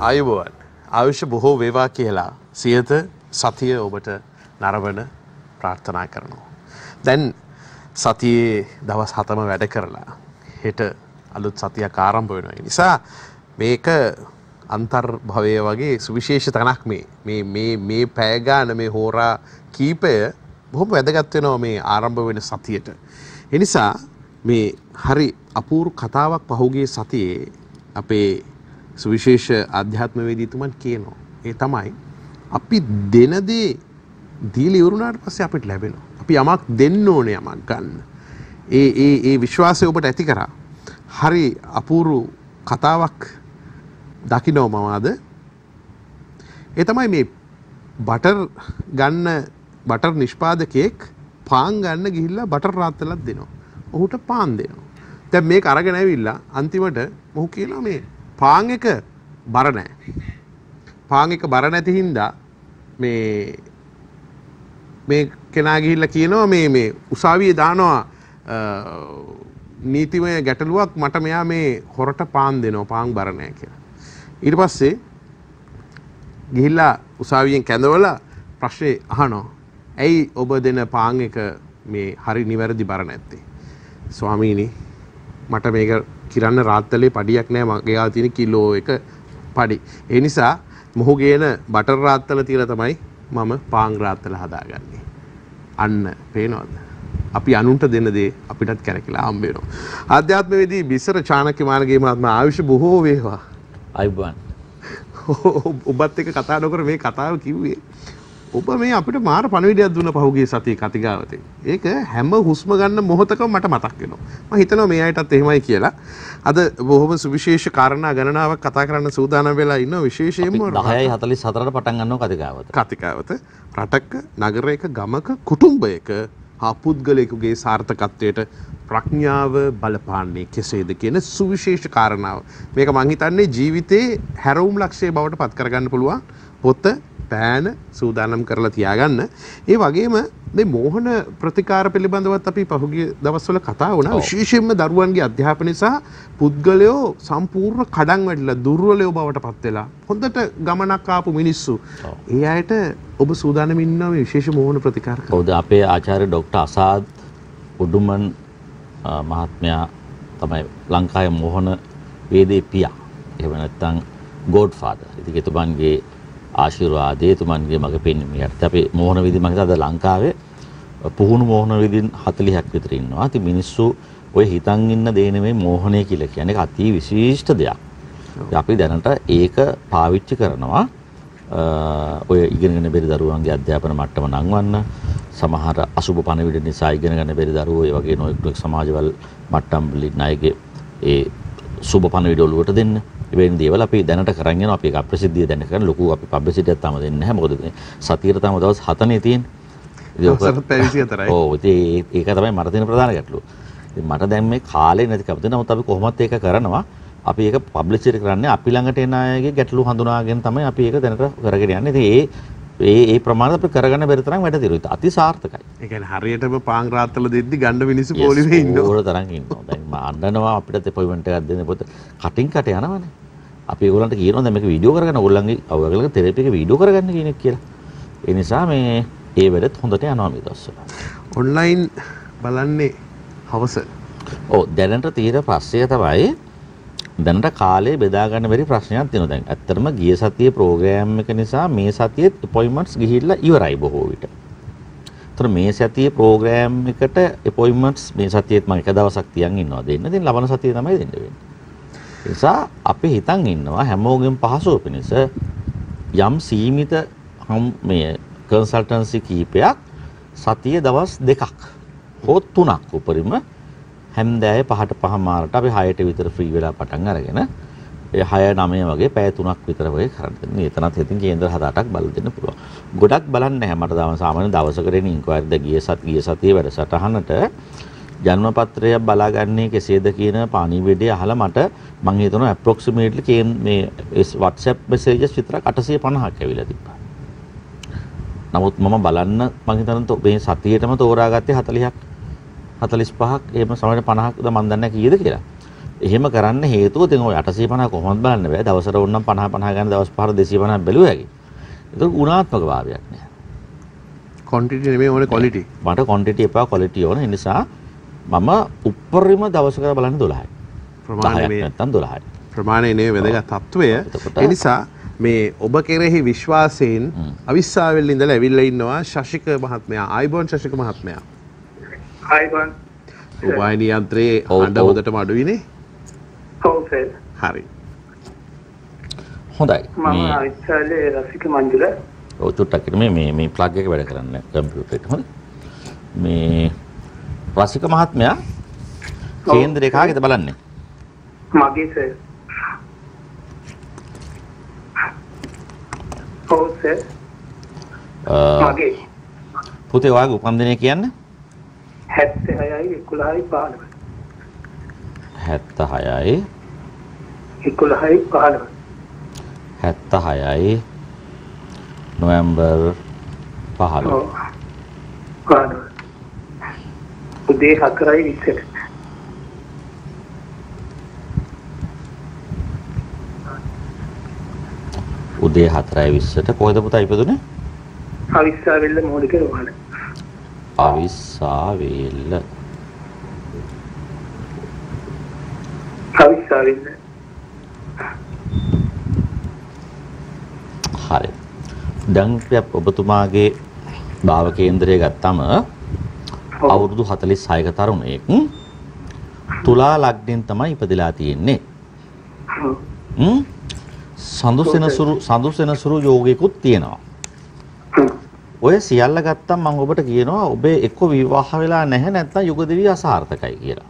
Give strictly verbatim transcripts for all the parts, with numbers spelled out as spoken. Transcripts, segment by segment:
ආයුබෝවන් ආයුෂ බොහෝ වේවා කියලා සියත සතිය ඔබට නරඹන ප්‍රාර්ථනා කරනවා. දැන් සතියේ දවස් හතම වැඩ කරලා හෙට අලුත් සතියක් ආරම්භ වෙනවා. ඒ නිසා මේක අන්තර්භවය වගේ සුවිශේෂ තැනක් මේ මේ මේ මේ පැය ගන්න මේ හෝරා කීපය බොහොම වැදගත් වෙනවා මේ ආරම්භ වෙන සතියට. ඒ නිසා මේ හරි අපූර්ව කතාවක් පහුගිය සතියේ අපේ සුවිශේෂ ආධ්‍යාත්මවේදීතුමන් කියනවා. ඒ තමයි අපි දෙන දේ දීලා ඉවරුනාට පස්සේ අපිට ලැබෙනවා. අපි යමක් දෙන්න ඕනේ යමක් ගන්න. ඒ ඒ ඒ විශ්වාසය ඔබට ඇති කරා. හරි අපූර්ව කතාවක් දකින්නව මම අද. ඒ තමයි මේ බටර් ගන්න බටර් නිෂ්පාදකයෙක් පාන් ගන්න ගිහිල්ලා බටර් රාත්තලක් දෙනවා. ඔහුට පාන් දෙනවා. දැන් මේක අරගෙන ඇවිල්ලා අන්තිමට මොහු කියනවා මේ පාන් එක බර නැහැ. පාන් එක බර නැති හින්දා මේ මේ කෙනා ගිහිල්ලා කියනවා මේ මේ උසාවියේ දානවා නීතිමය ගැටලුවක් මට මෙයා මේ හොරට පාන් දෙනවා පාන් බර නැහැ කියලා. ඊට පස්සේ ගිහිල්ලා උසාවියෙන් කැඳවලා ප්‍රශ්නේ අහනවා. ඇයි ඔබ දෙන පාන් එක මේ හරි නිවැරදි බර නැත්තේ? ස්වාමීනි මට මේක කිරන්න රාත්තලේ පඩියක් නෑ මගේ ගාව තියෙන කිලෝ එක පඩි. ඒ නිසා මොහු ගේන බටර් රාත්තල තියලා තමයි මම පාන් රාත්තල හදාගන්නේ. අන්න පේනවද? අපි අනුන්ට දෙන දේ අපිටත් කැරකිලා හම්බ වෙනවා. ආධ්‍යාත්මවේදී බිසර චාණක්‍ය මාර්ගයේ මහත්මයා ආයුෂ බොහෝ වේවා. අයිබන්. ඔබත් එක්ක කතා නොකර මේ කතාව කිව්වේ. ඔබ මේ අපිට මාර පණවිඩයක් දුන්න පහුගිය සතියේ කතිකාවතේ. ඒක හැම හුස්ම ගන්න මොහොතකම මට මතක් වෙනවා. මම හිතනවා මේ අයටත් එහෙමයි කියලා. අද බොහොම සුවිශේෂ කාරණා ගණනාවක් කතා කරන්න සූදානම් වෙලා ඉන්නවා. විශේෂයෙන්ම දහයයි හතළිස් හතරට පටන් ගන්නවා කතිකාවත. කතිකාවත රටක නගරයක ගමක කුටුම්බයක හා පුද්ගලයෙකුගේ සාර්ථකත්වයට ප්‍රඥාව බලපාන්නේ කෙසේද කියන සුවිශේෂ කාරණාව. මේක මං හිතන්නේ ජීවිතේ හැරවුම් ලක්ෂ්‍යය බවට පත් කරගන්න පුළුවන් පොත පෑන සූදානම් කරලා තියාගන්න. ඒ වගේම මේ මෝහන ප්‍රතිකාර පිළිබඳවත් අපි පහුගිය දවස්වල කතා වුණා. විශේෂයෙන්ම දරුවන්ගේ අධ්‍යාපනය සහ පුද්ගලයෝ සම්පූර්ණ කඩන් වැටිලා දුර්වලයෝ බවට පත් වෙලා හොඳට ගමනක් ආපු මිනිස්සු. ඒ අයට ඔබ සූදානම් ඉන්නවා මේ විශේෂ මෝහන ප්‍රතිකාර කරන්න. ඔව් අපේ ආචාර්ය ડોક્ટર අසාද් උඩුමන් මහත්මයා තමයි ලංකාවේ මෝහන වේදේ පියා. එහෙම නැත්නම් ගෝඩ්ෆාදර්. ඉතින් එතුමන්ගේ ආශිර්වාදයේ තුමන්ගේ මගේ පෙන්වීම යටතේ අපි මෝහන විදි මම හිතා අද ලංකාවේ පුහුණු මෝහන විදින් හතළිහක් විතර ඉන්නවා. ඉතින් මිනිස්සු ඔය හිතන් ඉන්න දේ නෙමෙයි මෝහනය කියලා කියන්නේ. ඒක අති විශිෂ්ට දෙයක්. අපි දැනට ඒක පාවිච්චි කරනවා ඔය ඉගෙනගෙන බැරි දරුවන්ගේ අධ්‍යාපන මට්ටම නංවන්න, සමහර අසුබ පණවිඩ නිසා ඉගෙන ගන්න බැරි දරුවෝ ඒ වගේ නොයෙක් නොයෙක් සමාජවල මට්ටම් වලින් අයගේ ඒ සුබ පණවිඩ ඔලුවට දෙන්න. ඉවෙන් දේවල් අපි දැනට කරන් යනවා. අපි ඒක අප්‍රසිද්ධිය දැන කරන ලොකු අපි පබ්ලිසිටි එකක් තාම දෙන්නේ නැහැ. මොකද සතියේ තාම දවස් හතනේ තියෙන්නේ. ඔව් ඉතින් ඒක තමයි මට තියෙන ප්‍රධාන ගැටලුව. ඉතින් මට දැන් මේ කාලේ නැති කම තියෙනවා. අපි කොහොමත් ඒක කරනවා. අපි ඒක පබ්ලිසිටි කරන්නේ අපි ළඟට එන අයගේ ගැටලු හඳුනාගෙන තමයි අපි ඒක දැනට කරගෙන යන්නේ. ඉතින් ඒ ඒ ඒ ප්‍රමාණය අපි කරගන්න බැරි තරම් වැඩ දිරුයි. අති සාර්ථකයි. ඒ කියන්නේ හරියටම පාන් රාත්තල දෙද්දි ගන්න මිනිස්සු පොලිමේ ඉන්නවා. ඕන තරම් ඉන්නවා. දැන් මම අඬනවා අපිට අපොයින්ට්මන්ට් එකක් දෙන්න පොත කටින් කට යනවනේ. අපි ඒගොල්ලන්ට කියනවා දැන් මේක වීඩියෝ කරගන්න ඕගොල්ලන්ගේ අවගලක තෙරපි එක වීඩියෝ කරගන්න කියන එක කියලා. ඒ නිසා මේ ඒ වැඩත් හොඳට යනවා මේ දවස්වල. ඔන්ලයින් බලන්නේ හවස. ඔව් දැනට තියෙන ප්‍රශ්නය තමයි දැනට කාලේ බෙදා ගන්න බැරි ප්‍රශ්නයක් තියෙනවා. දැන් ඇත්තටම ගිය සතියේ ප්‍රෝග්‍රෑම් එක නිසා මේ සතියේ අපොයින්ට්මන්ට්ස් ගිහිල්ලා ඉවරයි බොහෝ විට. ඒතර මේ සතියේ ප්‍රෝග්‍රෑම් එකට අපොයින්ට්මන්ට්ස් මේ සතියේත් මම එක දවසක් තියන් ඉන්නවා දෙන්න. ඉතින් ලබන සතියේ තමයි දෙන්න වෙන්නේ. නිසා අපි හිතන් ඉන්නවා හැමෝගෙම පහසුව පිණිස යම් සීමිත මේ කන්සල්ටන්සි කීපයක් සතියේ දවස් දෙකක් හෝ තුනක් උපරිම හැන්දෑවේ පහට පහමාරට අපි හයට විතර ෆ්‍රී වෙලා පටන් අරගෙන ඒ හය නවය වගේ පැය තුනක් විතර වගේ කරන්න දෙන්න. එතනත් ඉතින් කේන්දර හත අටක් බලලා දෙන්න පුළුවන්. ගොඩක් බලන්නේ නැහැ. මට තාම සාමාන්‍ය දවසකට එන ඉන්ක්වයරි ද ගිය සත් ගිය සතියේ වැඩසටහනට ජන්ම පත්‍රය බලාගන්නේ කෙසේද කියන පණිවිඩය අහලා මට මම හිතනවා ඇප්‍රොක්සිමේට්ලි කේන් මේ WhatsApp messages විතර අටසිය පනහක් ඇවිල්ලා තිබ්බා. නමුත් මම බලන්න මම හිතනවා මේ සතියේටම තෝරාගත්තේ හතළිහක් හතළිස් පහක් එහෙම සමහර පනහක්ද මන් දන්නේ නැහැ කීයද කියලා. එහෙම කරන්න හේතුව ඉතින් ඔය අටසිය පනහ කොහොමද බලන්න බෑ. දවසට ඕනනම් පනහ පනහ ගන්න දවස් පහර දෙසිය පනහ බැලුවා හැකි. ඒක ගුණාත්මක භාවයක් නෑ. ක්වොන්ටිටි නෙමෙයි ඕනේ ක්වොලිටි. මට ක්වොන්ටිටි එපා ක්වොලිටි ඕන. ඒ නිසා මම උප්පරිම දවසකට බලන්නේ දොළහයි. ප්‍රමාණය මේ නැත්තම් දොළහයි. ප්‍රමාණය නේ වැදගත් තත්වය. ඒ නිසා මේ ඔබ කෙරෙහි විශ්වාසයෙන් අවිස්සාවෙල් ඉඳලා ඇවිල්ලා ඉන්නවා ශශික මහත්මයා. ආයිබෝන් ශශික මහත්මයා. ආයිබෝන්. ඔබයි යන්ත්‍රයේ හඬ හොඳටම අඩුයිනේ. ඔව් සර්. හරි. හොඳයි. මම ආයිසාලේ රසික මංජුල. ඔව් චුට්ටක් මේ මේ මේ ප්ලග් එක වැඩ කරන්නේ කම්පියුටර් එකට. හොඳයි. මේ රසික මහත්මයා කේන්දරේ කාගේද බලන්නේ? මගේ සර්. ඔව් සර්. මගේ. පුතේ ඔයාගේ උපන්දිනය කියන්නේ? හැත්තෑහයි එකොළහයි පහළොව. හැත්තෑහයි එකොළහයි පහළොව. හැත්තෑහයි නොවැම්බර් පහළොව. ඔව්. පහළොව. උදේ හතරයි විස්සට. උදේ හතරයි විස්සට කොහෙද පුතා ඉපදුනේ? අවිස්සාවෙල්ල මූලික රෝහල. අවිස්සාවේල්ල. අවිස්සාවෙල්ල. හරි. දැන් ඔබතුමාගේ භාව කේන්දරය ගත්තම අවුරුදු හතළිස් හයක තරුණයෙක් තුලා ලග්නෙන් තමයි ඉපදලා තියෙන්නේ. හ්ම් සඳු සෙනසුරු සඳු සෙනසුරු යෝගිකුත් තියෙනවා. ඔය සියල්ල ගත්තම මම ඔබට කියනවා ඔබේ එක්ක විවාහ වෙලා නැහැ නැත්නම් යුග දෙවි අසාර්ථකයි කියලා.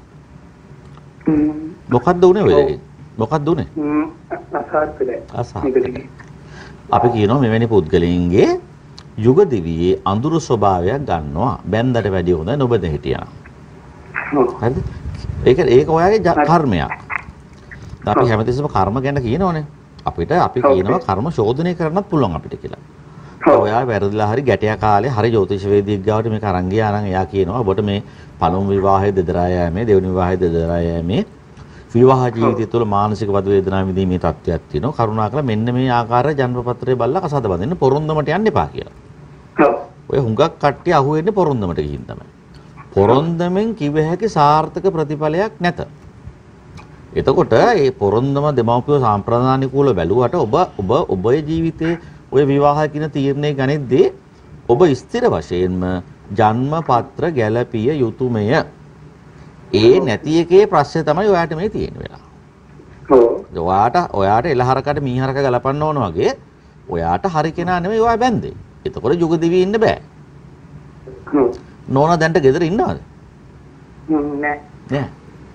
මොකක්ද උනේ ඔය? මොකක්ද උනේ? අසාර්ථකයි. අසාර්ථකයි. අපි කියනවා මෙවැනි පුද්ගලයන්ගේ යුග දෙවියේ අඳුරු ස්වභාවයක් ගන්නවා. බැන්දට වැඩිය හොඳ නොබද හිටියා. හරිද? ඒක ඒක ඔයාගේ කර්මයක්. අපි හැමතිස්සෙම කර්ම ගැන කියනවනේ. අපිට අපි කියනවා කර්ම ශෝධනය කරන්නත් පුළුවන් අපිට කියලා. ඔයා වැරදිලා හරි ගැටයා කාලේ හරි ජ්‍යොතිෂ වේදිකෙක් ගාවට මේක අරන් ගියා නම් එයා කියනවා ඔබට මේ පළමු විවාහයේ දෙදරා යෑමේ දෙවෙනි විවාහයේ දෙදරා යෑමේ විවාහ ජීවිතය තුළ මානසික වද වේදනා විඳීමේ තත්ත්වයක් තියෙනවා. කරුණාකරලා මෙන්න මේ ආකාරය ජන්මපත්‍රය බලලා කසාද බඳින්න පොරොන්දමට යන්න එපා කියලා. ඔය හුඟක් කට්ටිය අහුවෙන්නේ පොරොන්දමට ගිහින් තමයි. පොරොන්දමෙන් කිව හැකි සාර්ථක ප්‍රතිඵලයක් නැත. එතකොට මේ පොරොන්දම දෙමව්පියෝ සාම්ප්‍රදානිකූල බැලුවට ඔබ ඔබ ඔබේ ජීවිතේ ඔය විවාහ කියන තීරණය ගනිද්දී ඔබ ස්ථිර වශයෙන්ම ජන්මපත්‍ර ගැළපිය යුතුයමය. ඒ නැති එකේ ප්‍රශ්නේ තමයි ඔයාට මේ තියෙන වෙලාව. ඔව්. ඔයාට ඔයාට එලහරකට මීහරක ගලපන්න ඕන වගේ ඔයාට හරි කෙනා නෙමෙයි ඔයා බැන්දේ. එතකොට යුග දිවි ඉන්න බෑ. ඔව්. නෝනා දැන්ට ගෙදර ඉන්නවද? නෑ. නෑ.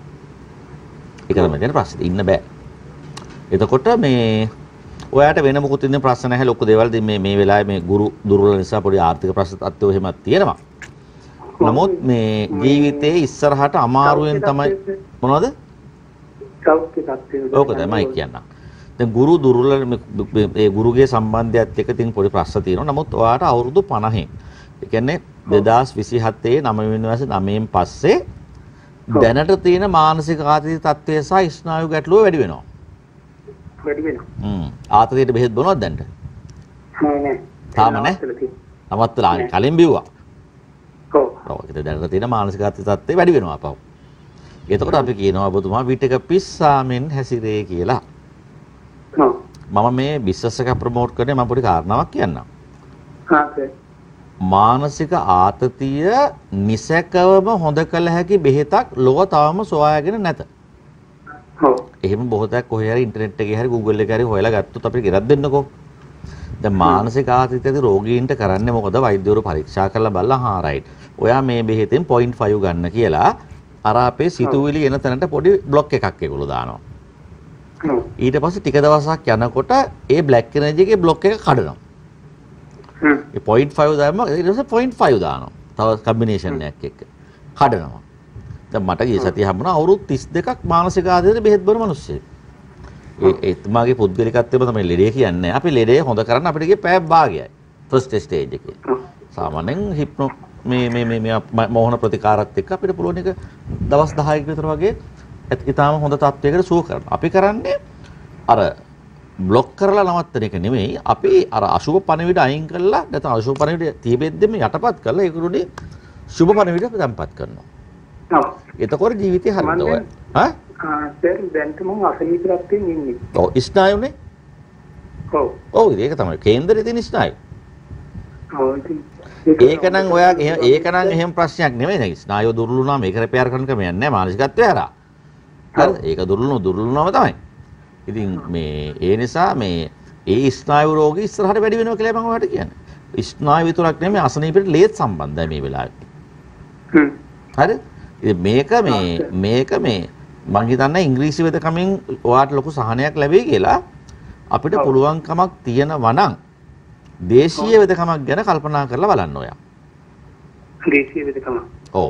ඒක තමයි දැන් ප්‍රශ්නේ ඉන්න බෑ. එතකොට මේ ඔයාට වෙන මොකුත් ඉන්න ප්‍රශ්න නැහැ ලොකු දේවල් මේ මේ වෙලාවේ මේ ගුරු දුර්වල නිසා පොඩි ආර්ථික ප්‍රශ්න තත්ත්වෝ එහෙමත් තියෙනවා. නමුත් මේ ජීවිතේ ඉස්සරහට අමාරුවෙන් තමයි මොනවද? සෞඛ්‍ය තත්ත්වය. ඕක තමයි කියන්න. දැන් ගුරු දුර්වල මේ ගුරුගේ සම්බන්ධයත් එක්ක තියෙන පොඩි ප්‍රශ්න තියෙනවා. නමුත් ඔයාට අවුරුදු පනහෙන් ඒ කියන්නේ දෙදාස් විසිහතේ නවවෙනි වසරේ නවයෙන් පස්සේ දැනට තියෙන මානසික ආතති තත්ත්වය සහ ස්නායු ගැටලුව වැඩි වෙනවා. වැඩි වෙනවා. හ්ම්. ආතතියට බෙහෙත් බොනවද දැන්ට? නෑ නෑ. තාම නෑ. නවත්තලා කලින් බිව්වා. ඔව්. ඔව්. ඒක දැනට තියෙන මානසික ආතති තත්ත්වය වැඩි වෙනවා අපව. එතකොට අපි කියනවා ඔබතුමා විටක පිස්සාමෙන් හැසිරේ කියලා. ඔව්. මම මේ බිස්නස් එක ප්‍රොමෝට් කරන්නේ මම පොඩි කාරණාවක් කියන්නම්. හා සර්. මානසික ආතතිය නිසකවම හොඳ කළ හැකි බෙහෙතක් ලොව තවම සොයාගෙන නැත. ඔව්. එහෙම බොහෝතක් කොහේ හරි ඉන්ටර්නෙට් එකේ හරි Google එකේ හරි හොයලා ගත්තොත් අපිට ගෙරක් දෙන්නකෝ. දැන් මානසික ආතතියදී රෝගීන්ට කරන්නේ මොකද? වෛද්‍යවරු පරීක්ෂා කරලා බලලා හා රයිට්. ඔයා මේ බෙහෙතෙන් zero point five ගන්න කියලා අර අපේ සිතුවිලි එන තැනට පොඩි බ්ලොක් එකක් ඒගොල්ලෝ දානවා. ඊට පස්සේ ටික දවසක් යනකොට ඒ බ්ලැක් එනර්ජි එකේ බ්ලොක් එක කඩනවා. ඒ zero point five දාම ඊට පස්සේ zero point five දානවා. තව කම්බිනේෂන් එකක් එක්ක කඩනවා. දැන් මට ගිය සතිය හම්බුණා අවුරුදු තිස් දෙකක් මානසික ආතතියට බෙහෙත් බොන මිනිස්සෙක්. ඒ එතුමාගේ පුද්ගලිකත්වයම තමයි ලෙඩේ කියන්නේ. අපි ලෙඩේ හොඳ කරන්න අපිට ගියේ පැය භාගයයි. ෆස්ට් ස්ටේජ් එකේ. සාමාන්‍යයෙන් හිප්නෝ මේ මේ මේ මේ මොහොන ප්‍රතිකාරات එක්ක අපිට පුළුවන් එක දවස් දහයක විතර වගේ ඊටාම හොඳ තත්ත්වයකට සුව කරනවා. අපි කරන්නේ අර බ්ලොක් කරලා නවත්තන එක නෙමෙයි. අපි අර අසුබ පණිවිඩ අයින් කරලා නැත්නම් අසුබ පණිවිඩ තිබෙද්දිම යටපත් කරලා ඒකරුනේ සුබ පණිවිඩ තැම්පත් කරනවා. ඔව්. එතකොට ජීවිතේ හරියට ඔය. හා? ආ සර් දැන් තමයි අසනීප රත්යෙන් ඉන්නේ. ඔව් ස්නායුනේ. ඔව්. ඔව් ඒක තමයි කේන්දරේ තියෙන ස්නායු. ඔව් ඉතින් ඒක නම් ඔයා ඒක නම් එහෙම ප්‍රශ්නයක් නෙමෙයි නේද? ස්නායුව දුර්වල වුණාම මේක රිපෙයාර් කරන්න ක්‍රමයක් නැහැ මානසිකත්වය හරහා. හරිද? ඒක දුර්වල දුර්වල වුණාම තමයි. ඉතින් මේ ඒ නිසා මේ ඒ ස්නායු රෝගී ඉස්සරහට වැඩි වෙනවා කියලා මම ඔයාලට කියන්නේ. ස්නායු විතරක් නෙමෙයි අසනීපෙට ලේත් සම්බන්ධයි මේ වෙලාවේ. හ්ම්. හරිද? ඉතින් මේක මේ මේක මේ මං හිතන්නේ ඉංග්‍රීසි වෙදකමින් ඔයාලට ලොකු සහනයක් ලැබෙයි කියලා අපිට පුළුවන්කමක් තියෙනවා නම් දේශීය වෙදකමක් ගැන කල්පනා කරලා බලන්න ඔයා. දේශීය වෙදකම. ඔව්.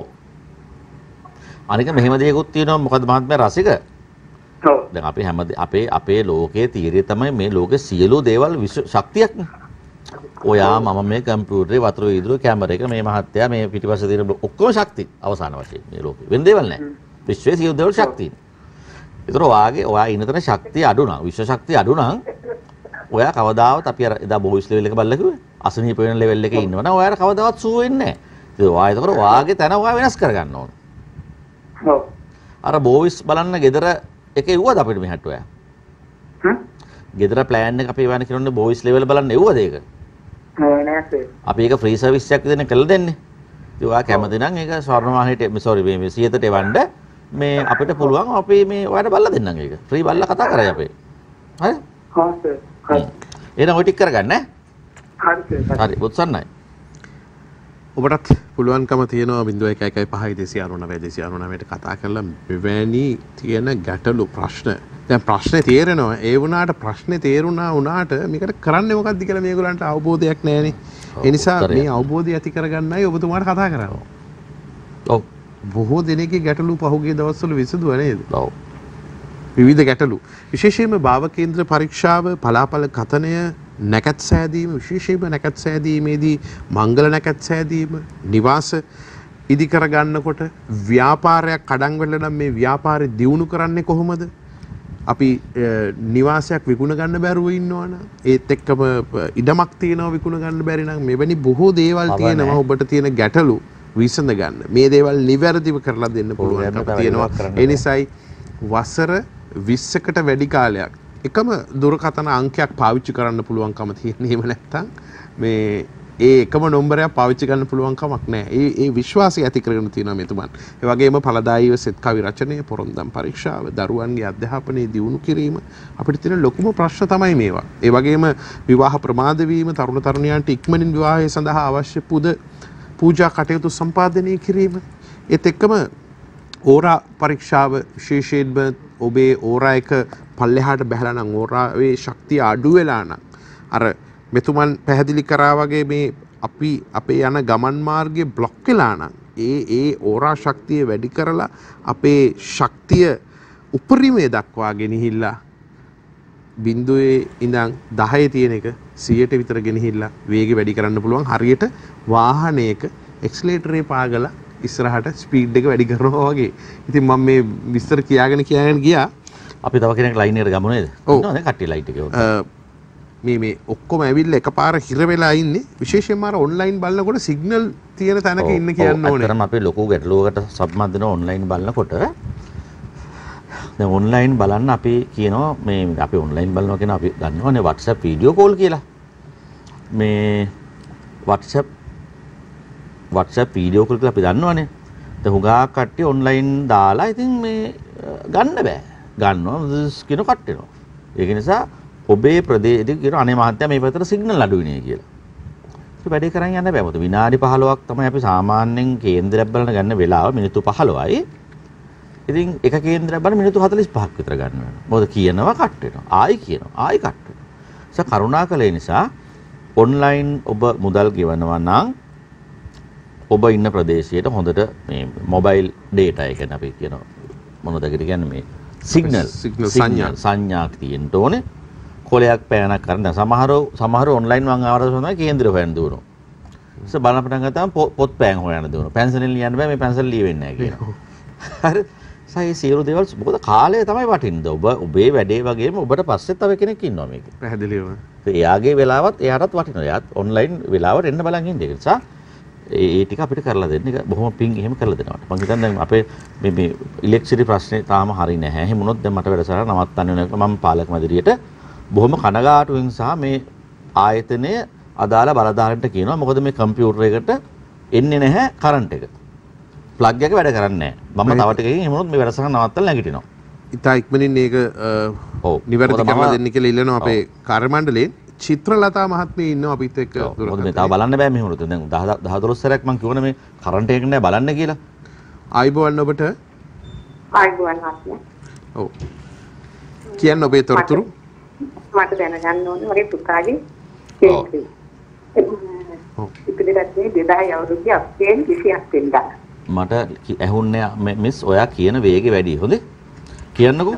අනික මෙහෙම දෙයක්ත් තියෙනවා මොකද මහත්මයා රසික? ඔව්. දැන් අපි හැම අපේ අපේ ලෝකයේ තීරය තමයි මේ ලෝකේ සියලු දේවල් ශක්තියක්නේ. ඔයා මම මේ කම්පියුටරේ වතුර වීදුරු කැමරා එක මේ මහත්තයා මේ පිටිපස්සේ තියෙන ඔක්කොම ශක්තිය අවසාන වශයෙන් මේ ලෝකේ. වෙන දේවල් නැහැ. විශ්වයේ සියලු දේවල් ශක්තිය. ඒතර ඔයාගේ ඔයා ඉන්න තැන ශක්තිය අඩු නම් විශ්ව ශක්තිය අඩු නම් ඔයා කවදාවත් අපි අර එදා බෝයිස් ලෙවල් එක බලලා කිව්වේ අසනීප වෙන ලෙවල් එකේ ඉන්නවනම් ඔයාට කවදාවත් සුව වෙන්නේ නැහැ. ඒක ඔයා ඒතකොට ඔයාගේ තැන ඔයා වෙනස් කරගන්න ඕන. ඔව්. අර බෝයිස් බලන්න ගෙදර එකේ එව්වද අපිට මෙහාට ඔයා? හ්ම්? ගෙදර ප්ලෑන් එක අපි වань කරන්නේ බෝයිස් ලෙවල් බලන්න එව්වද ඒක? නෑ නෑ සර්. අපි ඒක ෆ්‍රී සර්විස් එකක් දෙන්න කළා දෙන්නේ. ඉතින් ඔයා කැමති නම් ඒක ස්වර්ණවාහිනියට සෝරි මේ සියයට එවන්න මේ අපිට පුළුවන් අපි මේ ඔයාලට බලලා දෙන්නම් ඒක. ෆ්‍රී බලලා කතා කරයි අපේ. හරි? හා සර්. හරි. එහෙනම් ඔය ටික කරගන්න ඈ. හරි සර්. හරි උත්සන්නයි. ඔබටත් පුළුවන්කම තියෙනවා බිංදුව එක එකයි පහයි දෙසිය අනූනවය දෙසිය අනූනවයට කතා කරලා මෙවැනි තියෙන ගැටලු ප්‍රශ්න දැන් ප්‍රශ්නේ තේරෙනවා ඒ වුණාට ප්‍රශ්නේ තේරුණා වුණාට මේකට කරන්නේ මොකක්ද කියලා මේගොල්ලන්ට අවබෝධයක් නැහැනේ. ඒ නිසා මේ අවබෝධය ඇති කරගන්නයි ඔබතුමාට කතා කරන්නේ. ඔව්. බොහෝ දෙනෙක්ගේ ගැටලු පහුගිය දවස්වල විසඳුවා නේද? ඔව්. විවිධ ගැටලු. විශේෂයෙන්ම භාව කේන්ද්‍ර පරීක්ෂාව, පලාපල කතනය, නැකත් සෑදීම, විශේෂයෙන්ම නැකත් සෑදීමේදී මංගල නැකත් සෑදීම, නිවාස ඉදි කර ගන්නකොට ව්‍යාපාරයක් කඩන් වෙලා නම් මේ ව්‍යාපාරය දියුණු කරන්නේ කොහොමද? අපි නිවාසයක් විකුණ ගන්න බැරුව ඉන්නවනම් ඒත් එක්කම ඉඩමක් තියෙනවා විකුණ ගන්න බැරි නම් මෙවැනි බොහෝ දේවල් තියෙනවා ඔබට තියෙන ගැටලු විසඳ ගන්න. මේ දේවල් නිවැරදිව කරලා දෙන්න පුළුවන්කම තියෙනවා. ඒ නිසායි වසර විස්සකට වැඩි කාලයක් එකම දුරකථන අංකයක් පාවිච්චි කරන්න පුළුවන්කම තියෙන. එහෙම නැත්නම් මේ ඒ එකම නම්බරයක් පාවිච්චි කරන්න පුළුවන් කමක් නැහැ. ඒ ඒ විශ්වාසය ඇති කරගෙන තියෙනවා මෙතුමන්. ඒ වගේම ඵලදායීව සෙත් කවි රචනය, පොරොන්දම් පරීක්ෂාව, දරුවන්ගේ අධ්‍යාපනයේ දියුණු කිරීම අපිට තියෙන ලොකුම ප්‍රශ්න තමයි මේවා. ඒ වගේම විවාහ ප්‍රමාද වීම, තරුණ තරුණියන්ට ඉක්මනින් විවාහය සඳහා අවශ්‍ය පුද පූජා කටයුතු සම්පාදනය කිරීම. ඒත් එක්කම ඕරා පරීක්ෂාව විශේෂයෙන්ම ඔබේ ඕරා එක පල්ලෙහාට බැහැලා නම් ඕරාවේ ශක්තිය අඩු වෙලා නම් අර මෙතුමන් පැහැදිලි කරා වගේ මේ අපි අපේ යන ගමන් මාර්ගයේ બ્લોක් වෙලා නම් ඒ ඒ ඕරා ශක්තිය වැඩි කරලා අපේ ශක්තිය උපරිමයේ දක්වා ගෙනහිල්ලා බිඳුවේ ඉඳන් දහය තියෙන එක සියයට විතර ගෙනහිල්ලා වේගය වැඩි කරන්න පුළුවන්. හරියට වාහනයක එක්සලරේටරේ පාගලා ඉස්සරහට ස්පීඩ් එක වැඩි කරනවා වගේ. ඉතින් මම මේ විස්තර කියාගෙන කියාගෙන ගියා. අපි තව කෙනෙක් ලයින් එකට ගමු නේද? ඉන්නවද කට්ටිය ලයිට් එකේ උඩ? මේ මේ ඔක්කොම ඇවිල්ලා එකපාර හිර වෙලා ඉන්නේ. විශේෂයෙන්ම අර ඔන්ලයින් බලනකොට සිග්නල් තියෙන තැනක ඉන්න කියන්න ඕනේ. අතරම අපි ලොකු ගැටලුවකට සම්බන්ධ වෙන ඔන්ලයින් බලනකොට දැන් ඔන්ලයින් බලන්න අපි කියනවා මේ අපි ඔන්ලයින් බලනවා කියන අපි ගන්නවනේ WhatsApp වීඩියෝ කෝල් කියලා. මේ WhatsApp WhatsApp වීඩියෝ කෝල් කියලා අපි දන්නවනේ. දැන් හුඟා කට්ටිය ඔන්ලයින් දාලා ඉතින් මේ ගන්න බෑ. ගන්නවා කියන කට් වෙනවා. ඒක නිසා ඔබේ ප්‍රදේශයේ කියන අනේ මහත්තයා මේ පැත්තට සිග්නල් අඩුයිනේ කියලා. ඒක වැඩේ කරන් යන්න බෑ. මොකද විනාඩි පහළොවක් තමයි අපි සාමාන්‍යයෙන් කේන්දරයක් බලන ගන්න වෙලාව මිනිත්තු පහළොවයි. ඉතින් එක කේන්දරයක් බලන මිනිත්තු හතළිස් පහක් විතර ගන්න වෙනවා. මොකද කියනවා කට් වෙනවා. ආයි කියනවා. ආයි කට් වෙනවා. ඒක කරුණාකරලා නිසා ඔන්ලයින් ඔබ මුදල් ගෙවනවා නම් ඔබ ඉන්න ප්‍රදේශයට හොඳට මේ මොබයිල් ඩේටා එක ගැන අපි කියනවා මොනවද කියන්නේ මේ සිග්නල් සංඥා සංඥාක් තියෙන්න ඕනේ. කොලයක් පෑනක් කරන සමහරව සමහර ඔන්ලයින් මං ආවරද තමයි කේන්දර හොයන්න දුවනවා. ඉතින් බලන්න පටන් ගත්තාම පොත් පෑන් හොයන්න දුවනවා. පැන්සලෙන් ලියන්න බෑ මේ පැන්සල් ලියෙන්නේ නැහැ කියනවා. හරි. සයි සියලු දේවල් මොකද කාලය තමයි වටින්නේ. ඔබ ඔබේ වැඩේ වගේම ඔබට පස්සේ තව කෙනෙක් ඉන්නවා මේකේ. පැහැදිලිව. එයාගේ වෙලාවත් එයාටත් වටිනවා. එයාත් ඔන්ලයින් වෙලාවට එන්න බලන් ඉන්නේ. ඒ නිසා ඒ ටික අපිට කරලා දෙන්න. ඒක බොහොම පිං එහෙම කරලා දෙනවා. මම හිතන්නේ දැන් අපේ මේ මේ ඉලෙක්ට්‍රිසිටි ප්‍රශ්නේ තාම හරි නැහැ. එහෙම වුණොත් දැන් මට වැඩසටහන නවත්තන්න වෙන එක මම පාලක මැදිරියට බොහොම කනගාටුවෙන් සහ මේ ආයතනයේ අදාළ බලධාරීන්ට කියනවා. මොකද මේ කම්පියුටර් එකට එන්නේ නැහැ කරන්ට් එක. ප්ලග් එක වැඩ කරන්නේ නැහැ. මම තව ටිකකින් එහෙම වුණොත් මේ වැඩසටහන නවත්තලා නැගිටිනවා. ඉතා ඉක්මනින් මේක ඔව් නිවැරදි කරලා දෙන්න කියලා ඉල්ලනවා අපේ කාර්ය මණ්ඩලයෙන්. චිත්‍රලතා මහත්මිය ඉන්නවා අපිත් එක්ක. මොකද මේ තාම බලන්න බෑ මෙහෙම වුණොත්. දැන් දහ දොළොස් සැරයක් මම කියවනේ මේ කරන්ට් එක නෑ බලන්න කියලා. ආයිබෝවන් ඔබට. ආයිබෝවන් මහත්මයා. ඔව්. කියන්න ඔබේ තොරතුරු. මට දැනගන්න ඕනේ මගේ පුතාගේ කේන්ද්‍රය. ඔව්. ඉතින් දෙදායි අවුරුද්දේ අප්‍රේල් විසිහක් වෙනිදා. මට ඇහුන්නේ මිස් ඔයා කියන වේගෙ වැඩි. හොඳේ? කියන්නකෝ.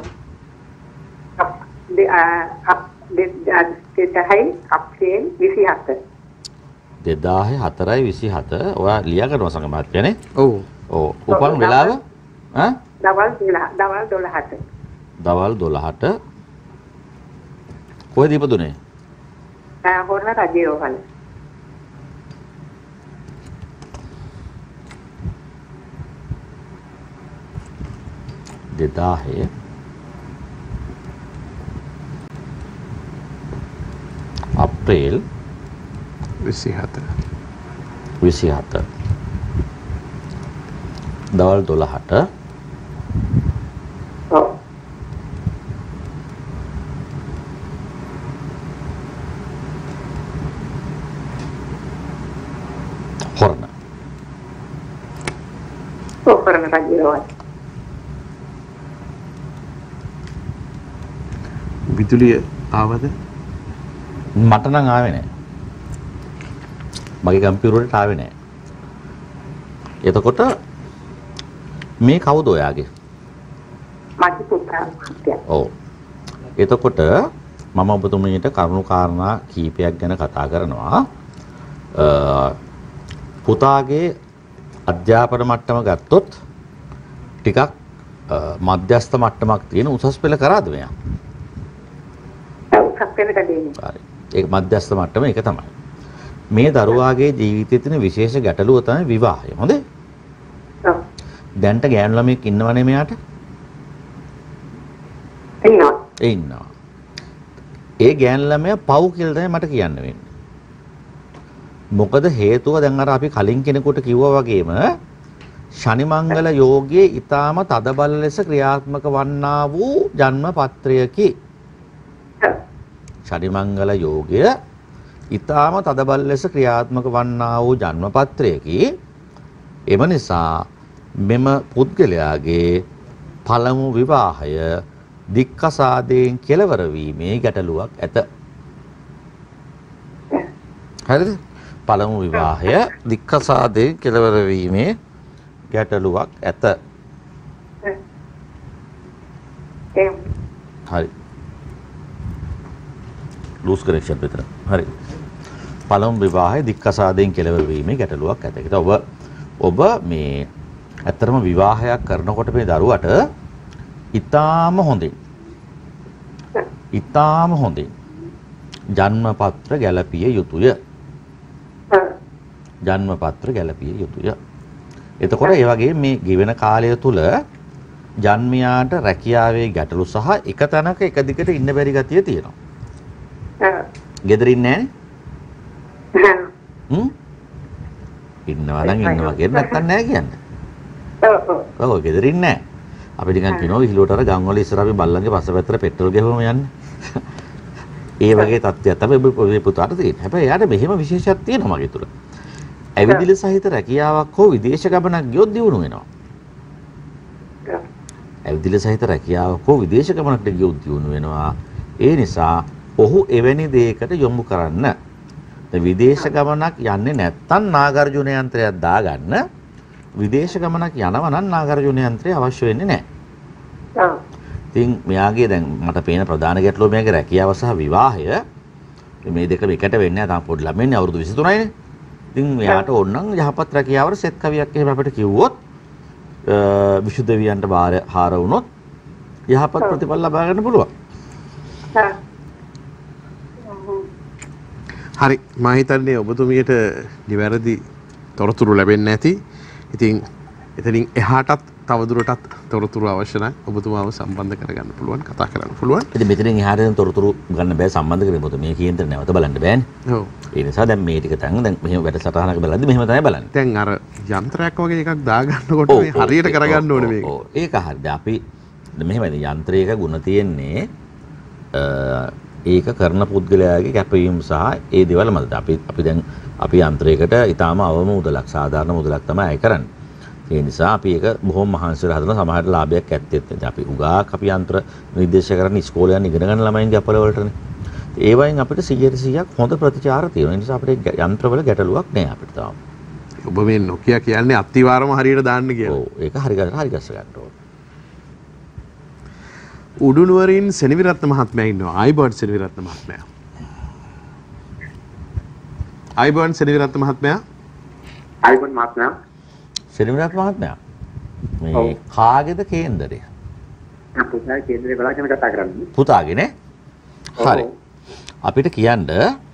දෙදායි අප්‍රේල් විසිහත. දෙදාහේ හතරයි විසිහත. ඔයා ලියා ගන්නවා සංග මහත්මයානේ? ඔව්. ඔව්. උපන් වෙලාව? ඈ? දවල් දවල් දොළහට. දවල් දොළහට. කොහෙද ඉපදුනේ? හොරණ රජයෝහල. දෙදාහේ අප්‍රේල් විසිහත විසිහත දවල් දොළහට. ඔව්. හොරණ. ඔව් හොරණ රජයෝහල. විදුලිය ආවද? මට නම් ආවේ නැහැ. මගේ කම්පියුටර් එකට ආවේ නැහැ. එතකොට මේ කවුද ඔයාගේ? මගේ පුතා. ඔව්. එතකොට මම ඔබතුමීට කරුණු කාරණා කීපයක් ගැන කතා කරනවා. පුතාගේ අධ්‍යාපන මට්ටම ගත්තොත් ටිකක් මධ්‍යස්ථ මට්ටමක් තියෙන උසස් පෙළ කරාද මෙයා? ඒක මධ්‍යස්ථ මට්ටම ඒක තමයි. මේ දරුවාගේ ජීවිතයේ තියෙන විශේෂ ගැටලුව තමයි විවාහය. හොඳේ? ඔව්. දැන්ට ගෑනු ළමෙක් ඉන්නවනේ මෙයාට? ඉන්නවා. ඉන්නවා. ඒ ගෑනු ළමයා පව් කියලා තමයි මට කියන්න වෙන්නේ. මොකද හේතුව දැන් අර අපි කලින් කෙනෙකුට කිව්වා වගේම ශනි මංගල යෝගයේ ඊටාම තදබල ලෙස ක්‍රියාත්මක වන්නා වූ ජන්ම පත්‍රයකි. ශනි මංගල යෝගය ඊටාම තදබල ලෙස ක්‍රියාත්මක වන්නා වූ ජන්ම පත්‍රයකි. එම නිසා මෙම පුද්ගලයාගේ පළමු විවාහය දික්කසාදයෙන් කෙලවර වීමේ ගැටලුවක් ඇත. හරිද? පළමු විවාහය දික්කසාදයෙන් කෙලවර වීමේ ගැටලුවක් ඇත. හරි. ලූස් කනෙක්ෂන් විතර. හරි. පළමු විවාහය දික්කසාදයෙන් කෙලවර වීමේ ගැටලුවක් ඇත. ඒකට ඔබ ඔබ මේ ඇත්තටම විවාහයක් කරනකොට මේ දරුවට ඊටාම හොඳින් ඊටාම හොඳින් ජන්ම පත්‍ර ගැලපිය යුතුය. ජන්ම පත්‍ර ගැලපිය යුතුය. එතකොට ඒ වගේ මේ ගෙවෙන කාලය තුල ජන්මියාට රැකියාවේ ගැටලු සහ එක තැනක එක දිගට ඉන්න බැරි ගතිය තියෙනවා. ගෙදර ඉන්නේ නැහැ නේ? හ්ම්? ඉන්නවා නම් ඉන්නවා කියන නැත්තම් නැහැ කියන්නේ. ඔව් ඔව්. ඔව් ගෙදර ඉන්නේ නැහැ. අපි නිකන් කියනවා විහිළුවට අර ගම් වල ඉස්සර අපි බල්ලන්ගේ පස්සපැත්තට පෙට්‍රල් ගෙවුවම යන්නේ. ඒ වගේ තත්ත්වයක් තමයි ඔබේ පුතාට තියෙන්නේ. හැබැයි එයාට මෙහෙම විශේෂයක් තියෙනවා මගේ තුල. ඇවිදිලි සහිත රැකියාවක් හෝ විදේශ ගමනක් ගියොත් දියුණු වෙනවා. ඇවිදිලි සහිත රැකියාවක් හෝ විදේශ ගමනකට ගියොත් දියුණු වෙනවා. ඒ නිසා ඔහු එවැනි දෙයකට යොමු කරන්න. විදේශ ගමනක් යන්නේ නැත්තම් නාගර්ජුන යන්ත්‍රයක් දාගන්න. විදේශ ගමනක් යනවා නම් නාගර්ජුන යන්ත්‍රය අවශ්‍ය වෙන්නේ නැහැ. ඔව්. ඉතින් මෙයාගේ දැන් මට පේන ප්‍රධාන ගැටලුව මෙයාගේ රැකියාව සහ විවාහය. මේ දෙක එකට වෙන්නේ නැහැ. තාම පොඩි ළමයිනේ අවුරුදු විසිතුනයිනේ. ඉතින් මෙයාට ඕනනම් යහපත් රැකියාවට සෙත් කවියක් එහෙම අපිට කිව්වොත් විශුද්ධ වියන්ට හාර වුණොත් යහපත් ප්‍රතිඵල ලබා ගන්න පුළුවන්. හරි මම හිතන්නේ ඔබතුමියට නිවැරදි තොරතුරු ලැබෙන්නේ නැති. ඉතින් එතනින් එහාටත් තවදුරටත් තොරතුරු අවශ්‍ය නැහැ. ඔබතුමාව සම්බන්ධ කරගන්න පුළුවන්, කතා කරන්න පුළුවන්. ඉතින් මෙතනින් එහාට තොරතුරු ගන්න බෑ සම්බන්ධ කරගෙන මොකද මේ කේන්දර නැවත බලන්න බෑනේ. ඔව්. ඒ නිසා දැන් මේ ටික තන් දැන් මෙහෙම වැඩසටහනක බලද්දි මෙහෙම තමයි බලන්නේ. දැන් අර යන්ත්‍රයක් වගේ එකක් දාගන්නකොට මේ හරියට කරගන්න ඕනේ මේක. ඔව් ඒක හරියට අපි මෙහෙමයි යන්ත්‍රයක ගුණ තියෙන්නේ ඒක කරන පුද්ගලයාගේ කැපවීම සහ ඒ දේවල් මත අපි අපි දැන් අපි යන්ත්‍රයකට ඊටාම අවම මුදලක් සාධාරණ මුදලක් තමයි අය කරන්නේ. ඒ නිසා අපි ඒක බොහොම මහන්සිලා හදන සමහරට ලාභයක් ඇත්තෙත් නැහැ. අපි උගාක් අපි යන්ත්‍ර නිර්දේශ කරන ඉස්කෝලේ යන ඉගෙන ගන්න ළමයින්ගේ අපල වලටනේ. ඒ වයින් අපිට සීයට සීයක් හොඳ ප්‍රතිචාර තියෙනවා. ඒ නිසා අපිට යන්ත්‍රවල ගැටලුවක් නැහැ අපිට තාම. ඔබ මේ නොකිය කියන්නේ අත්තිවාරම හරියට දාන්න කියලා. ඔව් ඒක හරි ගන්න හරි ගස්ස ගන්න ඕනේ. උඩුනුවරින් සෙනවිරත්න මහත්මයා ඉන්නවා. ආයිබෝන් සෙනවිරත්න මහත්මයා. ආයිබෝන් සෙනවිරත්න මහත්මයා. ආයිබෝන් මහත්මයා. සෙනවිරත්න මහත්මයා. මේ කාගේද කේන්දරය? පුතාගේ කේන්දරේ බලාගෙන කතා කරන්නේ. පුතාගේ නේ? හරි. අපිට කියන්න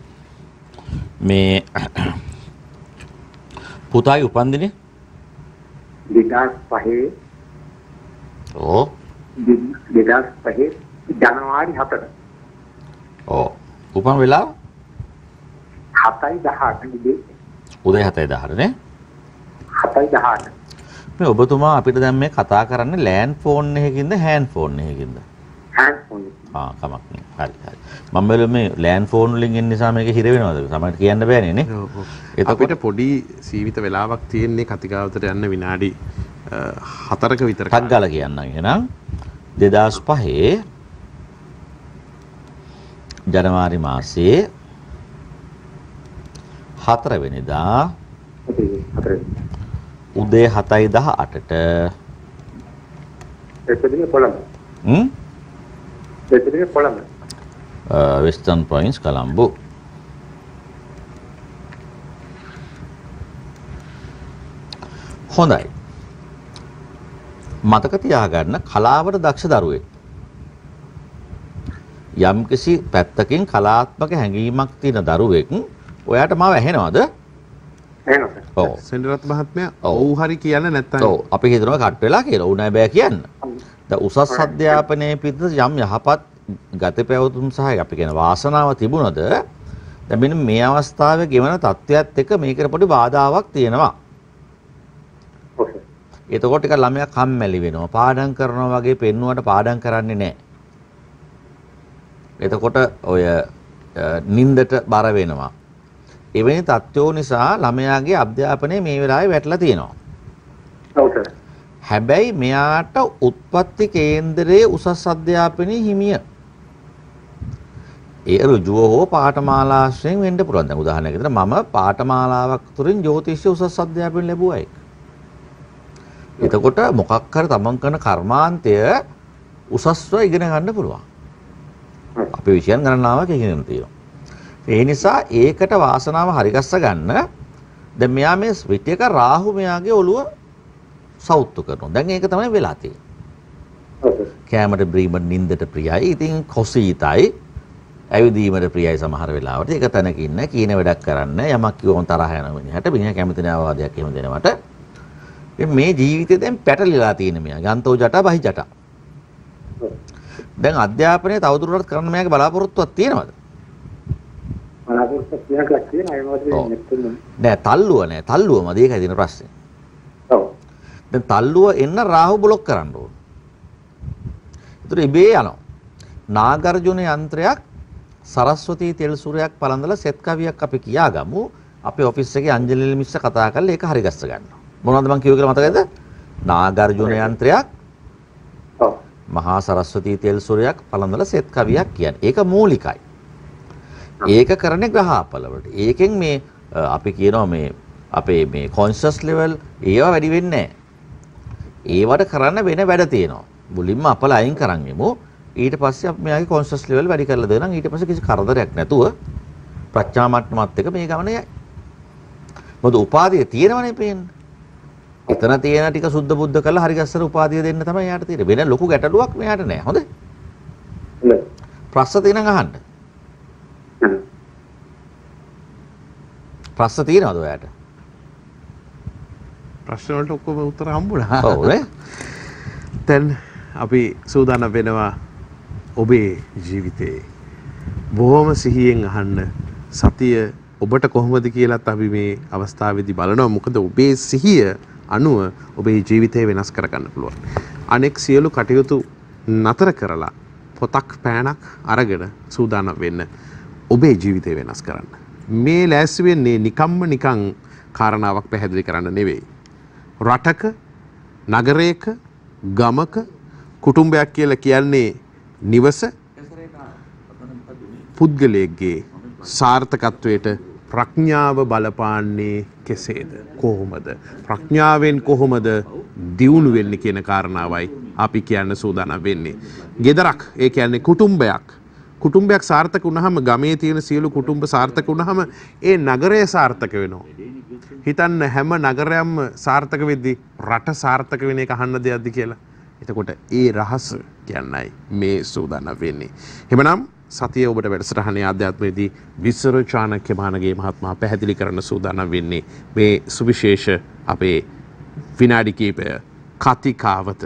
මේ පුතාගේ උපන්දිනේ දෙදාස් පහේ ඕ දෙදාස් පහේ ජනවාරි හතර. ඔව්. උපන් වෙලාව හතයි දහඅට ඉදී. උදේ හතයි දහඅට නේ? හතයි දහඅට. මේ ඔබතුමා අපිට දැන් මේ කතා කරන්නේ ලෑන්ඩ් ෆෝන් එකකින්ද හෑන්ඩ් ෆෝන් එකකින්ද? Hand phone. ආ කමක් නෑ. හරි හරි. මම බැලුවේ මේ ලෑන්ඩ් ෆෝන් වලින් එන නිසා මේක හිර වෙනවද? සමහරට කියන්න බෑනේ නේ. ඔව් ඔව්. අපිට පොඩි සීමිත වෙලාවක් තියෙන්නේ කතිකාවතට යන්න විනාඩි හතරක විතර. ටක් ගාලා කියන්නම් එහෙනම් දෙදාස් පහේ ජනවාරි මාසයේ හතර වෙනිදා උදේ හතයි දහඅටට එතනින් කොළඹ. හ්ම්? එතනින් කොළඹ. Western province Colombo. හොඳයි. මතක තියාගන්න කලාවට දක්ෂ දරුවෙක්. යම්කිසි පැත්තකින් කලාත්මක හැඟීමක් තියෙන දරුවෙක් ඔයාට මාව ඇහෙනවද? ඇහෙනවා. ඔව්. සෙනවිරත්න මහත්මයා ඔව් හරි කියන්නේ නැත්තම් ඔව් අපි හිතනවා කට් වෙලා කියලා. උ නෑ බෑ කියන්න. දැන් උසස් අධ්‍යාපනයේ පිටත යම් යහපත් ගති පැවතුම් සහ අපි කියන වාසනාව තිබුණද දැන් මෙන්න මේ අවස්ථාවේ ගෙවන තත්ත්වයක් එක්ක මේකට පොඩි බාධාවක් තියෙනවා. එතකොට ටික ළමයා කම්මැලි වෙනවා. පාඩම් කරනවා වගේ පෙන්නුවට පාඩම් කරන්නේ නැහැ. එතකොට ඔය නින්දට බර වෙනවා. එවැනි තත්ත්වෝ නිසා ළමයාගේ අධ්‍යාපනය මේ වෙලාවේ වැටලා තියෙනවා. ඔව් සර්. හැබැයි මෙයාට උත්පත්ති කේන්දරයේ උසස් අධ්‍යාපනයේ හිමිය. ඒ ඍජුව හෝ පාඨමාලාශ්‍රයෙන් වෙන්න පුළුවන්. දැන් උදාහරණයක් විදිහට මම පාඨමාලාවක් තුරින් ජ්‍යොතිෂ උසස් අධ්‍යාපනය ලැබුවා ඒක. එතකොට මොකක් හරි තමන් කරන කර්මාන්තය උසස්ව ඉගෙන ගන්න පුළුවන්. අපේ විෂයන් ගණනාවක් ඉගෙන තියෙනවා. ඒ නිසා ඒකට වාසනාව හරිගස්ස ගන්න දැන් මෙයා මේ ස්විච් එක රාහු මෙයාගේ ඔළුව සවුත්තු කරනවා. දැන් ඒක තමයි වෙලා තියෙන්නේ. කැමරට බ්‍රීමර් නින්දට ප්‍රියයි. ඉතින් කොසීතයි ඇවිදීමට ප්‍රියයි සමහර වෙලාවට. ඒක තැනක ඉන්න කීන වැඩක් කරන්න යමක් කිව්වම තරහ යන මිනිහට මිනිහා කැමති නැහැ වාදයක් එහෙම දෙනවට. මේ ජීවිතේ දැන් පැටලිලා තියෙන මෙයා. ගන්තෝ ජටා බහි ජටා. දැන් අධ්‍යාපනය තවදුරටත් කරන්න මෙයාගේ බලාපොරොත්තුවක් තියෙනවද? බලාපොරොත්තුවක් තියෙනවා නෑ තල්ලුව නෑ තල්ලුවමද ඒකයි තියෙන ප්‍රශ්නේ. ඔව්. දැන් තල්ලුව එන්න රාහු බ්ලොක් කරන්න ඕන. ඒතර ඉබේ යනවා. නාගර්ජුන යන්ත්‍රයක් සරස්වතී තෙල් සූරයක් පලඳලා සෙත් කවියක් අපි කියාගමු. අපේ ඔෆිස් එකේ අංජලි මිස්ස කතා කරලා ඒක හරි ගස්ස ගන්නවා. මොනවද මං කිව්වේ කියලා මතකද? නාගර්ජුන යන්ත්‍රයක් ඔව්. මහා සරස්වතී තෙල් සූරයක් පලඳලා සෙත් කවියක් කියන්නේ. ඒක මූලිකයි. ඒක කරන්නේ ග්‍රහාපල වලට. ඒකෙන් මේ අපි කියනවා මේ අපේ මේ කොන්ෂස් ලෙවල් ඒවා වැඩි වෙන්නේ නැහැ. ඒවට කරන්න වෙන වැඩ තියෙනවා. මුලින්ම අපල අයින් කරන් යමු. ඊට පස්සේ අපි මෙයාගේ කොන්ෂස් ලෙවල් වැඩි කරලා දෙනවා. ඊට පස්සේ කිසි කරදරයක් නැතුව ප්‍රඥා මට්ටමත් එක මේ ගමන යයි. මොකද උපාධිය තියෙනවනේ පේන්නේ. එතන තියෙන ටික සුද්ධ බුද්ධ කරලා හරි ගස්සර උපාධිය දෙන්න තමයි යාට තියෙන්නේ. වෙන ලොකු ගැටලුවක් මෙයාට නෑ. හොඳයි. හොඳයි. ප්‍රශ්න තියෙනනම් අහන්න. ප්‍රශ්න තියෙනවද ඔයාට? ප්‍රශ්න වලට ඔක්කොම උත්තර හම්බුණා. ඔව් නේ. දැන් අපි සූදානම් වෙනවා ඔබේ ජීවිතේ බොහොම සිහියෙන් අහන්න සතිය ඔබට කොහොමද කියලාත් අපි මේ අවස්ථාවේදී බලනවා. මොකද ඔබේ සිහිය අනුව ඔබේ ජීවිතය වෙනස් කරගන්න පුළුවන්. අනෙක් සියලු කටයුතු නතර කරලා පොතක් පෑනක් අරගෙන සූදානම් වෙන්න ඔබේ ජීවිතය වෙනස් කරන්න. මේ ලෑස්ති වෙන්නේ නිකම්ම නිකං කාරණාවක් පැහැදිලි කරන්න නෙවෙයි. රටක නගරයක ගමක කුටුම්බයක් කියලා කියන්නේ නිවස පුද්ගලයෙක්ගේ සාර්ථකත්වයට ප්‍රඥාව බලපාන්නේ කෙසේද? කොහොමද? ප්‍රඥාවෙන් කොහොමද දියුණු වෙන්නේ කියන කාරණාවයි අපි කියන්න සූදානම් වෙන්නේ. ගෙදරක් ඒ කියන්නේ කුටුම්බයක්. කුටුම්බයක් සාර්ථක වුණාම ගමේ තියෙන සියලු කුටුම්බ සාර්ථක වුණාම ඒ නගරය සාර්ථක වෙනවා. හිතන්න හැම නගරයක්ම සාර්ථක වෙද්දී රට සාර්ථක වෙන එක අහන්න දෙයක්ද කියලා. එතකොට ඒ රහස කියන්නයි මේ සූදානම් වෙන්නේ. එහෙමනම් සතිය ඔබට වැඩසටහනේ ආධ්‍යාත්මයේදී විසර චාණක්‍ය මානගේ මහත්මයා පැහැදිලි කරන සූදානම් වෙන්නේ මේ සුවිශේෂ අපේ විනාඩි කිහිපය කතිකාවත.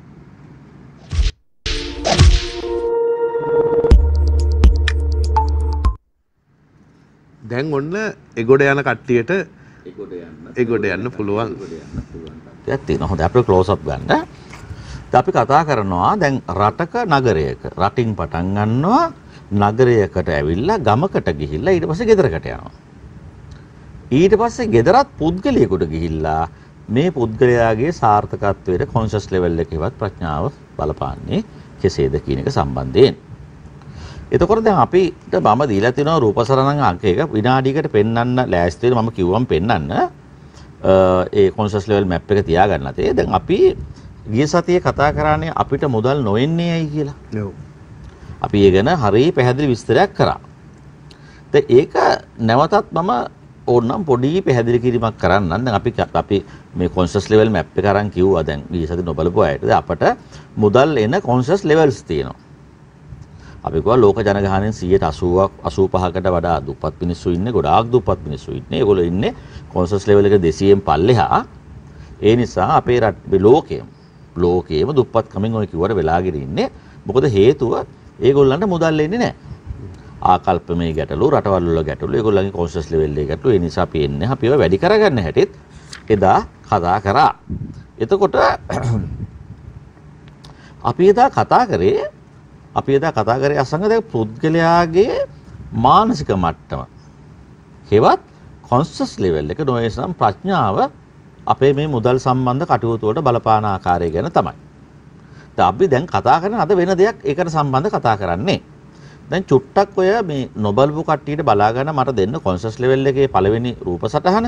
දැන් ඔන්න එගොඩ යන කට්ටියට එගොඩ යන්න එගොඩ යන්න පුළුවන්. දෙයක් තියෙනවා. හොඳයි අපිට ක්ලෝස් අප් ගන්න. දැන් අපි කතා කරනවා දැන් රටක නගරයක රටින් පටන් ගන්නවා නගරයකට ඇවිල්ලා ගමකට ගිහිල්ලා ඊට පස්සේ ගෙදරකට යනවා. ඊට පස්සේ ගෙදරත් පුද්ගලයෙකුට ගිහිල්ලා මේ පුද්ගලයාගේ සාර්ථකත්වයට කොන්ෂස් ලෙවල් එකේවත් ප්‍රඥාව බලපාන්නේ කෙසේද කියන එක සම්බන්ධයෙන්. එතකොට දැන් අපිට මම දීලා තියෙනවා රූපසරණං අංක එක විනාඩියකට පෙන්වන්න ලෑස්ති වෙන මම කිව්වම් පෙන්වන්න ඒ කොන්ෂස් ලෙවල් මැප් එක තියාගන්න තේ. දැන් අපි ගිය සතියේ කතා කරන්නේ අපිට මුදල් නොෙන්නේ ඇයි කියලා. ඔව්. අපි ඒ ගැන හරිය පැහැදිලි විස්තරයක් කරා. දැන් ඒක නැවතත් මම ඕනනම් පොඩි පැහැදිලි කිරීමක් කරන්නම්. දැන් අපි අපි මේ කොන්ෂස් ලෙවල් මැප් එක අරන් කිව්වා දැන් ගිය සතියේ නොබලපු අයට. දැන් අපට මුදල් එන කොන්ෂස් ලෙවල්ස් තියෙනවා. අපි කිව්වා ලෝක ජනගහනයෙන් සියයට අසූවක් අසූපහකට වඩා දුප්පත් මිනිස්සු ඉන්නේ. ගොඩාක් දුප්පත් මිනිස්සු ඉන්නේ. ඒගොල්ලෝ ඉන්නේ කොන්ෂස් ලෙවල් එක දෙසීයෙන් පල්ලෙහා. ඒ නිසා අපේ රට ලෝකයේ ලෝකයේම දුප්පත් කමින් ඔය කිව්වට වෙලාගෙන ඉන්නේ. මොකද හේතුව ඒගොල්ලන්ට මුදල් එන්නේ නැහැ. ආකල්පමය ගැටලු, රටවල් වල ගැටලු, ඒගොල්ලන්ගේ කොන්ෂස් ලෙවල් එකේ ගැටලු. ඒ නිසා අපි එන්නේ අපි ඒවා වැඩි කරගන්න හැටිත් එදා කතා කරා. එතකොට අපි එදා කතා කරේ අපි එදා කතා කරේ අසංගත පුද්ගලයාගේ මානසික මට්ටම. හේවත් කොන්ෂස් ලෙවල් එක නොවේසම් ප්‍රඥාව අපේ මේ මුදල් සම්බන්ධ කටයුතු වලට බලපාන ආකාරය ගැන තමයි. දැන් අපි දැන් කතා කරන අද වෙන දෙයක් ඒකට සම්බන්ධ කතා කරන්නේ. දැන් චුට්ටක් ඔය මේ නොබල්බු කට්ටියට බලා ගන්න මට දෙන්න කොන්ෂස් ලෙවල් එකේ පළවෙනි රූප සටහන.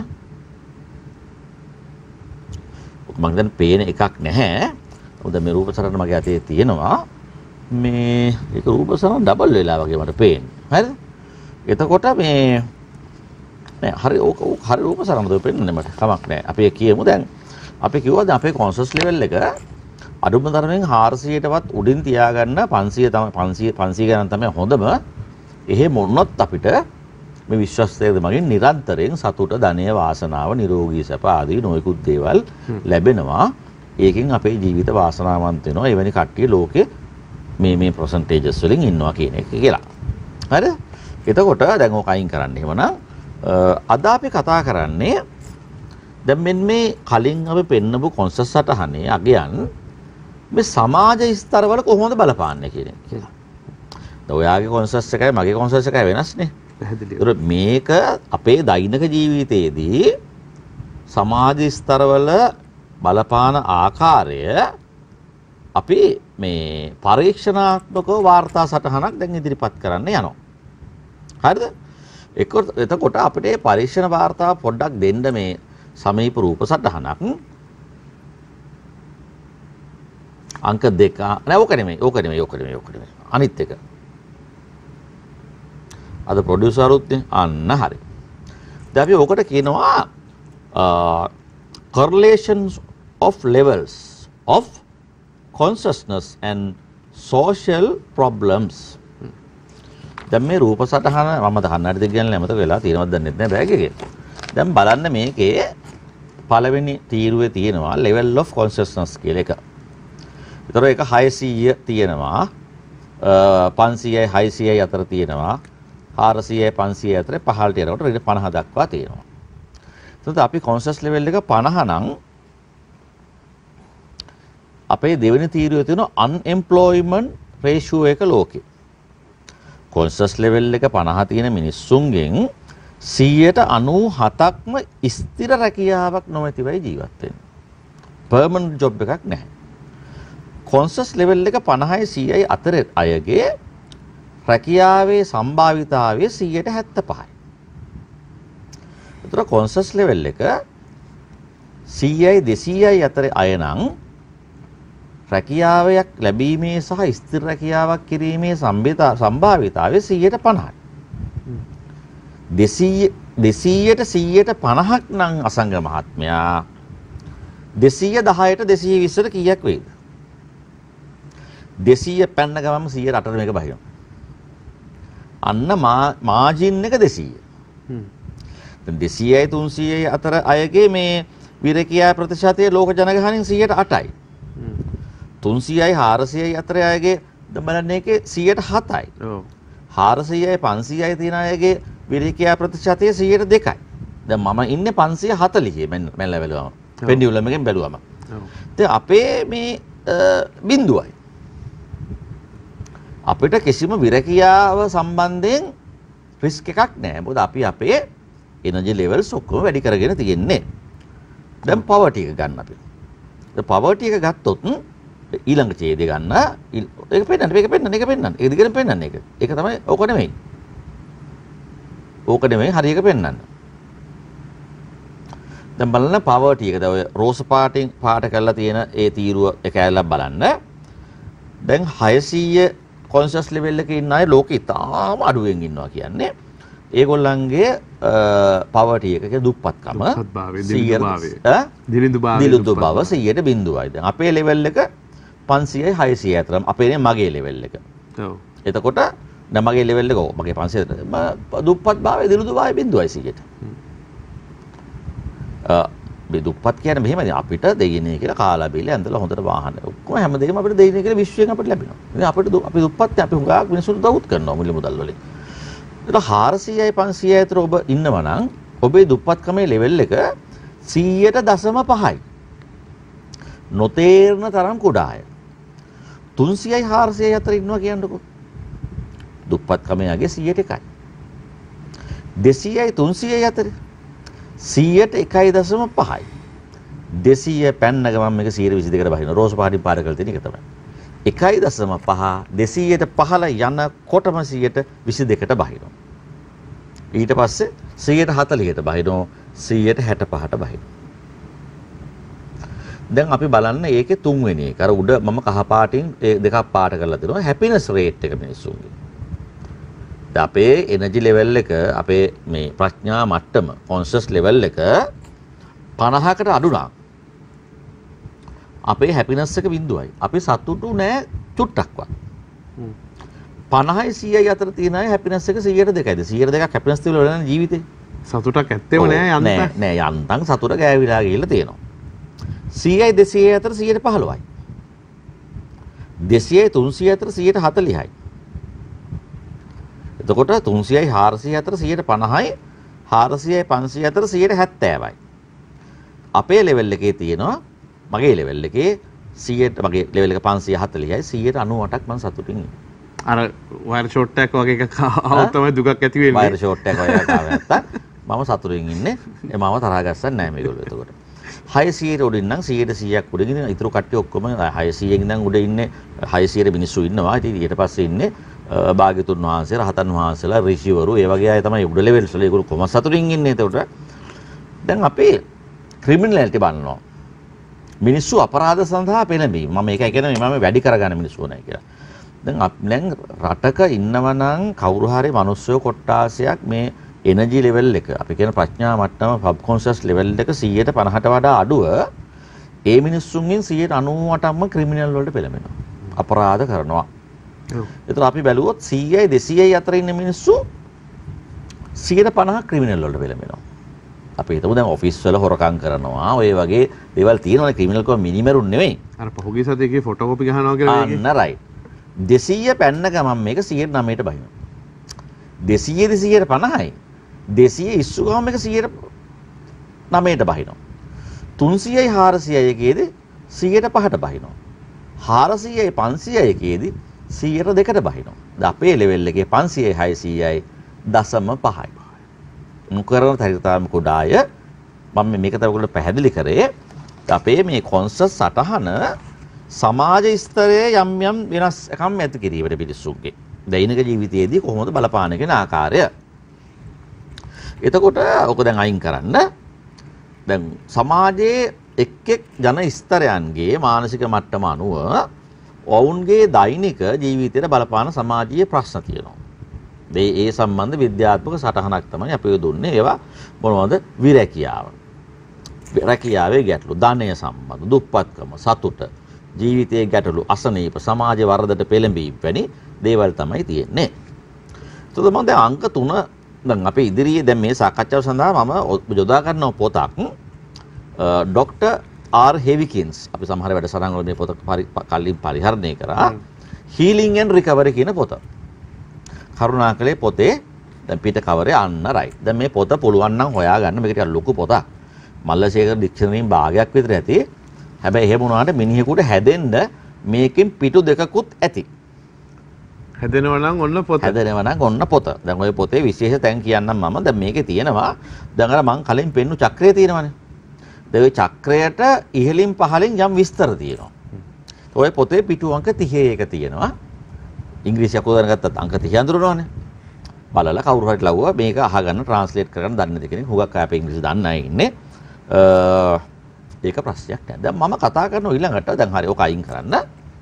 මම දැන් පේන එකක් නැහැ. මොකද මේ රූප සටහන මගේ අතේ තියෙනවා. මේ ඒක රූප සටහන ඩබල් වෙලා වගේ මට පේන්නේ. හරිද? එතකොට මේ නෑ හරි ඕක හරි රූප සටහන දෙන්න පෙන්නන්නේ මට. කමක් නෑ. අපි කියමු දැන් අපි කිව්වා දැන් අපේ කොන්ෂස් ලෙවල් එක අඩුම තරමින් හාරසියයටවත් උඩින් තියාගන්න පන්සිය තමයි පන්සිය පන්සිය ගණන් තමයි හොඳම. එහෙම වුණොත් අපිට මේ විශ්වාසයෙන් මගින් නිරන්තරයෙන් සතුට, ධනය, වාසනාව, නිරෝගී සැප ආදී නොයෙකුත් දේවල් ලැබෙනවා. ඒකෙන් අපේ ජීවිත වාසනාවන්ත වෙනවා. එවැනි කට්ටිය ලෝකේ මේ මේ පර්සන්ටේජස් වලින් ඉන්නවා කියන එක කියලා. හරිද? එතකොට දැන් ඕක අයින් කරන්න. එහෙමනම් අද අපි කතා කරන්නේ දැන් මෙන්න මේ කලින් අපි පෙන්නපු කොන්සස් සටහනේ අගයන් මේ සමාජ ස්තරවල කොහොමද බලපාන්නේ කියන එක කියලා. දැන් ඔයාගේ කොන්සස් එකයි මගේ කොන්සස් එකයි වෙනස්නේ. පැහැදිලි. ඒතර මේක අපේ දෛනික ජීවිතයේදී සමාජ ස්තරවල බලපාන ආකාරය අපි මේ පරීක්ෂණාත්මකව වාර්තා සටහනක් දැන් ඉදිරිපත් කරන්න යනවා. හරිද? එතකොට අපිට මේ පරීක්ෂණ වාර්තාව පොඩ්ඩක් දෙන්න මේ සමීප රූප සටහනක් අංක දෙක නෑ ඕක නෙමෙයි ඕක නෙමෙයි ඕක නෙමෙයි ඕක නෙමෙයි අනිත් එක අද ප්‍රොඩියුසර්ුත් අන්න හරි. දැන් අපි ඕකට කියනවා correlations of levels of consciousness and social problems. දැන් මේ රූප සටහන මම දහන්නට දෙක ගැන නැමත වෙලා තියෙනවද දන්නේ නැහැ බෑග් එකේ. දැන් බලන්න මේකේ පළවෙනි තීරුවේ තියෙනවා level of consciousness කියලා එක. ඒතර ඒක හයසීය තියෙනවා. පන්සීයයි හයසීයයි අතර තියෙනවා. හාරසීයයි පන්සීයයි අතර පහළට යනකොට පනහ දක්වා තියෙනවා. එතකොට අපි conscious level එක පනහ නම් අපේ දෙවෙනි තීරුවේ තියෙන unemployment ratio එක ලෝකේ. conscious level එක පනහ තියෙන මිනිස්සුන්ගෙන් සියයට අනූහතක්ම ස්ථිර රැකියාවක් නොමැතිවයි ජීවත් වෙන්නේ. permanent job එකක් නැහැ. conscious level එක පනහයි සීයයි අතර අයගේ රැකියාවේ සම්භාවිතාවය සියයට හැත්තපහයි. ඒතර conscious level එක සීයයි දෙසීයයි අතර අය නම් රැකියාවයක් ලැබීමේ සහ ස්ථිර රැකියාවක් කිරීමේ සම්භාවිතාවය සියයට පනහයි. දෙසීයට සියයට පනහක් නම් අසංග මහත්මයා දෙසීය දහයට දෙසීය විස්සට කීයක් වේද? දෙසීය පැන්න ගමම සියයට අටට මේක බහිනවා. අන්න මාජින් එක දෙසීය. දැන් දෙසීයයි තුන්සීයයි අතර අයගේ මේ විරකියා ප්‍රතිශතය ලෝක ජනගහනයෙන් සියයට අටයි. තුන්සීයයි හාරසීයයි අතර අයගේ දැන් බලන්නේ ඒකේ සියයට හතයි. ඔව්. හාරසීයයි පන්සීයයි තියෙන අයගේ විරකියා ප්‍රතිශතය සියයට දෙකයි. දැන් මම ඉන්නේ පන්සිය හතලිහේ මෙන්න මෙල්ල බැලුවම. පෙන්ඩියුලම් එකෙන් බැලුවම. ඔව්. දැන් අපේ මේ බිඳුවයි. අපිට කිසිම විරකියාව සම්බන්ධයෙන් රිස්ක් එකක් නැහැ. මොකද අපි අපේ එනර්ජි ලෙවල්ස් ඔක්කොම වැඩි කරගෙන තියෙන්නේ. දැන් පවර්ටි එක ගන්න අපි. දැන් පවර්ටි එක ගත්තොත් ඊළඟ ඡේදය ගන්න ඒක පෙන්නන්න මේක පෙන්නන්න ඒක පෙන්නන්න ඒක දිගට පෙන්නන්න ඒක ඒක තමයි ඕක නෙමෙයි ඕක නෙමෙයි හරි එක පෙන්නන්න දැන් බලන්න පවර්ටි එක දැන් ඔය රෝස පාටින් පාට කරලා තියෙන ඒ තීරුව එක ඇල්ලක් බලන්න දැන් හයසීය කොන්ෂස් ලෙවල් එකේ ඉන්න අය ලෝකෙ ඉතාම අඩුවෙන් ඉන්නවා කියන්නේ ඒගොල්ලන්ගේ පවර්ටි එකක දුප්පත්කම දිලිඳු බව සියයට බිංදුවයි දැන් අපේ ලෙවල් එක පන්සියයි හයසීයයි අතර අපේ මගේ ලෙවල් එක. ඔව්. එතකොට දැන් මගේ ලෙවල් එක මගේ පන්සිය දුප්පත් භාවය දිලිඳු භාවය බිංදුවයි සියයට. අ මේ දුප්පත් කියන්නේ මෙහෙමයි අපිට දෙයිනේ කියලා කාලා බීලා ඇඳලා හොඳට වාහන ඔක්කොම හැමදේම අපිට දෙයිනේ කියලා විශ්වයෙන් අපිට ලැබෙනවා. ඉතින් අපිට අපි දුප්පත් අපි හුඟක් මිනිස්සුන්ට දවුත් කරනවා මුල්ල මුදල් වලින්. ඒක හාරසීයයි පන්සීයයි අතර ඔබ ඉන්නවා නම් ඔබේ දුප්පත්කමේ ලෙවල් එක සියයට දශම පහයි. නොතේරන තරම් කුඩාය. තුන්සියයි හාරසීයයි අතර ඉන්නවා කියන්නකො. දුප්පත්කමේ යගේ සියයට එකයි. දෙසීයයි තුන්සියයි අතර සියයට එකයි දශම පහයි. දෙසීය පැන්න ගමන් මේක සියයට විසි දෙකට බහිනවා. රෝස පාටින් පාර කරලා තියෙන එක තමයි. එකයි දශම පහ දෙසීයට පහළ යනකොටම සියයට විසි දෙකට බහිනවා. ඊට පස්සේ සියයට හතලිහට බහිනවා. සියයට හැට පහට බහිනවා. දැන් අපි බලන්න ඒකේ තුන්වෙනි එක. අර උඩ මම කහ පාටින් ඒ දෙකක් පාට කරලා දෙනවා. හැපිනස් රේට් එක මිනිස්සුන්ගේ. දැන් අපේ එනර්ජි ලෙවල් එක අපේ මේ ප්‍රඥා මට්ටම කොන්ෂස් ලෙවල් එක පනහකට අඩු නම් අපේ හැපිනස් එක බිඳුවයි. අපි සතුටු නෑ චුට්ටක්වත්. පනහයි සීයයි අතර තියෙන අය හැපිනස් එක සියයට දෙකයිද? සියයට දෙකක් හැපිනස් තිබුණා නේද ජීවිතේ? සතුටක් ඇත්තෙම නෑ යන්තම්. නෑ නෑ යන්තම් සතුට ගෑවිලා ගිහිල්ලා තියෙනවා. සීයයි දෙසීයයි අතර සියයට පහළොවයි. දෙසීයයි තුන්සියයි අතර සියයට හතලිහයි. එතකොට තුන්සියයි හාරසීයයි අතර සියයට පනහයි, හාරසීයයි පන්සීයයි අතර සියයට හැත්තෑවයි. අපේ ලෙවල් එකේ තියෙනවා මගේ ලෙවල් එකේ සියයට මගේ ලෙවල් එක පන්සිය හතලිහයි සියයට අනූඅටක් මම සතුටින් ඉන්නේ. අර වයර් ෂෝට් එකක් වගේ එකක් ආවොත් තමයි දුකක් ඇති වෙන්නේ. වයර් ෂෝට් එකක් වගේ එකක් ආව නැත්තම් මම සතුටින් ඉන්නේ. ඒ මම තරහ ගස්සන්නේ නැහැ මේගොල්ලෝ එතකොට. හයසීයට උඩින් නම් සියයට සීයක් උඩින් ඉන්න ඉතුරු කට්ටිය ඔක්කොම හයසීයෙන් ඉඳන් උඩ ඉන්නේ හයසීයට මිනිස්සු ඉන්නවා. ඉතින් ඊට පස්සේ ඉන්නේ භාග්‍යතුන් වහන්සේ රහතන් වහන්සේලා ඍෂිවරු ඒ වගේ අය තමයි උඩ ලෙවල්ස් වල ඒගොල්ලෝ කොහොම සතුටින් ඉන්නේ එතකොට. දැන් අපි ක්‍රිමිනැලිටි බලනවා. මිනිස්සු අපරාධ සඳහා පෙළඹීම. මම මේකයි කියන්නේ මම වැඩි කරගන්න මිනිස්සු නැහැ කියලා. දැන් දැන් රටක ඉන්නවනම් කවුරු හරි මිනිස්සු කොට්ටාසයක් මේ එනර්ජි ලෙවල් එක අපි කියන ප්‍රඥා මට්ටම සබ්කොන්ෂස් ලෙවල් එක සියයට පනහට වඩා අඩුව ඒ මිනිස්සුන්ගෙන් සියයට අනූවටම ක්‍රිමිනල් වලට පෙළඹෙනවා. අපරාධ කරනවා. ඒතර අපි බැලුවොත් සීයයි දෙසීයයි අතර ඉන්න මිනිස්සු සියයට පනහක් ක්‍රිමිනල් වලට පෙළඹෙනවා. අපි හිතමු දැන් ඔෆිස් වල හොරකම් කරනවා ඔය වගේ දේවල් තියෙනවනේ ක්‍රිමිනල් කෝ මිනිමරුන් නෙවෙයි. අර පහුගිය සතියේ ෆොටෝකෝපි ගහනවා කියලා මේකේ. අන්න රයිට්. දෙසීය පැන්න ගමන් මේක සියයට නවයට බහිනවා. දෙසීය දෙසීයට පනහයි. දෙසීය ඉස්සු ගමන් මේක සියයට නවයට බහිනවා. තුන්සීයයි හාරසීයයි එකේදී සියයට පහට බහිනවා. හාරසීයයි පන්සීයයි එකේදී සියයට දෙකට බහිනවා. ද අපේ ලෙවල් එකේ පන්සීයයි හයසීයයි දශම පහයි. මුකරන තරිතාම කුඩාය මම මේක තමයි ඔයගොල්ලෝ පැහැදිලි කරේ අපේ මේ කොන්සස් සටහන සමාජ ස්තරයේ යම් යම් වෙනස්කම් ඇති කිරීමට පිළිසුන්ගේ දෛනික ජීවිතයේදී කොහොමද බලපාන කියන ආකාරය. එතකොට ඔක දැන් අයින් කරන්න. දැන් සමාජයේ එක් එක් ජන ස්තරයන්ගේ මානසික මට්ටම අනුව ඔවුන්ගේ දෛනික ජීවිතයට බලපාන සමාජීය ප්‍රශ්න තියෙනවා. මේ ඒ සම්බන්ධ විද්‍යාත්මක සටහනක් තමයි අපි දුන්නේ. ඒවා මොනවද? විරැකියාව. විරැකියාවේ ගැටලු, ධනය සම්බන්ධ, දුප්පත්කම, සතුට, ජීවිතයේ ගැටලු, අසනීප, සමාජ වරදට පෙළඹීම් වැනි දේවල් තමයි තියෙන්නේ. එතකොට මම දැන් අංක තුන දැන් අපි ඉදිරියේ දැන් මේ සාකච්ඡාව සඳහා මම යොදා ගන්න පොතක් ඩොක්ටර් ආර් හෙවිකින්ස් අපි සමහර වැඩසටහන් වල මේ පොත කලින් පරිහරණය කරා හීලින් ඇන්ඩ් රිකවරි කියන පොත. කරුණාකරේ පොතේ දැන් පිට කවරේ අන්න රයිට්. දැන් මේ පොත පුළුවන් නම් හොයාගන්න. මේක ටිකක් ලොකු පොතක්. මල්ලසේකර ඩික්ෂනරියෙන් භාගයක් විතර ඇති. හැබැයි එහෙම වුණාට මිනිහෙකුට හැදෙන්න මේකෙන් පිටු දෙකකුත් ඇති. හැදෙනවා නම් ඔන්න පොත. හැදෙනවා නම් ඔන්න පොත. දැන් ওই පොතේ විශේෂ තැන් කියන්නම් මම. දැන් මේකේ තියෙනවා දැන් අර මං කලින් පෙන්නු චක්‍රය තියෙනවනේ. දැන් ওই චක්‍රයට ඉහළින් පහළින් යම් විස්තර තියෙනවා. ඔය පොතේ පිටු අංක තිහේ එක තියෙනවා. ඉංග්‍රීසි අකුරු දැනගත්තත් අංක තිහ අඳුරනවානේ. බලලා කවුරු හරි ලව්වා මේක අහගන්න ට්‍රාන්ස්ලේට් කරගන්න දන්නේ නැති කෙනෙක් හුඟක් අය අපේ ඉංග්‍රීසි දන්නේ නැහැ ඉන්නේ. ඒක ප්‍රශ්නයක් නෑ. දැන් මම කතා කරන ඊළඟට දැන් හරි ඔක අයින් කරන්න.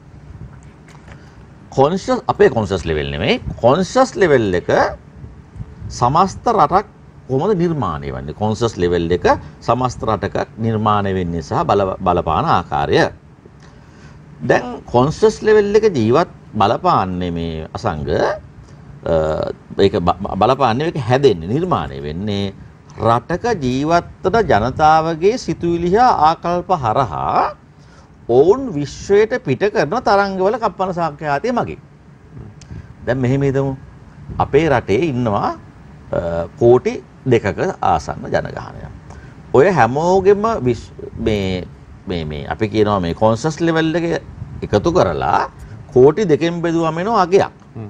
කොන්ෂස් අපේ කොන්ෂස් ලෙවල් නෙමෙයි කොන්ෂස් ලෙවල් එක සමස්ත රටක් කොහොමද නිර්මාණය වෙන්නේ? කොන්ෂස් ලෙවල් එක සමස්ත රටක නිර්මාණය වෙන්නේ සහ බලපාන ආකාරය. දැන් කොන්ෂස් ලෙවල් එක ජීවත් බලපාන්නේ මේ අසංග ඒක බලපාන්නේ ඒක හැදෙන්නේ නිර්මාණය වෙන්නේ රටක ජීවත්වන ජනතාවගේ සිතුවිලි හා ආකල්ප හරහා ඔවුන් විශ්වයට පිට කරන තරංගවල කප්පන සංඛ්‍යාතය මගින්. දැන් මෙහෙම හිතමු අපේ රටේ ඉන්නවා කෝටි දෙකක ආසන්න ජනගහනයක්. ඔය හැමෝගෙම මේ මේ මේ අපි කියනවා මේ කොන්ෂස් ලෙවල් එක එකතු කරලා කෝටි දෙකෙන් බෙදුවම එන අගයක්.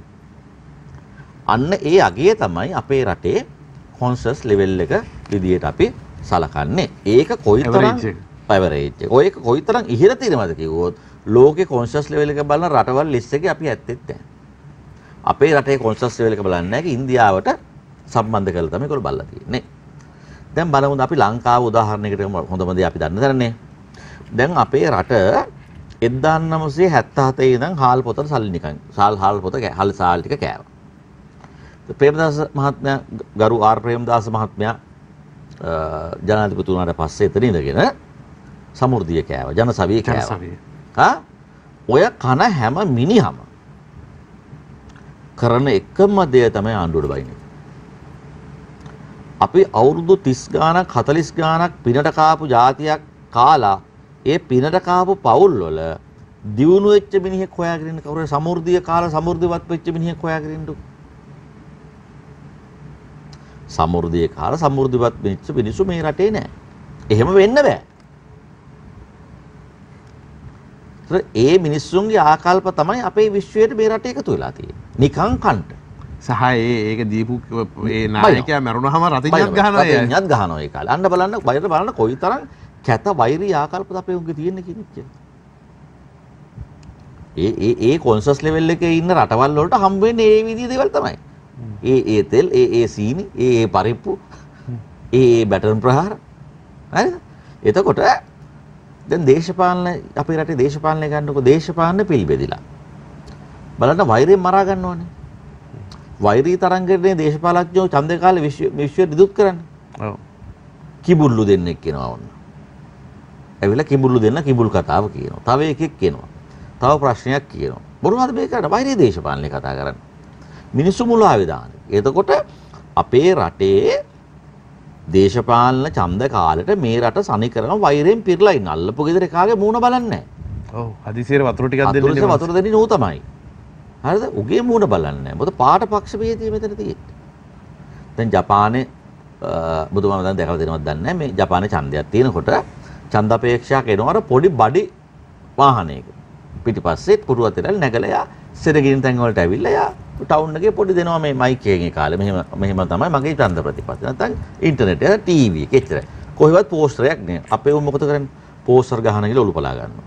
අන්න ඒ අගය තමයි අපේ රටේ කොන්ෂස් ලෙවල් එක විදියට අපි සලකන්නේ. ඒක කොයිතරම් ඇවරේජ් එක. ඔය එක කොයිතරම් ඉහළ තියෙනවද කිව්වොත් ලෝකේ කොන්ෂස් ලෙවල් එක බලන රටවල් ලිස්ට් එකේ අපි ඇත්තෙත් නැහැ. අපේ රටේ කොන්ෂස් ලෙවල් එක බලන්නේ නැහැ. ඉන්දියාවට සම්බන්ධ කරලා තමයි ඒගොල්ලෝ බලලා තියෙන්නේ. දැන් බලමු අපි ලංකාව උදාහරණයකට හොඳම දේ අපි දන්න තරනේ. දැන් අපේ රට එක්දාස් නවසිය හැත්තෑ හතේ ඉඳන් හාල් පොතට සල්ලි නිකන් සාල් හාල් පොත හාල් සාල් ටික කෑවා. ප්‍රේමදාස මහත්මයා ගරු ආර් ප්‍රේමදාස මහත්මයා ජනාධිපති වුණාට පස්සේ එතන ඉඳගෙන සමෘද්ධිය කෑවා ජනසවිය කෑවා. හා ඔය කන හැම මිනිහම කරන එකම දේ තමයි ආණ්ඩුවට බයින්නේ. අපි අවුරුදු තිස් ගාණක් හතළිස් ගාණක් පිනට කාපු જાතියක් කාලා ඒ පිනට කාපු පවුල් වල දියුණු වෙච්ච මිනිහෙක් හොයාගෙන ඉන්න කවුරු සමෘද්ධිය කාලා සමෘද්ධිවත් වෙච්ච මිනිහෙක් හොයාගෙන ඉන්නු. සමෘද්ධිය කාලා සමෘද්ධිවත් වෙච්ච මිනිස්සු මේ රටේ නෑ. එහෙම වෙන්න බෑ. ඒ මිනිස්සුන්ගේ ආකල්ප තමයි අපේ විශ්වයට මේ රටේ එකතු වෙලා තියෙන්නේ. නිකං කන්ට. සහ ඒ ඒක දීපු ඒ නායකයා මරුණාම රතිඤ්ඤත් ගහනවා. රතිඤ්ඤත් ගහනවා ඒ කාලේ. අන්න බලන්න බයර බලන්න කොයිතරම් කැත වෛරී ආකල්පද අපේ උන්ගේ තියෙන්නේ කිනිච්ච. ඒ ඒ ඒ කොන්ෂස් ලෙවල් එකේ ඉන්න රටවල් වලට හම් වෙන්නේ ඒ විදිහේ දේවල් තමයි. ඒ ඒ තෙල් ඒ ඒ සීනි ඒ ඒ පරිප්පු ඒ ඒ බැටර් ප්‍රහාර. හරිද? එතකොට දැන් දේශපාලන අපේ රටේ දේශපාලනය ගන්නකො දේශපාලන පිළිබෙදිලා බලන්න වෛරයෙන් මරා ගන්නවනේ. වෛරී තරංගනේ දේශපාලඥයෝ ඡන්දේ කාලේ විශ්ව විශ්ව නිදුත් කරන්නේ. ඔව්. කිඹුල්ලු දෙන්නෙක් කියනවා වොන්න. ඇවිල්ලා කිඹුල්ලු දෙන්න කිඹුල් කතාව කියනවා. තව එකෙක් කියනවා. තව ප්‍රශ්නයක් කියනවා. මොනවද මේ කරන්නේ? වෛරී දේශපාලනේ කතා කරන්නේ. මිනිස්සු මුලාවේ දාන්නේ. එතකොට අපේ රටේ දේශපාලන ඡන්ද කාලෙට මේ රට සනි කරන වෛරයෙන් පිරලා ඉන්න. අල්ලපු ගෙදර එකාගේ මූණ බලන්නේ නැහැ. ඔව්. හදිසියෙ වතුර ටිකක් දෙන්න ඉන්නේ. වතුර දෙන්නේ නෝ තමයි. හරිද? උගේ මූණ බලන්නේ නැහැ. මොකද පාට පක්ෂ වේදී මෙතන තියෙන්නේ. දැන් ජපානයේ බුදුමම දැන් දැකලා දෙනවද දන්නේ නැහැ. මේ ජපානයේ ඡන්දයක් තියෙනකොට ඡන්ද අපේක්ෂාවක් එනවා අර පොඩි බඩි වාහනයක. පිටිපස්සේ පුරුවතෙල් නැගලා යා සෙරගින් තැන් වලට ඇවිල්ලා යා ටවුන් එකේ පොඩි දෙනවා මේ මයික් එකේ කාලේ. මෙහෙම මෙහෙම තමයි මගේ ඡන්ද ප්‍රතිපත්ති. නැත්නම් ඉන්ටර්නෙට් එක ටීවී එක එච්චරයි. කොහෙවත් පෝස්ටරයක් නෑ. අපේ උන් මොකද කරන්නේ? පෝස්ටර් ගහන ගිහලා ඔලුපලා ගන්නවා.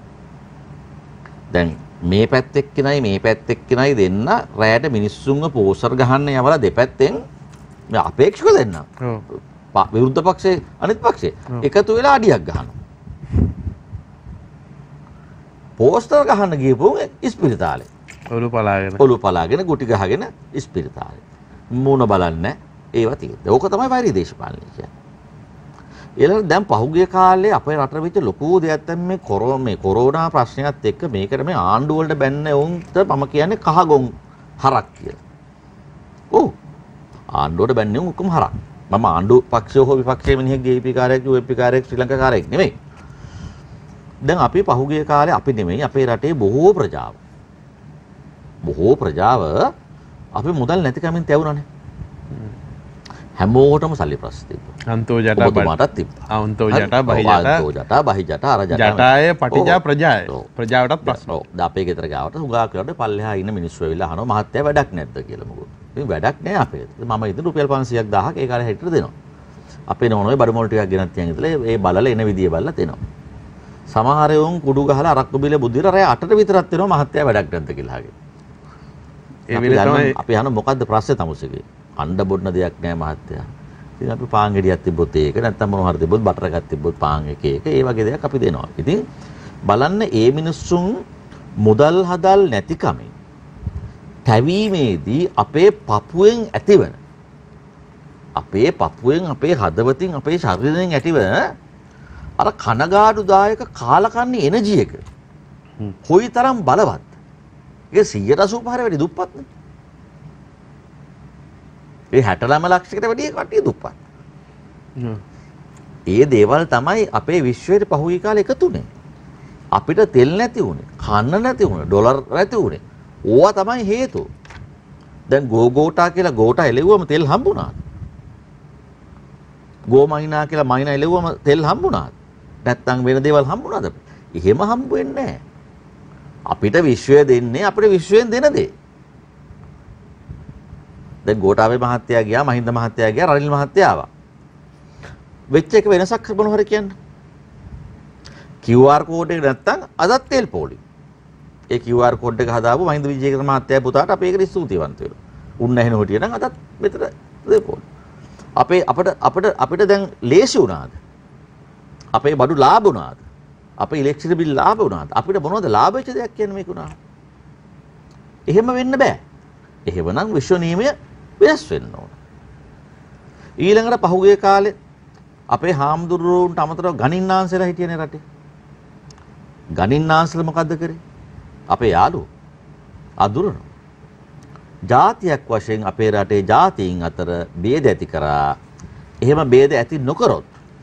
දැන් මේ පැත්තෙක් කෙනයි මේ පැත්තෙක් කෙනයි දෙන්න රැයට මිනිස්සුන්ව පෝස්ටර් ගහන්න යවලා දෙපැත්තෙන් මේ අපේක්ෂක දෙන්න. ඔව්. විරුද්ධ පක්ෂේ අනිත් පක්ෂේ එකතු වෙලා අඩියක් ගහනවා. පෝස්ටර් ගහන්න ගියපුවම ඉස්පිරිතාලේ. ඔලු පලාගෙන. ඔලු පලාගෙන ගුටි ගහගෙන ඉස්පිරිතාලේ. මූණ බලන්නේ ඒවා තියෙද්දි. ඕක තමයි වෛරී දේශපාලනය කියන්නේ. ඊළඟ දැන් පහුගිය කාලේ අපේ රටේ වෙච්ච ලොකු දෙයක් තමයි මේ කොරෝ මේ කොරෝනා ප්‍රශ්නයත් එක්ක මේකට මේ ආණ්ඩුව වලට බැන්නේ උන්ට මම කියන්නේ කහගොන් හරක් කියලා. ඔව්. ආණ්ඩුවට බැන්නේ උන් ඔක්කොම හරක්. මම ආණ්ඩු පක්ෂය හෝ විපක්ෂයේ මිනිහෙක් ජේ.පී කාර්යයක් යූ.එෆ්.පී කාර්යයක් ශ්‍රී ලංකා කාර්යයක් නෙමෙයි. දැන් අපි පහුගිය කාලේ අපි නෙමෙයි අපේ රටේ බොහෝ ප්‍රජාව බොහෝ ප්‍රජාව අපි මුදල් නැති කමින් තැවුණානේ. හැමෝටම සල්ලි ප්‍රශ්න තිබ්බා. අන්තෝ ජටා බඩටත් තිබ්බා. අන්තෝ ජටා බහි ජටා අන්තෝ ජටා බහි ජටා අර ජටා ජටායේ පටිජා ප්‍රජාය. ප්‍රජාවටත් ප්‍රශ්න. ඔව්. ද අපේ ගෙදර ගාවට හුඟා කරලා පල්ලෙහා ඉන්න මිනිස්සු ඇවිල්ලා අහනවා මහත්තයා වැඩක් නැද්ද කියලා මොකද. ඉතින් වැඩක් නෑ අපේ. මම ඉතින් රුපියල් පන්සියයක් දහයක් ඒ කාලේ හැටියට දෙනවා. අපේ නෝනෝයි බඩු මොල් ටිකක් ගෙනත් තියන් ඉතලා ඒ බලලා එන විදිය බලලා දෙනවා. සමහර උන් කුඩු ගහලා අරක්කු බිල බුද්ධිර රෑ අටට විතරක් දෙනවා මහත්තයා වැඩක් නැද්ද කියලා අහගෙන. ඒ වෙලේ තමයි අපි අහන මොකද්ද ප්‍රශ්නේ තමුසේගේ. අඬ බොන්න දෙයක් නෑ මහත්තයා. ඉතින් අපි පාන් ගෙඩියක් තිබ්බොත් ඒක නැත්තම් මොනවා හරි තිබ්බොත් බටර් එකක් තිබ්බොත් පාන් එක එක ඒ වගේ දෙයක් අපි දෙනවා. ඉතින් බලන්න ඒ මිනිස්සුන් මුදල් හදල් නැතිකමෙන් තැවීමේදී අපේ පපුවෙන් ඇතිවන අපේ පපුවෙන් අපේ හදවතින් අපේ ශරීරයෙන් ඇතිවන අර කනගාටුදායක කාලකන්ණි එනර්ජි එක කොයිතරම් බලවත්. ඒක සියයට අසූ පහ වැඩි දුප්පත් නේ. ඒ හැට නවය ලක්ෂයකට වැඩි කට්ටිය දුප්පත්. ඒ දේවල් තමයි අපේ විශ්වයේ පහුගිය කාලේ එකතුනේ. අපිට තෙල් නැති වුණේ, කන්න නැති වුණේ, ඩොලර් නැති වුණේ. ඕවා තමයි හේතුව. දැන් ගෝගෝටා කියලා ගෝටා එලෙව්වම තෙල් හම්බුණාද? ගෝමයිනා කියලා මයිනා එලෙව්වම තෙල් හම්බුණාද? නැත්තම් වෙන දේවල් හම්බුණාද? එහෙම හම්බ වෙන්නේ නැහැ. අපිට විශ්වය දෙන්නේ අපිට විශ්වයෙන් දෙන දේ. දැන් ගෝඨාභය මහත්තයා ගියා, මහින්ද මහත්තයා ගියා, රනිල් මහත්තයා ආවා. වෙච්ච එක වෙනසක් මොන හරි කියන්න. කියු ආර් කෝඩ් එක නැත්තම් අදත් තෙල් පොලි. ඒ කියු ආර් කෝඩ් එක හදාපු මහින්ද විජේකර මහත්තයා පුතාට අපි ඒකට ස්තුතිවන්ත වෙනවා. උන් නැහෙන හිටිය නම් අදත් මෙතන තෙල් පොලි. අපේ අපිට අපිට අපිට දැන් ලේසි වුණාද? අපේ බඩු ලාභ වුණාද? අපේ ඉලෙක්ට්‍රිසිටි බිල් ලාභ වුණාද? අපිට මොනවද ලාභ වෙච්ච දෙයක් කියන්නේ මේක උනා? එහෙම වෙන්න බෑ. එහෙමනම් විශ්ව නියමය වෙනස් වෙන්න ඕන. ඊළඟට පහුගිය කාලේ අපේ හාමුදුරුවන්ට අමතරව ගණින්නාන්සලා හිටියනේ රටේ. ගණින්නාන්සලා මොකද්ද කරේ? අපේ යාළුවෝ අඳුරන. ජාතියක් වශයෙන් අපේ රටේ ජාතීන් අතර ભેද ඇති කරා. එහෙම ભેද ඇති නොකරොත්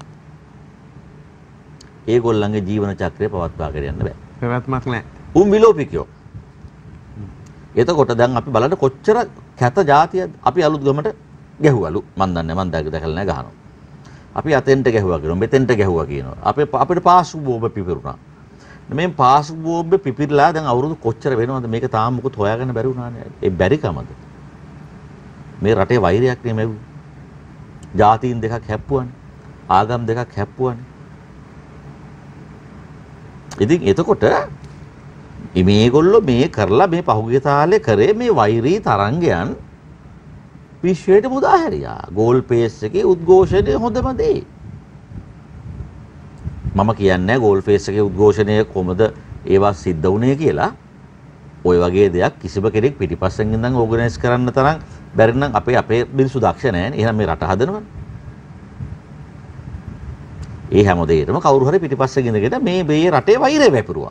ඒගොල්ලන්ගේ ජීවන චක්‍රය පවත්වාගෙන යන්න බෑ. පැවැත්මක් නැහැ. උන් විලෝපිකයෝ. එතකොට දැන් අපි බලන්න කොච්චර කැත જાතියද අපි අලුත් ගමට ගැහුවලු. මන් දන්නේ මන් දැකලා නැහැ ගහනවා. අපි අතෙන්ට ගැහුවා කියනවා මෙතෙන්ට ගැහුවා කියනවා. අපේ අපිට පාසු බෝම්බ පිපිරුණා. මේ පාසු බෝම්බ පිපිරලා දැන් අවුරුදු කොච්චර වෙනවද මේක තාම මොකුත් හොයාගන්න බැරි වුණානේ. ඒ බැරි කමද? මේ රටේ වෛරයක් නෙමෙයි. ජාතීන් දෙකක් හැප්පුවානේ. ආගම් දෙකක් හැප්පුවානේ. ඉතින් එතකොට මේගොල්ලෝ මේ කරලා මේ පහුගිය තාලේ කරේ මේ වෛරී තරංගයන් විශ්වයට මුදා හැරියා. ගෝල් පේස් එකේ උද්ඝෝෂණය හොඳම දේ. මම කියන්නේ ගෝල් පේස් එකේ උද්ඝෝෂණය කොහොමද ඒවා සිද්ධ වුණේ කියලා. ওই වගේ දෙයක් කිසිම කෙනෙක් පිටිපස්සෙන් ඉඳන් ඕගනයිස් කරන්න තරම් බැරි නම් අපේ අපේ මිනිස්සු දක්ෂ නැහැනේ. එහෙනම් මේ රට හදනවනේ. ඒ හැම දෙයකටම කවුරු හරි පිටිපස්සෙන් ඉඳගෙන මේ මේ රටේ වෛරය වැපිරුවා.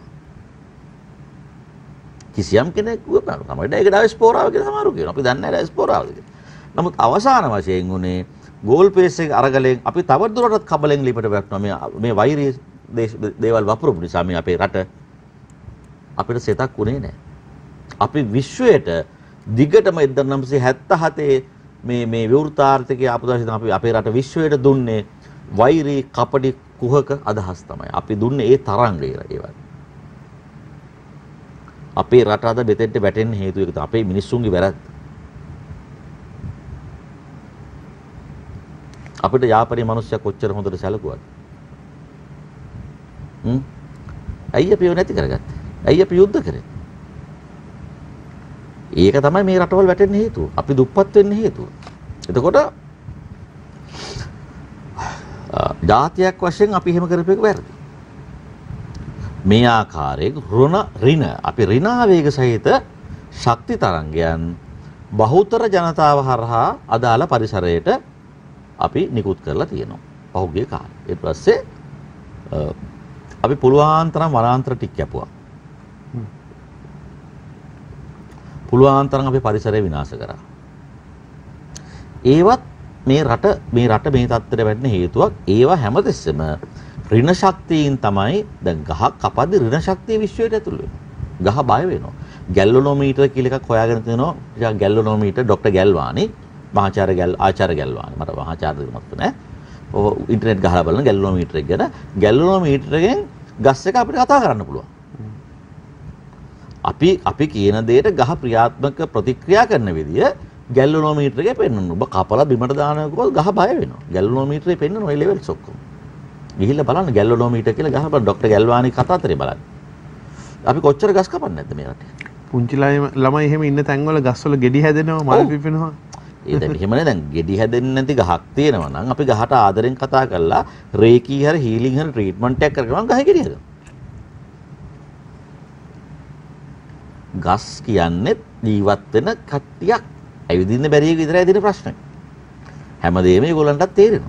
කිසියම් කෙනෙක් වුණා තමයි ඒක ඩයස්පෝරාව කියලා සමහරු කියනවා. අපි දන්නේ නැහැ ඩයස්පෝරාවද කියලා. නමුත් අවසාන වශයෙන් උනේ ගෝල් පේස් එක අරගලෙන් අපි තව දුරටත් කබලෙන් ලිපට වැටෙනවා. මේ මේ වෛරී දේවල් වපුරපු නිසා මේ අපේ රට අපිට සෙතක් උනේ නැහැ. අපි විශ්වයට දිගටම එක්දහස් නවසිය හැත්තෑ හතේ මේ මේ විවෘතාර්ථකයේ අපදාසිත අපි අපේ රට විශ්වයට දුන්නේ වෛරී කපටි කුහක අදහස් තමයි. අපි දුන්නේ ඒ තරංගය ඒවත්. අපේ රට අද මෙතෙන්ට වැටෙන්න හේතුව ඒක තමයි අපේ මිනිස්සුන්ගේ වැරද්ද. අපිට යාපනයේ මිනිස්සු කොච්චර හොඳට සැලකුවද? හ්ම්. ඇයි අපි නැති කරගත්තේ? ඇයි අපි යුද්ධ කරේ? ඒක තමයි මේ රටවල් වැටෙන්න හේතුව. අපි දුප්පත් වෙන්න හේතුව. එතකොට ජාතියක් වශයෙන් අපි එහෙම කරපේක වැරදි. මේ ආකාරයෙන් ඍණ ඍණ අපි ඍණාවේග සහිත ශක්ති තරංගයන් බහුතර ජනතාව හරහා අදාළ පරිසරයට අපි නිකුත් කරලා තියෙනවා. පහුගිය කාලේ. ඊට පස්සේ අපි පුළුවන් තරම් වනාන්තර ටික කැපුවා. පුළුවන් තරම් අපේ පරිසරය විනාශ කරා. ඒවත් මේ රට මේ රට මේ තත්ත්වයට වැටෙන හේතුවක්. ඒවා හැමතිස්සෙම ඍණ ශක්තියින් තමයි. දැන් ගහක් කපද්දි ඍණ ශක්තිය විශ්වයට ඇතුල් වෙනවා. ගහ බය වෙනවා. ගැල්වනෝමීටර් කියලා එකක් හොයාගෙන තිනවා. ටිකක් ගැල්වනෝමීටර් ડોක්ටර් ගැල්වානි මහාචාර්ය ගැල් ආචාර්ය ගැල්වානි මට මහාචාර්ය මතක නැහැ. ඔය ඉන්ටර්නෙට් ගහලා බලන ගැල්වනෝමීටර් එක ගැන ගැල්වනෝමීටරයෙන් ගස් එක අපිට කතා කරන්න පුළුවන්. අපි අපි කියන දෙයට ගහ ක්‍රියාත්මක ප්‍රතික්‍රියා කරන විදිය ගැල්වනෝමීටර් එකේ පෙන්වනවා. ඔබ කපලා බිමට දානකොට ගහ බය වෙනවා. ගැල්වනෝමීටරේ පෙන්වන ඔය ලෙවල්ස් ඔක්කොම. ගිහිල්ලා බලන්න ගැල්වනෝමීටර් කියලා ගහ බලන්න ડોක්ටර් ගැල්වානි කතාතරේ බලන්න. අපි කොච්චර ගස් කපන්නේ නැද්ද මේ රටේ? පුංචි ළමයි එහෙම ඉන්න තැන්වල ගස්වල ගෙඩි හැදෙනවා මල් පිපෙනවා. ඒ දැන් එහෙමනේ දැන් ගෙඩි හැදෙන්නේ නැති ගහක් තියෙනවා නම් අපි ගහට ආදරෙන් කතා කරලා රේකී හරි හීලින් හරි ට්‍රීට්මන්ට් එකක් කරගමන් ගහේ ගෙඩි හැදෙනවා. ගස් කියන්නේ ජීවත් වෙන කට්ටියක්. ඇවිදින්න බැරි එක විතරයි දෙන ප්‍රශ්නේ. හැමදේම ඒගොල්ලන්ටත් තේරෙනවා.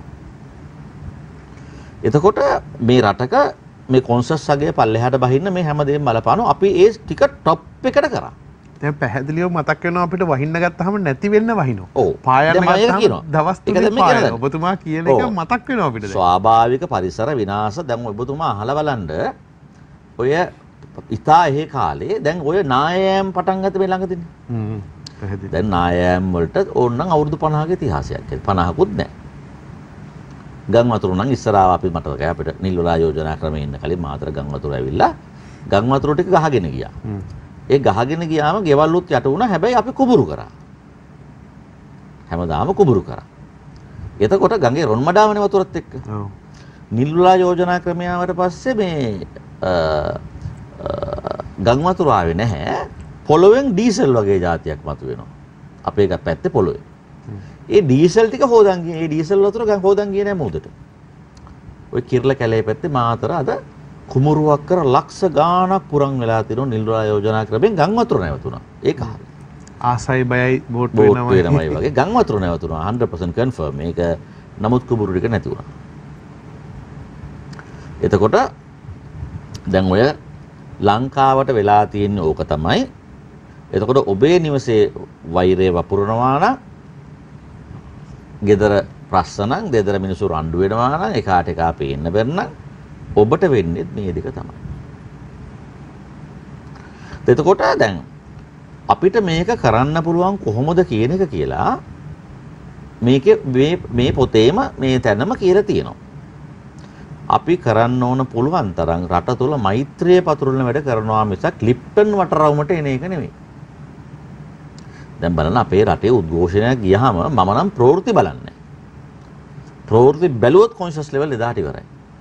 එතකොට මේ රටක මේ කොන්සස් අගය පල්ලෙහාට බහින්න මේ හැමදේම බලපානවා. අපි ඒ ටික ટොප් එකට කරා. දැන් පැහැදිලිව මතක් වෙනවා අපිට වහින්න ගත්තාම නැති වෙන්න වහිනවා. ඔව්. පායන්න දැන් මම ගත්තාම දවස් තුනේ පායන. ඔබතුමා කියන එක ඔව්. මතක් වෙනවා අපිට දැන්. ස්වාභාවික පරිසර විනාශ දැන් ඔබතුමා අහලා බලන්න ඔය ඉතා ඒ කාලේ දැන් ඔය නායෑම් පටන් ගත්ත මේ ළඟදීනේ. හ්ම්. පැහැදිලි. දැන් නායෑම් වලට ඕනනම් අවුරුදු පනහක ඉතිහාසයක්. පනහකුත් නැහැ. ගම් වතුර නම් ඉස්සරහා අපි මතකයි අපිට නිල්වලා යෝජනා ක්‍රමේ ඉන්න කලින් මාතර ගම් වතුර ඇවිල්ලා ගම් වතුර ටික ගහගෙන ගියා. ඒ ගහගෙන ගියාම ගෙවල්ලුත් යට වුණා. හැබැයි අපි කුඹුරු කරා. හැමදාම කුඹුරු කරා. එතකොට ගඟේ රොන් මඩාවනේ වතුරත් එක්ක. ඔව්. නිල්වලා යෝජනා ක්‍රමය ආවට පස්සේ මේ ගම් වතුර ආවේ නැහැ. පොළොවෙන් ඩීසල් වගේ જાතියක් මතුවෙනවා. අපේ ගහ පැත්තේ පොළොවේ. ඒ ඩීසල් ටික හොදන් ගියේ. ඒ ඩීසල් වතුර ගම් හොදන් ගියේ නැහැ මොහොතට. ඔය කිරල කැලේ පැත්තේ මාතර අද කුමුරුවක් කර ලක්ෂ ගාණක් පුරන් වෙලා තිනු නිල්වලා යෝජනා ක්‍රමෙන් ගම් වතුර නැවතුණා. ඒක හරි. ආසයි බයයි බෝට් බෝට් වෙනවයි. වෙනමයි වගේ ගම් වතුර නැවතුණා. one hundred percent confirm. මේක නමුත් කුඹුරු ටික නැති වුණා. එතකොට දැන් ඔය ලංකාවට වෙලා තියෙන ඕක තමයි. එතකොට ඔබේ නිවසේ වෛරය වපුරනවා නම් ගෙදර ප්‍රශ්න නම් ගෙදර මිනිස්සු රණ්ඩු වෙනවා නම් එකාට එකා පේන්න බැරි නම් ඔබට වෙන්නේ මේ දෙක තමයි. එතකොට දැන් අපිට මේක කරන්න පුළුවන් කොහොමද කියන එක කියලා මේකේ මේ මේ පොතේම මේ තැනම කියලා තියෙනවා. අපි කරන්න ඕන පුළුවන් තරම් රට තුල මෛත්‍රිය පතුරවන වැඩ කරනවා මිසක් ලිප්ටන් වටරවුමට එන එක නෙමෙයි. දැන් බලන්න අපේ රටේ උද්ඝෝෂණයක් ගියහම මම නම් ප්‍රවෘත්ති බලන්නේ. ප්‍රවෘත්ති බැලුවොත් කොන්ෂස් ලෙවල් එදාට ඉවරයි.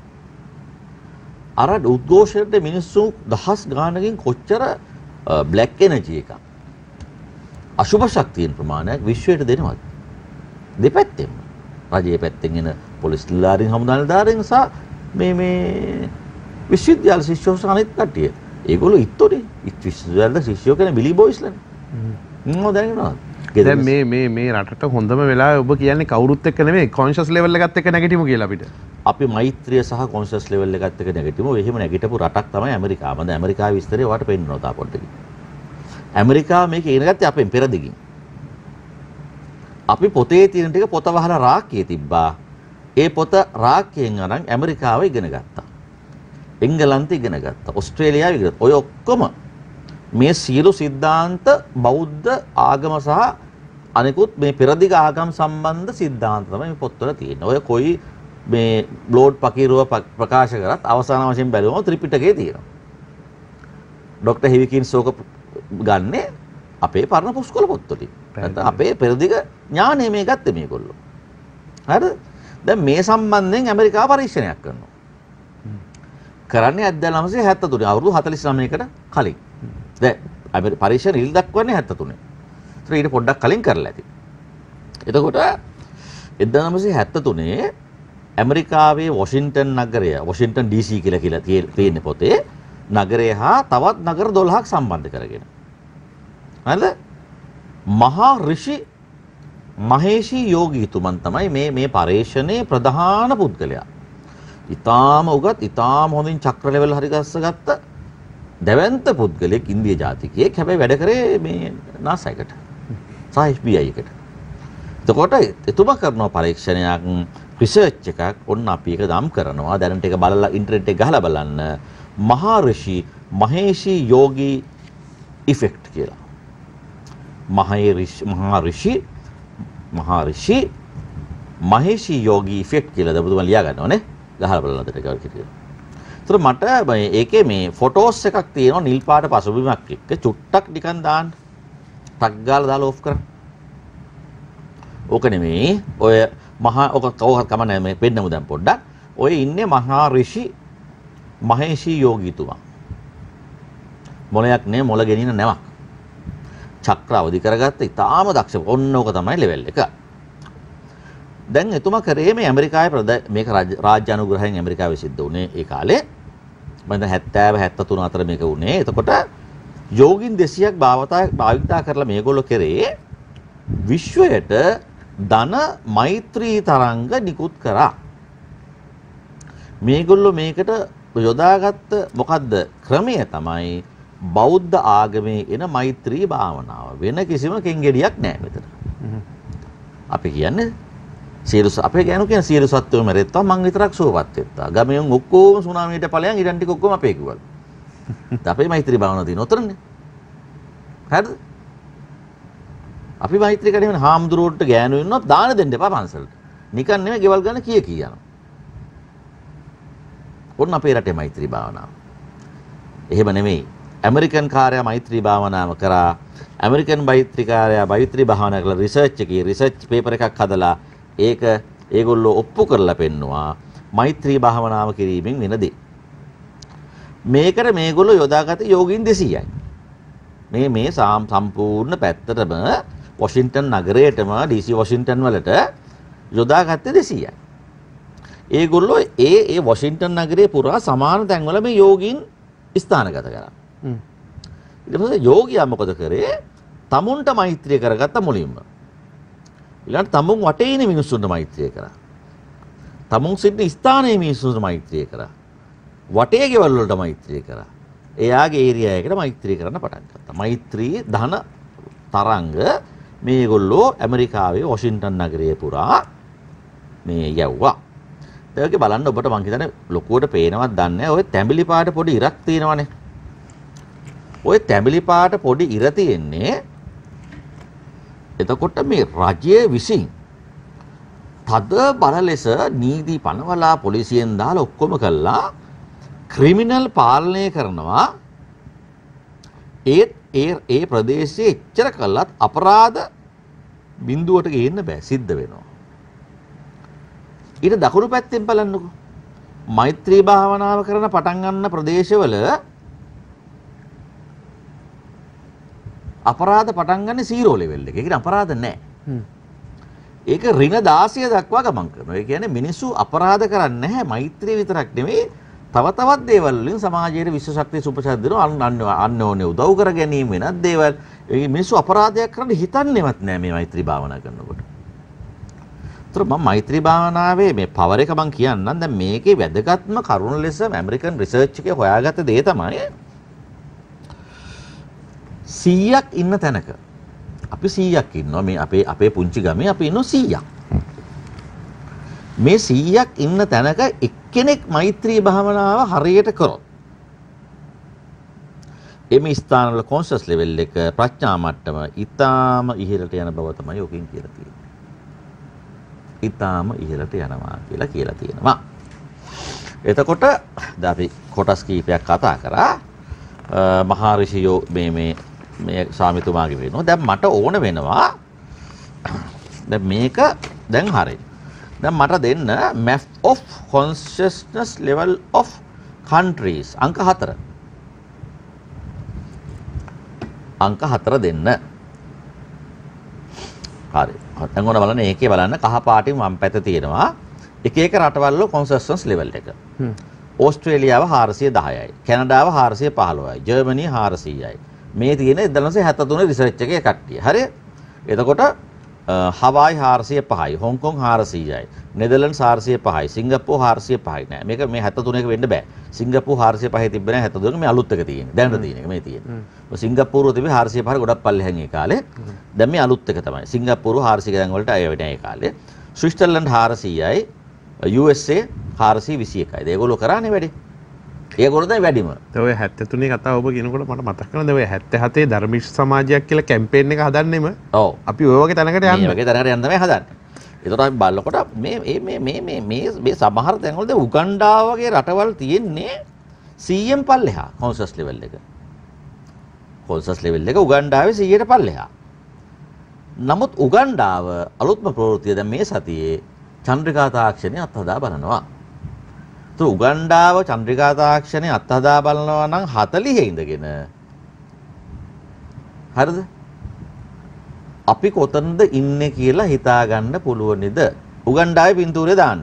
අර උද්ඝෝෂණයට මිනිස්සු දහස් ගානකින් කොච්චර බ්ලැක් එනර්ජි එකක් අශුභ ශක්තියන් ප්‍රමාණයක් විශ්වයට දෙනවද? දෙපැත්තෙම. රජයේ පැත්තෙන් එන පොලිස් නිලධාරීන් හමුදා නිලධාරීන් සහ මේ මේ විශ්වවිද්‍යාල ශිෂ්‍යයෝ අනිත් කට්ටිය ඒගොල්ලෝ ඉත්තෝනේ. ඉත් විශ්වවිද්‍යාලවල ශිෂ්‍යයෝ කියන බිලි බොයිස්ලානේ. මම දැනගෙනවද? දැන් මේ මේ මේ රටට හොඳම වෙලාව ඔබ කියන්නේ කවුරුත් එක්ක නෙමෙයි කොන්ෂස් ලෙවල් එකත් එක්ක නැගිටිමු කියලා අපිට. අපි මෛත්‍රිය සහ කොන්ෂස් ලෙවල් එකත් එක්ක නැගිටිමු. එහෙම නැගිටපු රටක් තමයි ඇමරිකාව. මම ඇමරිකාවේ විස්තරය ඔයාලට පෙන්නනවා තා පොඩ්ඩකින්. ඇමරිකාව මේක ඉගෙන ගත්තේ අපෙන් පෙරදිගින්. අපි පොතේ තියෙන ටික පොත වහලා රාක්කයේ තිබ්බා. ඒ පොත රාක්කයෙන් අරන් ඇමරිකාව ඉගෙන ගත්තා. එංගලන්තේ ඉගෙන ගත්තා. ඕස්ට්‍රේලියාවේ ඉගෙන ගත්තා. ඔය ඔක්කොම මේ සියලු සිද්ධාන්ත බෞද්ධ ආගම සහ අනිකුත් මේ පෙරදිග ආගම් සම්බන්ධ සිද්ධාන්ත තමයි මේ පොත්වල තියෙන්නේ. ඔය කොයි මේ බ්ලෝඩ් පකීරුව ප්‍රකාශ කරත් අවසාන වශයෙන් බැලුවම ත්‍රිපිටකයේ තියෙනවා. ડોક્ટર හෙවිකින්ස් ඕක ගන්නේ අපේ පරණ පුස්කොළ පොත්වලින්. නැත්නම් අපේ පෙරදිග ඥානය මේ ගත්තේ මේගොල්ලෝ. හරිද? දැන් මේ සම්බන්ධයෙන් ඇමරිකාව පරීක්ෂණයක් කරනවා. කරන්නේ හදාළු නවසිය හැත්තෑ තුනේ අවුරුදු හතළිස් නවයකට කලින්. දැන් පරීක්ෂණ ඉල් දක්වන්නේ හැත්තෑ තුනේ. ඒතර ඊට පොඩ්ඩක් කලින් කරලා ඇති. එතකොට එක්දාස් නවසිය හැත්තෑ තුනේ ඇමරිකාවේ වොෂින්ටන් නගරය, වොෂින්ටන් ඩී සී කියලා කියලා තියෙන පොතේ නගරය හා තවත් නගර දොළහක් සම්බන්ධ කරගෙන. හරිද? මහා ඍෂි මහේෂී යෝගීතුමන් තමයි මේ මේ පරීක්ෂණයේ ප්‍රධාන පුද්ගලයා. ඊටාම උගත්, ඊටාම හොඳින් චක්‍ර ලෙවල් හරි ගස්සගත්ත දැවැන්ත පුද්ගලයෙක් ඉන්දියා ජාතිකයෙක්. හැබැයි වැඩ කරේ මේ නාසා එකට සහ එෆ් බී ආයි එකට. එතකොට එතුමා කරන පරීක්ෂණයක්, රිසර්ච් එකක් ඔන්න අපි එක දම් කරනවා. දැනට එක බලලා ඉන්ටර්නෙට් එක ගහලා බලන්න. මහා ඍෂි මහේෂී යෝගී ඉෆෙක්ට් කියලා. මහා ඍෂි මහා ඍෂි මහා ඍෂි මහේෂී යෝගී ඉෆෙක්ට් කියලා දබුදුම ලියා ගන්නවා නේ. ගහලා බලන්න දෙට එකක් කියලා. ඒතර මට ඒකේ මේ ෆොටෝස් එකක් තියෙනවා නිල් පාට පසුබිමක් එක්ක චුට්ටක් නිකන් දාන්න. ටක් ගාලා දාලා ඔෆ් කරන්න. ඕක නෙමෙයි. ඔය මහා ඔක කවුරුත් කමන්නේ මේ පෙන්නමු දැන් පොඩ්ඩක්. ඔය ඉන්නේ මහා ඍෂි මහේෂී යෝගීතුමා. මොලයක් නේ මොල ගෙනින නැවක්. චක්‍ර අවදි කරගත්ත ඉතාලම දක්ෂ. ඔන්න ඕක තමයි ලෙවල් එක. දැන් එතුමා කරේ මේ ඇමරිකාවේ මේක රාජ්‍ය අනුග්‍රහයෙන් ඇමරිකාවේ සිද්ධ වුණේ ඒ කාලේ. මම දැන් හැත්තෑ හැත්තෑ තුන අතර මේක වුණේ. එතකොට යෝගින් දෙසීයක් භාවිතා භාවිතා කරලා මේගොල්ලෝ කරේ විශ්වයට ධන මෛත්‍රී තරංග නිකුත් කරා. මේගොල්ලෝ මේකට යොදාගත්ත මොකද්ද ක්‍රමය තමයි බෞද්ධ ආගමේ එන මෛත්‍රී භාවනාව. වෙන කිසිම කෙන්ගෙඩියක් නැහැ මෙතන. අපි කියන්නේ සියලු අපේ ගෑනු කියන සියලු සත්වයෝ මැරෙත්තා මං විතරක් සුවපත් වෙත්තා. ගමෙන් ඔක්කොම සුනාමියට ඵලයන් ඉරන් ටික ඔක්කොම අපේ කිව්වලු. අපේ මෛත්‍රී භාවනාව තියෙන උතරනේ. හරිද? අපි මෛත්‍රී කරගෙන ඉන්න හාමුදුරුවෝට ගෑනු ඉන්නොත් දාන දෙන්න එපා පන්සලට. නිකන් නෙමෙයි ගෙවල් ගන්න කීය කී යනවා. ඔන්න අපේ රටේ මෛත්‍රී භාවනාව. එහෙම නෙමෙයි. ඇමරිකන් කාර්යය මෛත්‍රී භාවනාව කරා. ඇමරිකන් මෛත්‍රී කාර්යය මෛත්‍රී භාවනාව කරලා රිසර්ච් එකේ රිසර්ච් පේපර් එකක් හදලා ඒක ඒගොල්ලෝ ඔප්පු කරලා පෙන්නවා මෛත්‍රී භාවනාව කිරීමෙන් වෙන දේ. මේකට මේගොල්ලෝ යොදාගත්තේ යෝගීන් දෙසීයයි. මේ මේ සම්පූර්ණ පැත්තටම වොෂින්ටන් නගරයටම ඩී සී වොෂින්ටන් වලට යොදාගත්තේ දෙසීයයි. ඒගොල්ලෝ ඒ ඒ වොෂින්ටන් නගරයේ පුරා සමාන තැන්වල මේ යෝගීන් ස්ථානගත කරා. ඊට පස්සේ යෝගියා මොකද කරේ? තමුන්ට මෛත්‍රිය කරගත්ත මුලින්ම. ඊළඟට තමුන් වටේ ඉන්න මිනිස්සුන්ට මෛත්‍රිය කරා. තමුන් සිටින ස්ථානයේ මිනිස්සුන්ට මෛත්‍රිය කරා. වටේ ගෙවල් වලට මෛත්‍රිය කරා. එයාගේ ඒරියා එකට මෛත්‍රිය කරන්න පටන් ගත්තා. මෛත්‍රී ධන තරංග මේගොල්ලෝ ඇමරිකාවේ වොෂින්ටන් නගරයේ පුරා මේ යවුවා. ඒක බලන්න ඔබට මං හිතන්නේ ලොකුවට පේනවත් දන්නේ නැහැ. ඔය තැඹිලි පාට පොඩි ඉරක් තියෙනවනේ. ඔය තැඹිලි පාට පොඩි ඉර තියෙන්නේ එතකොට මේ රජය විසින් තද බල ලෙස නීති පනවලා පොලිසියෙන් දාලා ඔක්කොම කළා ක්‍රිමිනල් පාලනය කරනවා. ඒ ඒ ඒ ප්‍රදේශයේ එච්චර කළත් අපරාධ බිඳුවට ගේන්න බෑ, සිද්ධ වෙනවා. ඊට දකුණු පැත්තෙන් බලන්නකෝ. මෛත්‍රී භාවනාව කරන පටන් ගන්න ප්‍රදේශවල අපරාධ පටන් ගන්න සීරෝ ලෙවල් එකේ. ඒක අපරාධ නැහැ. ඒක ඍණ දාසය දක්වා ගමන් කරනවා. ඒ කියන්නේ මිනිස්සු අපරාධ කරන්නේ නැහැ. මෛත්‍රිය විතරක් නෙමෙයි තව තවත් දේවල් වලින් සමාජයේ විශ්ව ශක්තිය සුපසත් දෙනවා අන්න ඕනේ උදව් කර ගැනීම වෙනත් දේවල්. ඒ මිනිස්සු අපරාධයක් කරන්න හිතන්නේවත් නැහැ මේ මෛත්‍රී භාවනා කරනකොට. ඒතර මම මෛත්‍රී භාවනාවේ මේ පවර් එක මම කියන්නම්. දැන් මේකේ වැදගත්ම කරුණ ලෙස ඇමරිකන් රිසර්ච් එකේ හොයාගත්ත දේ තමයි සීයක් ඉන්න තැනක අපි සීයක් ඉන්නවා මේ අපේ අපේ පුංචි ගමේ අපි ඉන්නවා සීයක්. මේ සීයක් ඉන්න තැනක එක්කෙනෙක් මෛත්‍රී භාවනාව හරියට කරොත් එමේ ස්ථානවල කොන්ෂස් ලෙවල් එක ප්‍රඥා මට්ටම ඊටාම ඉහළට යන බව තමයි ඔකින් කියලා තියෙන්නේ. ඊටාම ඉහළට යනවා කියලා කියලා තියෙනවා. එතකොට දැන් අපි කොටස් කීපයක් කතා කරා. මහා ඍෂියෝ මේ මේ මේ ස්වාමිතුමාගේ වෙනවා. දැන් මට ඕන වෙනවා දැන් මේක දැන් හරියි. දැන් මට දෙන්න map of consciousness level of countries අංක හතර. අංක හතර දෙන්න. හරි. දැන් ඔන්න බලන්න ඒකේ බලන්න කහ පාටින් වම් පැත්ත තියෙනවා. එක එක රටවල් වල consciousness level එක. ඕස්ට්‍රේලියාව හාරසිය දහයයි. කැනඩාව හාරසිය පහළොවයි. ජර්මනිය හාරසියයි. මේ තියෙන එක්දහස් නවසිය හැත්තෑ තුන රිසර්ච් එකේ කට්ටිය. හරි. එතකොට හවායි හාරසිය පහයි. හොංකොං හාරසියයි. නෙදර්ලන්ඩ්ස් හාරසිය පහයි. සිංගප්පූරු හාරසිය පහයි නෑ. මේක මේ හැත්තෑ තුන එක වෙන්න බෑ. සිංගප්පූරු හාරසිය පහේ තිබ්බ නෑ හැත්තෑ තුන එක මේ අලුත් එක තියෙන්නේ. දැනට තියෙන එක මේ තියෙන්නේ. සිංගප්පූරුව තිබ්බේ හාරසිය පහේ ගොඩක් පල්ලෙහාන් ඒ කාලේ. දැන් මේ අලුත් එක තමයි. සිංගප්පූරුව හාරසිය ගණන් වලට අය වෙන්නේ ඒ කාලේ. ස්විට්සර්ලන්ඩ් හාරසියයි. යූ එස් ඒ හාරසිය විසි එකයි. ඒගොල්ලෝ කරානේ වැඩි. ඒගොල්ලෝ තමයි වැඩිම. දැන් ඔය හැත්තෑ තුනේ කතාව ඔබ කියනකොට මට මතක් වෙනවා දැන් ඔය හැත්තෑ හතේ ධර්මිෂ්ඨ සමාජයක් කියලා කැම්පේන් එක හදන්නෙම. ඔව්. අපි ඔය වගේ තැනකට යන්න. මේ වගේ තැනකට යන්න තමයි හදන්නේ. ඒතකොට අපි බලනකොට මේ මේ මේ මේ මේ මේ සමහර තැන්වල දැන් උගන්ඩාව වගේ රටවල් තියෙන්නේ සීයෙන් පල්ලෙහා කොන්සස් ලෙවල් එක. කොන්සස් ලෙවල් එක උගන්ඩාවේ සීයට පල්ලෙහා. නමුත් උගන්ඩාව අලුත්ම ප්‍රවෘත්තිය දැන් මේ සතියේ චන්ද්‍රිකා තාක්ෂණය අත්හදා බලනවා. તો උගන්ඩාව චන්ද්‍රිකා තාක්ෂණය අත්හදා බලනවා නම් හතළිහේ ඉඳගෙන හරිද? අපි කොතනද ඉන්නේ කියලා හිතා ගන්න පුළුවනිද? උගන්ඩාවේ පින්තූරේ දාන්න.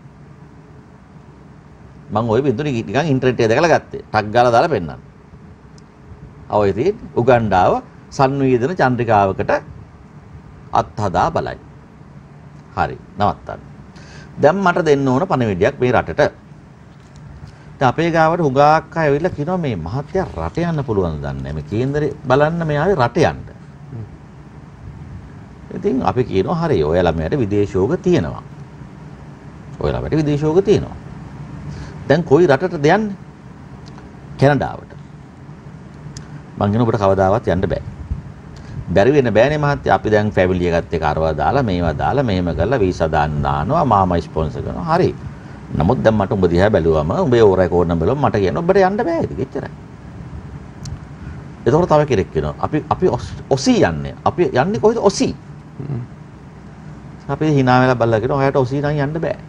මම ওই පින්තූරේ නිකන් ඉන්ටර්නෙට් එකේ දැකලා ගත්තේ. ටක් ගාලා දාලා පෙන්නන්න. අවයි තියෙන්නේ උගන්ඩාව සංවේදන චන්ද්‍රිකාවකට අත්හදා බලයි. හරි නවත්තන්න. දැන් මට දෙන්න ඕන පණිවිඩයක් මේ රටට. දැන් අපේ ගාවට හුඟක් අය ඇවිල්ලා කියනවා මේ මහත්තයා රට යන්න පුළුවන් දන්නේ නැහැ. මේ කේන්දරේ බලන්න මෙයාවේ රට යන්න. ඉතින් අපි කියනවා හරි ඔයාලා මෙයාට විදේශෝග තියෙනවා. ඔයාලට විදේශෝග තියෙනවා. දැන් කොයි රටටද යන්නේ? කැනඩාවට. මං කියන ඔබට කවදාවත් යන්න බෑ. බැරි වෙන බෑනේ මහත්තයා. අපි දැන් ෆැමිලි එකත් එක්ක අරවා දාලා මේවා දාලා මෙහෙම කරලා වීසා දාන්න දානවා මාමා ස්පොන්සර් කරනවා. හරි. නමුත් දැන් මට උඹ දිහා බැලුවම උඹේ ඕ රෙකෝඩ් නම් බැලුවම මට කියනවා ඔබට යන්න බෑ ඉතින් එච්චරයි. එතකොට තව කෙනෙක් කියනවා අපි අපි ඔසී යන්නේ. අපි යන්නේ කොහෙද ඔසී? අපි hina වෙලා බලලා කියනවා ඔයාලට ඔසී නම් යන්න බෑ.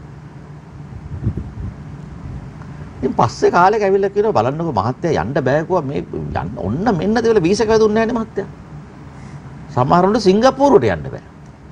ඉතින් පස්සේ කාලෙක ඇවිල්ලා කියනවා බලන්නකෝ මහත්තයා යන්න බෑ කිව්වා මේ යන්න ඔන්න මෙන්න දෙවල වීසා එක දුන්නේ නැහැ නේ මහත්තයා. සමහරවල්ට සිංගප්පූරුවට යන්න බෑ.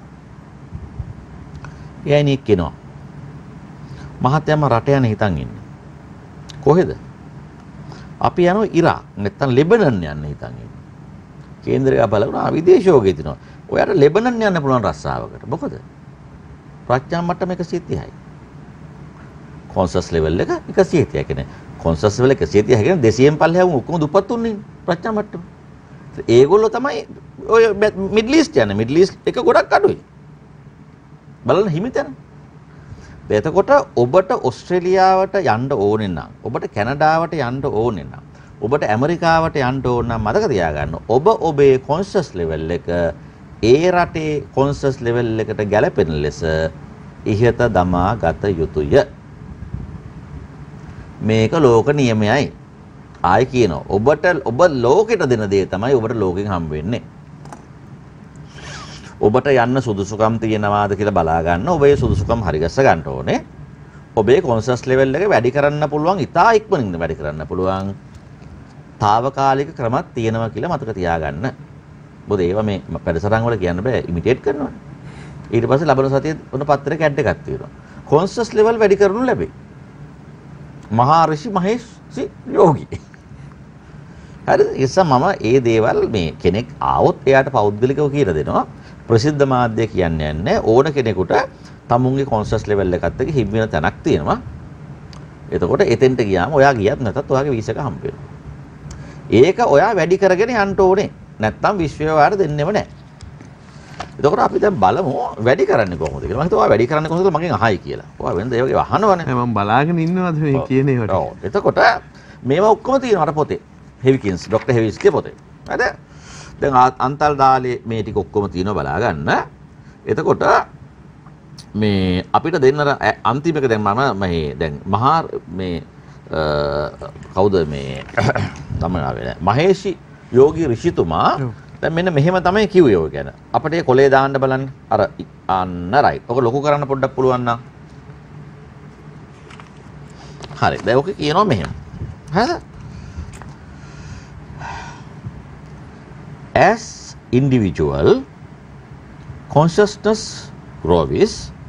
යයිනේ කියනවා. මහත්තයාම රට යන හිතන් ඉන්නේ. කොහෙද? අපි යනවා ඉරාක් නැත්නම් ලෙබනන් යන්න හිතන් ඉන්නේ. කේන්දරය බලනවා විදේශෝගේ දිනවා. ඔයාලට ලෙබනන් යන්න පුළුවන් රස්සාවකට. මොකද? ප්‍රඥා මට්ටම එකසිය තිහයි. කොන්සස් ලෙවල් එක එකසිය තිහයි කියන්නේ කොන්සස් ලෙවල් එකසිය තිහයි කියන්නේ දෙසියෙන් පල්ලෙහා වුන් ඔක්කොම දුප්පත් උන්නේ ප්‍රඥා මට්ටම. ඒගොල්ලෝ තමයි ඔය මිඩල් ඊස්ට් යන්නේ. මිඩල් ඊස්ට් එක ගොඩක් අඩුයි. බලන්න හිමිතන. එතකොට ඔබට ඕස්ට්‍රේලියාවට යන්න ඕනේ නම්, ඔබට කැනඩාවට යන්න ඕනේ නම්, ඔබට ඇමරිකාවට යන්න ඕන නම් මතක තියාගන්න ඔබ ඔබේ කොන්ෂස් ලෙවල් එක ඒ රටේ කොන්ෂස් ලෙවල් එකට ගැලපෙන ලෙස ඉහත දමා ගත යුතුය. මේක ලෝක නියමයයි. ආයි කියනවා ඔබට ඔබ ලෝකෙට දෙන දේ තමයි ඔබට ලෝකෙන් හම්බ වෙන්නේ. ඔබට යන්න සුදුසුකම් තියෙනවාද කියලා බලා ගන්න. ඔබේ සුදුසුකම් හරිගස්ස ගන්න ඕනේ. ඔබේ කොන්ෂස් ලෙවල් එක වැඩි කරන්න පුළුවන්, ඉතා ඉක්මනින් වැඩි කරන්න පුළුවන්. తాවකාලික ක්‍රමත් තියෙනවා කියලා මතක තියාගන්න. මොකද ඒවා මේ වැඩසටහන් වල කියන්න බෑ ඉමිටේට් කරනවානේ. ඊට පස්සේ ලබන සතියේ උන පත්‍රයක ඇඩ් එකක් තියෙනවා. කොන්ෂස් ලෙවල් වැඩි කරනු ලැබේ. මහා ඍෂි මහේෂි යෝගී. හරිද? ඒ නිසා මම ඒ දේවල් මේ කෙනෙක් ආවොත් එයාට පෞද්ගලිකව කියලා දෙනවා. ප්‍රසිද්ධ මාධ්‍ය කියන්නේ නැහැ. ඕන කෙනෙකුට තමුන්ගේ කොන්ෂස් ලෙවල් එකත් එක්ක හිම් වෙන තැනක් තියෙනවා. එතකොට එතෙන්ට ගියාම ඔයා ගියත් නැතත් ඔයාගේ වීසා එක හම්බ වෙනවා. ඒක ඔයා වැඩි කරගෙන යන්න ඕනේ. නැත්තම් විශ්වය ඔයාට දෙන්නෙම නැහැ. එතකොට අපි දැන් බලමු වැඩි කරන්නේ කොහොමද කියලා. මම හිතුවා ඔයා වැඩි කරන්නේ කොහොමද මගෙන් අහයි කියලා. ඔයා වෙනද ඒ වගේ අහනවනේ. මම බලාගෙන ඉන්නවද මේ කියන ඒවට. ඔව්. එතකොට මේවා ඔක්කොම තියෙනවා අර පොතේ. හෙවිකින්ස් ડોක්ටර් හෙවිස්ගේ පොතේ. හරිද? දැන් අන්තර්ජාලයේ මේ ටික ඔක්කොම තියෙනවා බලා ගන්න. එතකොට මේ අපිට දෙන්න අන්තිම එක දැන් මම මේ දැන් මහා මේ කවුද මේ තමයි මහේෂි යෝගී ඍෂිතුමා දැන් මෙන්න මෙහෙම තමයි කිව්වේ ඔය ගැන. අපිට ඒ කොලේ දාන්න බලන්න. අර අන්න රයිට්. ඔක ලොකු කරන්න පොඩ්ඩක් පුළුවන් නම්. හරි. දැන් ඔක කියනවා මෙහෙම. හරිද? As individual consciousness grows,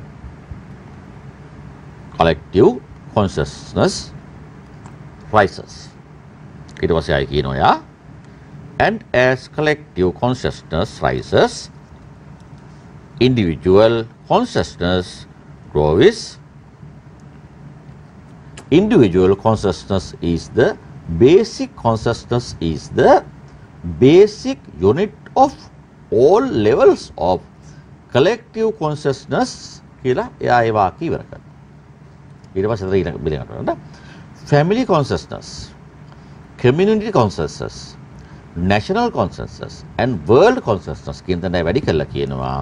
collective consciousness rises. ඊට පස්සේ ආයි කියනවා යා and as collective consciousness rises, individual consciousness grows. Individual consciousness is the basic consciousness is the basic unit of all levels of collective consciousness කියලා එයා ඒ වාක්‍ය ඉවර කරනවා. ඊට පස්සේ ඊට බිලකට කරනවා. Family consciousness, community consciousness, national consciousness and world consciousness කියන දේ වැඩි කරලා කියනවා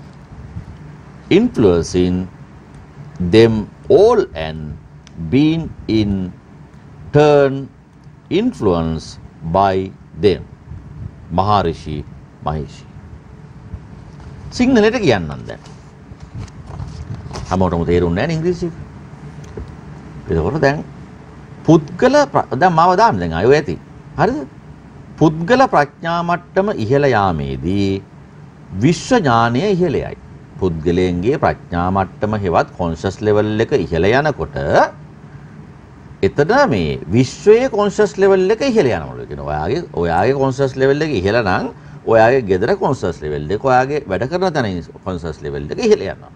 influencing them all and being in turn influenced by them. Maharishi Maheshi. සිංහලට කියන්නම් දැන්. හැමෝටම තේරුන්නේ නැහැ ඉංග්‍රීසි. ඒකවල දැන් පුද්ගල දැන් මාව දාන්න දැන් අයෝ ඇති. හරිද? පුද්ගල ප්‍රඥා මට්ටම ඉහළ යාමේදී විශ්ව ඥානය ඉහළ යයි. පුද්ගලයන්ගේ ප්‍රඥා මට්ටම හෙවත් කොන්ෂස් ලෙවල් එක ඉහළ යනකොට එතන මේ විශ්වයේ කොන්ෂස් ලෙවල් එක ඉහළ යනවලු කියන. ඔයාගේ ඔයාගේ කොන්ෂස් ලෙවල් එක ඉහළ නම් ඔයාගේ ගෙදර කොන්ෂස් ලෙවල් එක ඔයාගේ වැඩ කරන තැන කොන්ෂස් ලෙවල් එක ඉහළ යනවා.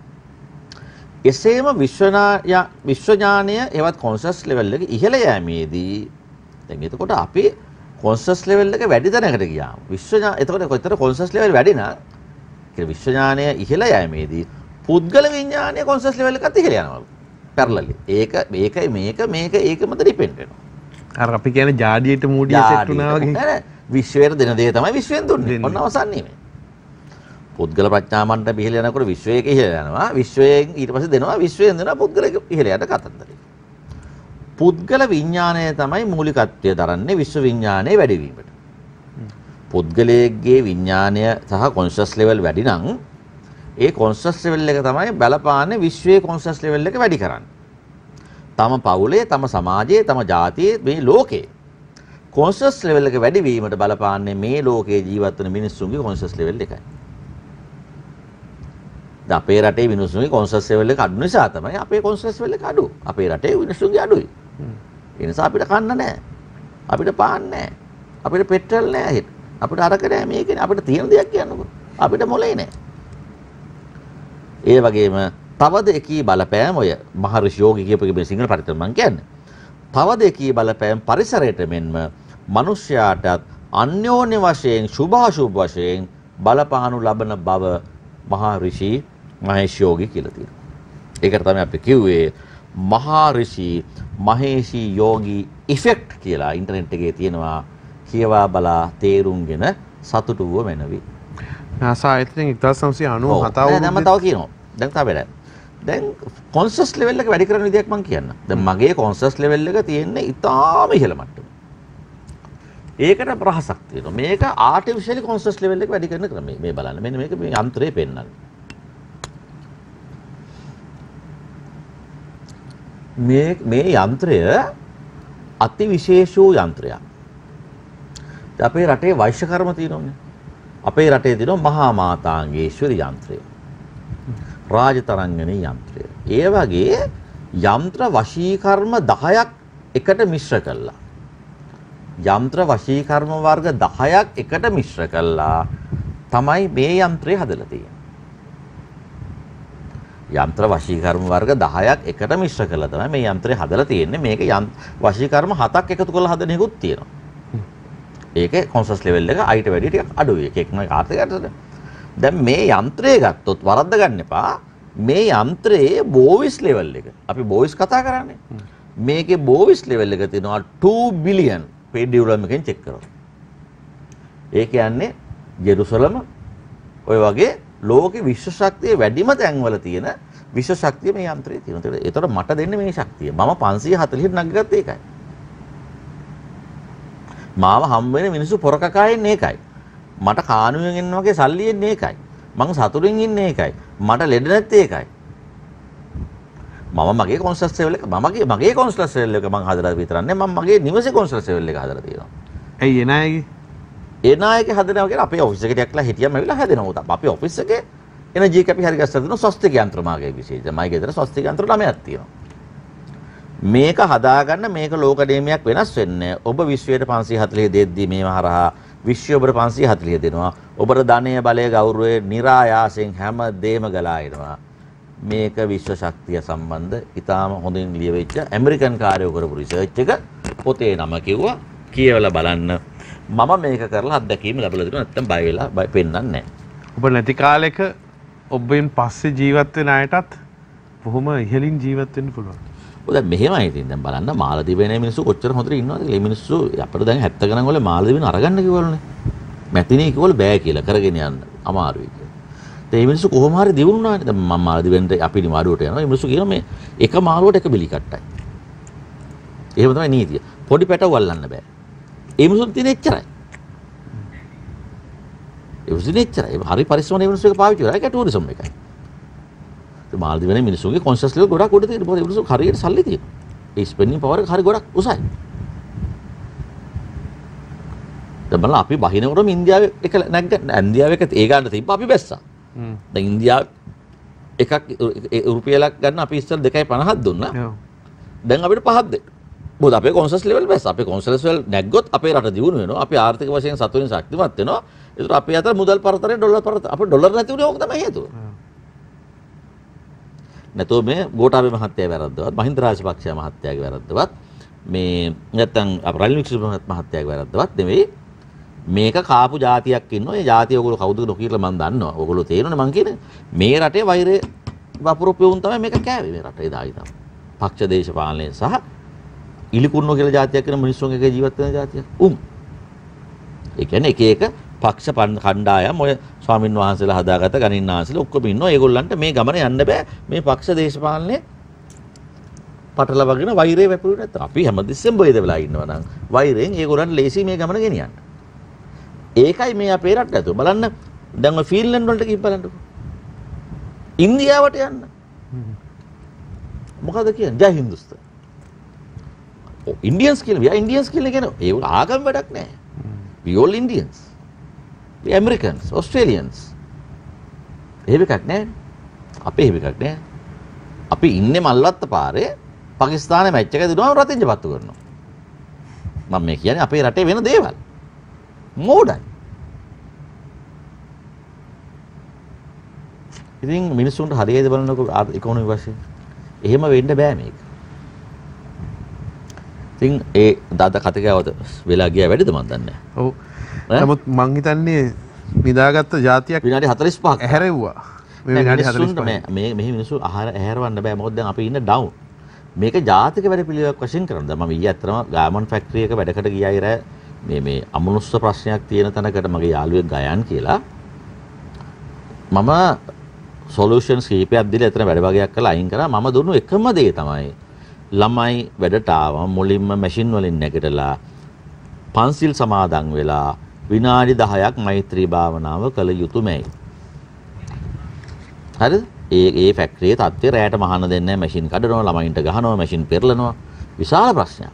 එසේම විශ්වඥාය විශ්වඥානය එවත් කොන්ෂස් ලෙවල් එක ඉහළ යෑමේදී දැන් එතකොට අපි කොන්ෂස් ලෙවල් එක වැඩි තැනකට ගියා. විශ්වඥා එතකොට කොතර කොන්ෂස් ලෙවල් වැඩි නම් කියලා විශ්වඥානය ඉහළ යෑමේදී පුද්ගල විඥානය කොන්ෂස් ලෙවල් එකත් ඉහළ යනවලු. පැරලලි. ඒක මේක මේක මේක ඒක මත ඩිපෙන්ඩ් වෙනවා. අර අපි කියන්නේ ජාඩියට මූඩිය සෙට් වුණා වගේ. නෑ විශ්වයට දෙන දේ තමයි විශ්වෙන් දුන්නේ. ඔන්න අවසන් නෙමෙයි. පුද්ගල ප්‍රඥා මණ්ඩප ඉහළ යනකොට විශ්වයක ඉහළ යනවා. විශ්වයෙන් ඊට පස්සේ දෙනවා විශ්වයෙන් දෙනවා පුද්ගලක ඉහළ යට කතන්දරේ. පුද්ගල විඥාණය තමයි මූලිකත්වය දරන්නේ විශ්ව විඥානයේ වැඩිවීමට. පුද්ගලයේ විඥානය සහ කොන්ෂස් ලෙවල් වැඩි නම් ඒ කොන්ෂස් ලෙවල් එක තමයි බලපාන්නේ විශ්වයේ කොන්ෂස් ලෙවල් එක වැඩි කරන්නේ. තම පවුලේ, තම සමාජයේ, තම ජාතියේ මේ ලෝකේ කොන්ෂස් ලෙවල් එක වැඩි වීමට බලපාන්නේ මේ ලෝකේ ජීවත් වෙන මිනිස්සුන්ගේ කොන්ෂස් ලෙවල් එකයි. දැන් අපේ රටේ මිනිස්සුන්ගේ කොන්ෂස් ලෙවල් එක අඩු නිසා තමයි අපේ කොන්ෂස් ලෙවල් එක අඩු. අපේ රටේ මිනිස්සුන්ගේ අඩුයි. ඒ නිසා අපිට කන්න නැහැ. අපිට පාන්න නැහැ. අපිට පෙට්‍රල් නැහැ. අපිට අරක නැහැ මේක නෑ. අපිට තියෙන දෙයක් කියන්නකො. අපිට මොලේ නැහැ. ඒ වගේම තව දෙකී බලපෑම ඔය මහරිෂි යෝගී කියපු මේ සිංහල පරිතරම මම කියන්නේ. තව දෙකී බලපෑම පරිසරයට මෙන්ම මිනිස්යාටත් අන්‍යෝන්‍ය වශයෙන් සුභාසුභ වශයෙන් බලපානු ලබන බව මහරිෂි මහේෂි යෝගී කියලා තියෙනවා. ඒකට තමයි අපි කිව්වේ මහරිෂි මහේෂි යෝගී ඉෆෙක්ට් කියලා ඉන්ටර්නෙට් එකේ තියෙනවා. කියවා බලා තේරුම්ගෙන සතුටු වූ මැනවි. නාසා ආයතනයෙන් එක්දාස් නවසිය අනූ හත අවුරුද්දේ දැන් මම තව කියනවා. දැන් තව වැඩ. දැන් කොන්ෂස් ලෙවල් එක වැඩි කරන විදියක් මම කියන්න. දැන් මගේ කොන්ෂස් ලෙවල් එක තියෙන්නේ ඉතාම ඉහළ මට්ටමේ. ඒකට ප්‍රහසක් තියෙනවා. මේක ආටිෆිෂියලි කොන්ෂස් ලෙවල් එක වැඩි කරන ක්‍රමය. මේ බලන්න. මෙන්න මේක මේ යන්ත්‍රයේ පෙන්නන්නේ. මේ මේ යන්ත්‍රය අති විශේෂ වූ යන්ත්‍රයක්. අපේ රටේ වෛශ්‍ය කර්ම තියෙනවනේ. අපේ රටේ තියෙනවා මහා මාතාංගේශ්වරි යන්ත්‍රය. රාජතරංගනී යන්ත්‍රය. ඒ වගේ යන්ත්‍ර වශීකර්ම දහයක් එකට මිශ්‍ර කළා. යන්ත්‍ර වශීකර්ම වර්ග දහයක් එකට මිශ්‍ර කළා තමයි මේ යන්ත්‍රය හදලා තියෙන්නේ. යන්ත්‍ර වශීකර්ම වර්ග දහයක් එකට මිශ්‍ර කළා තමයි මේ යන්ත්‍රය හදලා තියෙන්නේ. මේක වශීකර්ම හතක් එකතු කරලා හදන එකකුත් තියෙනවා. ඒකේ කොන්සස් ලෙවල් එක අයිට වැඩි ටිකක් අඩුයි. එක එකම කාර්යයකට. දැන් මේ යන්ත්‍රය ගත්තොත් වරද්ද ගන්න එපා. මේ යන්ත්‍රයේ බෝවිස් ලෙවල් එක. අපි බෝවිස් කතා කරන්නේ. මේකේ බෝවිස් ලෙවල් එක තියෙනවා two billion පෙඩියුරම් එකෙන් චෙක් කරනවා. ඒ කියන්නේ ජෙරුසලම ඔය වගේ ලෝකේ විශ්ව ශක්තිය වැඩිම තැන්වල තියෙන විශ්ව ශක්තිය මේ යන්ත්‍රයේ තියෙනවා. ඒතකොට මට දෙන්නේ මේ ශක්තිය. මම පන්සිය හතළිහට නගගත්තේ ඒකයි. මාව හම් වෙන මිනිස්සු පොරකකායෙන් ඒකයි. මට කානුවෙන් එන්න වගේ සල්ලි එන්නේ ඒකයි. මං සතුටින් ඉන්නේ ඒකයි. මට ලෙඩ නැත්තේ ඒකයි. මම මගේ කොන්ස්ට්‍රක්ස් ලෙවල් එක මමගේ මගේ කොන්ස්ට්‍රක්ස් ලෙවල් එක මං හදලා විතරක් නෑ මම මගේ නිවසේ කොන්ස්ට්‍රක්ස් ලෙවල් එක හදලා තියෙනවා. ඇයි එන අයගේ? එන අයගේ හදනවා කියලා අපේ ඔෆිස් එකට යක්ලා හිටියම ඇවිල්ලා හැදෙනවා. උතම් අපේ ඔෆිස් එකේ එනර්ජි එක අපි හරි ගස්සලා දෙනවා ස්වස්තික යන්ත්‍ර මාගේ විශේෂයි. මගේ ගෙදර ස්වස්තික යන්ත්‍ර නමයක් තියෙනවා. මේක හදාගන්න මේක ලෝක නියමයක් වෙනස් වෙන්නේ. ඔබ විශ්වයට පන්සිය හතළිහ දෙද්දී මේව හරහා විශ්වය ඔබට පන්සිය හතළිහ දෙනවා. ඔබට ධනය බලය ගෞරවය નિરાයාසයෙන් හැම දෙම ගලා එනවා. මේක විශ්ව ශක්තිය සම්බන්ධ ඉතාම හොඳින් ලියවෙච්ච ඇමරිකන් කාර්යෝ කරපු රිසර්ච් එක පොතේ නම කිව්වා කියවලා බලන්න. මම මේක කරලා අත්දැකීම් ලැබලා දෙනවා නැත්තම් බය වෙලා බය පෙන්නන්නේ නැහැ. ඔබ නැති කාලෙක ඔබෙන් පස්සේ ජීවත් වෙන අයටත් බොහොම ඉහළින් ජීවත් වෙන්න පුළුවන්. ඔය දැන් මෙහෙමයි ඉතින් දැන් බලන්න මාලදිවයිනේ මිනිස්සු කොච්චර හොඳට ඉන්නවද කියලා. මේ මිනිස්සු අපිට දැන් හැත්ත ගණන් වල මාලදිවයින අරගන්න කිව්වලුනේ. මැතිනේ කිව්වල බෑ කියලා කරගෙන යන්න අමාරුයි කියලා. ඒ මිනිස්සු කොහොම හරි දිනුනානේ. දැන් මම මාලදිවයින්ට අපි නිවාඩුවට යනවා. මේ මිනිස්සු කියනවා මේ එක මාළුවට එක බිලි කට්ටයි. එහෙම තමයි නීතිය. පොඩි පැටව වල්ලන්න බෑ. ඒ මිනිස්සුන් තියෙන එච්චරයි. ඒ මිනිස්සුන් එච්චරයි. හරි පරිස්සමනේ මිනිස්සු එක පාවිච්චි කරා. ඒක ටූරිසම් එකයි. ඒ මාලදිවයිනේ මිනිස්සුන්ගේ කොන්ෂස් ලෙවල් ගොඩක් උඩ තියෙන. මොකද ඒ මිනිස්සු හරියට සල්ලි තියෙනවා. ඒ ස්පෙන්ඩින් පවර් එක හරි ගොඩක් උසයි. දැන් බලන්න අපි බහිනකොටම ඉන්දියාවේ එක නැග්ග ඉන්දියාවේ එක ඒ ගන්න තිබ්බ අපි බැස්සා. දැන් ඉන්දියාව එකක් රුපියලක් ගන්න අපි ඉස්සර දෙකයි පනහක් දුන්නා. දැන් අපිට පහක් දෙන්න. මොකද අපේ කොන්සස් ලෙවල් බැස්ස. අපේ කොන්සස් ලෙවල් නැග්ගොත් අපේ රට දියුණු වෙනවා. අපි ආර්ථික වශයෙන් සතුටින් ශක්තිමත් වෙනවා. ඒතර අපේ අතර මුදල් පරතරය ડોලර් පරතරය අපේ ඩොලර් නැති උනේ ඕක තමයි හේතුව. නැතෝ මේ ගෝඨාභය මහත්තයා වැරද්දවත් මහින්ද රාජපක්ෂ මහත්තයාගේ වැරද්දවත් මේ නැත්තම් රනිල් වික්‍රමසිංහ මහත්තයාගේ වැරද්දවත් නෙවෙයි. මේක කාපු జాතියක් ඉන්නවා. ඒ జాතිය ඔයගොල්ලෝ කවුද කියලා මම දන්නවා. ඔයගොල්ලෝ තේරෙනවනේ මං කියන්නේ. මේ රටේ වෛරය වපුරපෙවුන් තමයි මේක කෑවේ මේ රටේ දායි තමයි. පක්ෂ දේශපාලනය සහ ඉලිකුන්නෝ කියලා જાතියක් වෙන මිනිස්සුන් එක ජීවත් වෙන જાතියක්. උම්. ඒ කියන්නේ එක එක පක්ෂ කණ්ඩායම් ඔය ස්වාමින් වහන්සේලා හදාගත්ත ගණින්නාන්සලා ඔක්කොම ඉන්නවා. ඒගොල්ලන්ට මේ ගමන යන්න බෑ. මේ පක්ෂ දේශපාලනේ පටලවාගෙන වෛරය වැපුරුනේ නැත්නම් අපි හැමදෙස්සෙම බෙද වෙලා ඉන්නවා නම් වෛරයෙන් ඒගොල්ලන්ට ලේසි මේ ගමන ගෙනියන්න. ඒකයි මේ අපේ රට ඇතුව බලන්න. දැන් ඔය ෆීන්ලන්ඩ් වලට ගිහින් බලන්නකෝ. ඉන්දියාවට යන්න. මොකද කියන්නේ? ජය හින්දුස්තාන්. Indians කියලා we are Indians කියලා කියන ඒ ආගම් වැඩක් නැහැ. We all Indians. We Americans, Australians. එහෙම එකක් නැහැ. අපේ එහෙම එකක් නැහැ. අපි ඉන්නේ මල්වත්ත පාරේ පාකිස්තානේ මැච් එක දිනුවම රතින්ජ පත්තු කරනවා. මම මේ කියන්නේ අපේ රටේ වෙන දේවල්. මෝඩයි. ඉතින් මිනිස්සුන්ට හරියද බලනකො ඉකොනොමි වශයෙන් එහෙම වෙන්න බෑ මේක. ඉතින් ඒ දාදා කතිකාවත වෙලා ගියා වැඩිද මන් දන්නේ නැහැ. ඔව්. නමුත් මං හිතන්නේ නිදාගත්ත જાතියක් විනාඩි හතළිස් පහක් ඇහැරෙව්වා. මේ විනාඩි හතළිස් පහ. මේ මෙහි මිනිස්සු ආහාර ඇහැරවන්න බෑ. මොකද දැන් අපි ඉන්න ඩවුන්. මේක ජාතික වැඩ පිළිවෙලක් වශයෙන් කරනවා. දැන් මම ඊයේ අතරම ගාමන්ට් ෆැක්ටරි එක වැඩකට ගියා ඉර මේ මේ අමනුෂ්‍ය ප්‍රශ්නයක් තියෙන තැනකට මගේ යාළුවෙක් ගයන් කියලා මම සොලියුෂන්ස් කීපයක් දීලා එතන වැඩ වගයක් කරලා අයින් කරා. මම දුන්නු එකම දේ තමයි ළමයි වැඩට ආවම මුලින්ම මැෂින් වලින් නැගිටලා පන්සිල් සමාදන් වෙලා විනාඩි දහයක් මෛත්‍රී භාවනාව කළ යුතුයමයි. හරිද? ඒ ඒ ෆැක්ටරියේ තත්ත්වය රැයට මහන්න දෙන්නේ නැහැ. මැෂින් කඩනවා, ළමයින්ට ගහනවා, මැෂින් පෙරලනවා. විශාල ප්‍රශ්නයක්.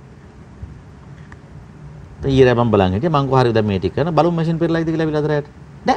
ඊයේ මම බලන් හිටියේ මං කොහරි දැන් මේ ටික කරන බලමු මැෂින් පෙරලයිද කියලා විලාද රැයට. නෑ.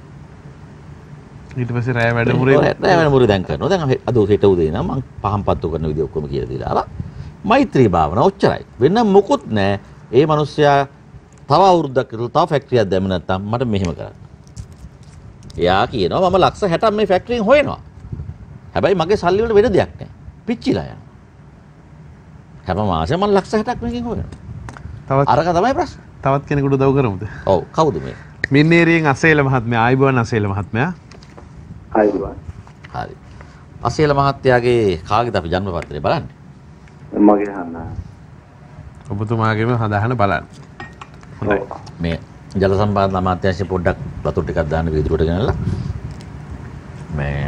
ඊට පස්සේ රැය වැඩමුරේ රැය වැඩමුරේ දැන් කරනවා. දැන් අද හෙට උදේ නම් මං පහන් පත්තු කරන විදිය ඔක්කොම කියලා දීලා ආවා. මෛත්‍රී භාවනාව ඔච්චරයි. වෙන මොකුත් නැහැ. ඒ මිනිස්සයා තව අවුරුද්දක් ඉඳලා තව ෆැක්ටරියක් දැම්ම නැත්තම් මට මෙහෙම කරන්න. එයා කියනවා මම ලක්ෂ හැටක් මේ ෆැක්ටරියෙන් හොයනවා. හැබැයි මගේ සල්ලි වල වෙන දෙයක් නැහැ. පිච්චිලා යනවා. හැම මාසෙම මම ලක්ෂ හැටක් මේකෙන් හොයනවා. තවත් අරක තමයි ප්‍රශ්න. තවත් කෙනෙකුට උදව් කරමුද? ඔව් කවුද මේ? මින්නේරියෙන් අසේල මහත්මයා ආයිබෝන් අසේල මහත්මයා. ආයිබෝන්. හරි. අසේල මහත්තයාගේ කාගේද අපි ජන්ම පත්‍රය බලන්නේ? මගේ අහන්න. ඔබතුමාගේම හදාහන බලන්න. හොඳයි. මේ ජල සම්පාදන අමාත්‍යාංශය පොඩ්ඩක් වතුර ටිකක් දාන්න වීදුරුවට ගෙනල්ලා මේ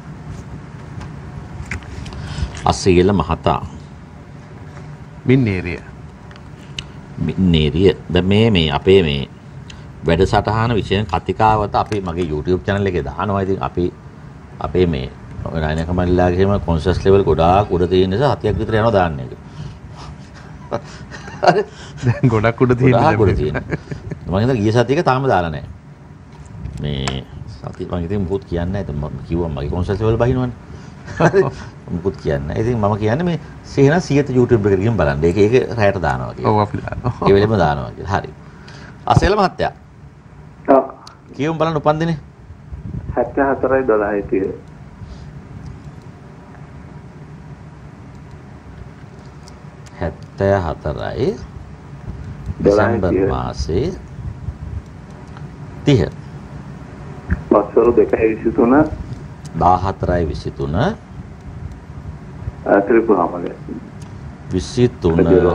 අසේල මහතා මින්නේරිය මින්නේරිය දැන් මේ මේ අපේ මේ වැඩසටහන විශේෂයෙන් කතිකාවත අපි මගේ YouTube channel එකේ දානවා. ඉතින් අපි අපේ මේ රායන කමල්ලාගේම කොන්ෂස් ලෙවල් ගොඩාක් උඩ තියෙන නිසා හතියක් විතර යනවා දාන්න එක. දැන් ගොඩක් උඩ තියෙනවා. ගොඩක් උඩ තියෙනවා. මම හිතලා ගිය සතියේක තාම දාලා නැහැ. මේ සතිය මම ඉතින් මොකුත් කියන්නේ නැහැ. මම කිව්වා මගේ කොන්ෂස් ලෙවල් බහිනවනේ. මොකුත් කියන්නේ නැහැ. ඉතින් මම කියන්නේ මේ සේන සියත YouTube එකට ගිහින් බලන්න. ඒක ඒක රැයට දානවා කියලා. ඔව් අපි දානවා. ඒ වෙලෙම දානවා කියලා. හරි. අසේල මහත්තයා. ඔව්. කියමු බලන්න උපන්දිනේ. හැත්තෑ හතරයි දොළහයි තිය. හැත්තෑ හතරයි දෙසැම්බර් මාසේ තිහ. වසර දෙකයි විසිතුන දාහතරයි විසිතුන ත්‍රිපුරාමලේ විසිතුන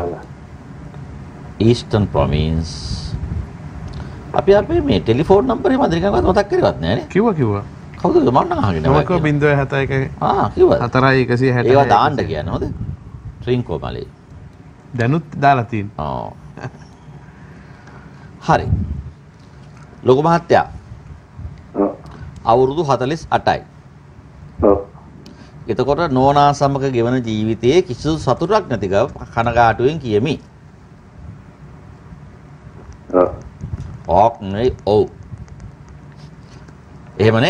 ඊස්ටර්න් ප්‍රොවින්ස්. අපි අපේ මේ ටෙලිෆෝන් නම්බරේ මම දෙකක්වත් මතක් කරේවත් නැහැ නේ. කිව්වා කිව්වා. කවුද මම නම් අහගෙන නැහැ. ඔක බිංදුව හැත්තෑ එක ආ කිව්වා. හතරයි එකසිය හැට. ඒවා දාන්න කියන්නේ හොඳ. ට්‍රින්කෝ මලේ. දැනුත් දාලා තියෙනවා. ඔව්. හරි. ලොකු මහත්තයා. ඔව්. අවුරුදු හතළිස් අටයි. ඔව්. එතකොට නෝනා සමග ගෙවන ජීවිතයේ කිසිදු සතුටක් නැතිව කනගාටුවෙන් කියමි. ඔව්. ඕක් නෙයි ඔව්. එහෙමනේ?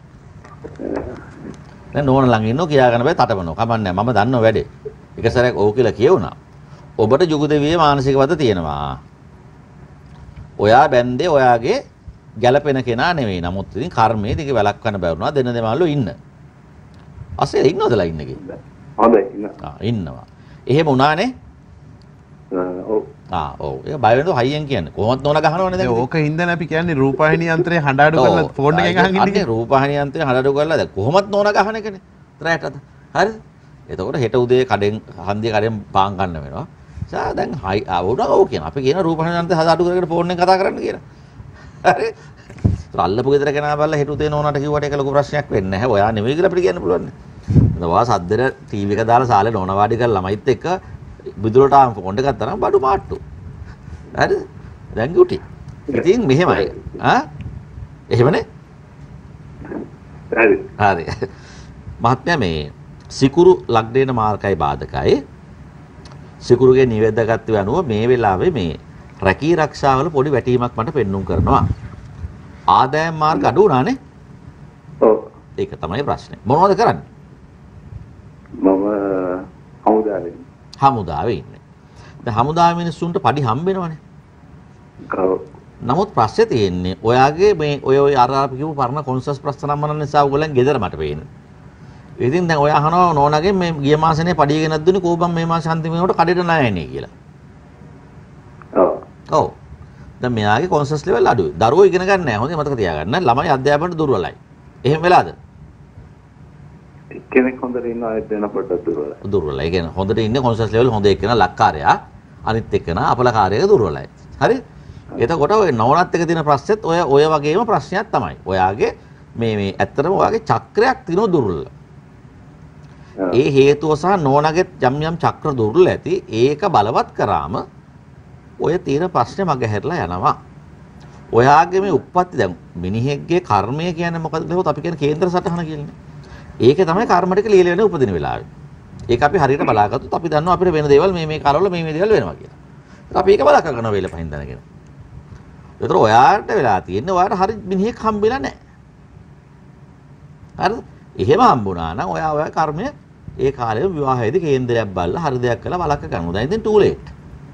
දැන් නෝන ළඟ ඉන්නෝ කියා ගන්න බෑ තටමනෝ. කමන්නේ මම දන්නව වැඩේ. එක සැරයක් ඔව් කියලා කියවුණා. ඔබට ජුගු දෙවියේ මානසික වද තියෙනවා. ඔයා බැන්දේ ඔයාගේ ගැළපෙන කෙනා නෙවෙයි. නමුත් ඉතින් කර්මයේ දිගේ වැලක් කරන්න බැරුණා දෙන්න දෙමාළු ඉන්න. අසේ ඉන්නවදලා ඉන්නේ. හොඳයි ඉන්න. ආ ඉන්නවා. එහෙම වුණානේ? ඔව්. ආ ඔව්. ඒක බය වෙනද හයියෙන් කියන්නේ. කොහොමද නෝන ගහනවනේ දැන්. ඕක හින්දානේ අපි කියන්නේ රූපවාහිනී යන්ත්‍රේ හඬ අඩු කරලා ෆෝන් එකෙන් අහන් ඉන්නේ. අනේ රූපවාහිනී යන්ත්‍රේ හඬ අඩු කරලා දැන් කොහොමද නෝන ගහන එකනේ. රැටද. හරිද? එතකොට හෙට උදේ කඩෙන් හන්දිය කඩෙන් පාන් ගන්න වෙනවා. සා දැන් හයි ආවුණා ඔව් කියන. අපි කියන රූපවාහිනී යන්ත්‍රේ හද අඩු කරගෙන ෆෝන් එකෙන් කතා කරන්න කියලා. හරි. ඒතර අල්ලපු ගෙදර කෙනා බලලා හෙට උදේ නෝනාට කිව්වට ඒක ලොකු ප්‍රශ්නයක් වෙන්නේ නැහැ. ඔයා නෙමෙයි කියලා අපිට කියන්න පුළුවන් නේ. එතනවා සද්දෙර ටීවී එක දාලා සාලේ නෝනා වාඩි කරලා ළමයිත් එක්ක විදුලට ආම් ෆෝන් එකක් තරම් බඩු මාට්ටු. හරිද? දැන් ගුටි. ඉතින් මෙහෙමයි. ආ? එහෙමනේ? හරි. හරි. මහත්මයා මේ සිකුරු ලග්නේන මාර්ගයි බාධකයි. සිකුරුගේ නිවැරදිකත්වය අනුව මේ වෙලාවේ මේ රැකී ආරක්ෂාවල පොඩි වැටීමක් මට පෙන්눔 කරනවා. ආදායම් මාර්ග අඩු වුණානේ. ඔව්. ඒක තමයි ප්‍රශ්නේ. මොනවද කරන්නේ? මම හමුදාවේ. හමුදාවේ ඉන්නේ. දැන් හමුදාවේ මිනිස්සුන්ට පඩි හම්බ වෙනවනේ. ඔව්. නමුත් ප්‍රශ්නේ තියෙන්නේ ඔයාගේ මේ ඔය ඔය අර අපි කියපු පරණ කොන්සස් ප්‍රශ්න නම් මන නිසා ඔයගොල්ලන් ගෙදර මට පේන්නේ. ඉතින් දැන් ඔයා අහනවා නෝනාගෙන් මේ ගිය මාසනේ පඩිය ගෙනත් දුන්නේ කෝබම් මේ මාස අන්තිමේකට කඩේට නැහැ කියලා. ඔව්. ඔව්. දැන් මෙයාගේ කොන්සස් ලෙවල් අඩුයි. දරුවෝ ඉගෙන ගන්න නැහැ. හොඳේ මතක තියාගන්න. ළමයි අධ්‍යාපනයට දුර්වලයි. එහෙම වෙලාද? එක්කෙනෙක් හොඳට ඉන්නවා ඒ දෙන පොඩ්ඩක් දුරවලයි. දුර්වලයි. ඒ කියන්නේ හොඳට ඉන්නේ කොන්සස් ලෙවල් හොඳ එක්කෙනා ලක්කාරයා අනිත් එක්කෙනා අපලකාරයා දුර්වලයි. හරි? එතකොට ඔය නෝනත් එක තියෙන ප්‍රශ්නෙත් ඔය ඔය වගේම ප්‍රශ්නයක් තමයි. ඔයාගේ මේ මේ ඇත්තටම ඔයාගේ චක්‍රයක් තියෙන දුර්වල. ඒ හේතුව සහ නෝනගේ යම් යම් චක්‍ර දුර්වල ඇති. ඒක බලවත් කරාම ඔය තියෙන ප්‍රශ්නේ මගේ හැරලා යනවා. ඔයාගේ මේ උප්පත්ති දැන් මිනිහෙක්ගේ කර්මය කියන්නේ මොකද කියලා අපි කියන කේන්ද්‍ර සටහන කියන්නේ. ඒකේ තමයි කර්ම ටික ලියලා වෙන උපදින වෙලාවේ. ඒක අපි හරියට බලාගත්තොත් අපි දන්නවා අපිට වෙන දේවල් මේ මේ කාලවල මේ මේ දේවල් වෙනවා කියලා. අපි ඒක බලා කරගෙන වෙල පහින් දැනගෙන. ඒතර ඔයාට වෙලා තියෙන්නේ ඔයාට හරි මිනිහෙක් හම්බෙලා නැහැ. හරිද? එහෙම හම්බුණා නම් ඔයා ඔයා කර්මය ඒ කාලේ විවාහයේදී කේන්දරයක් බලලා හරි දෙයක් කළා වලක්ක ගන්නවා. දැන් ඉතින් too late.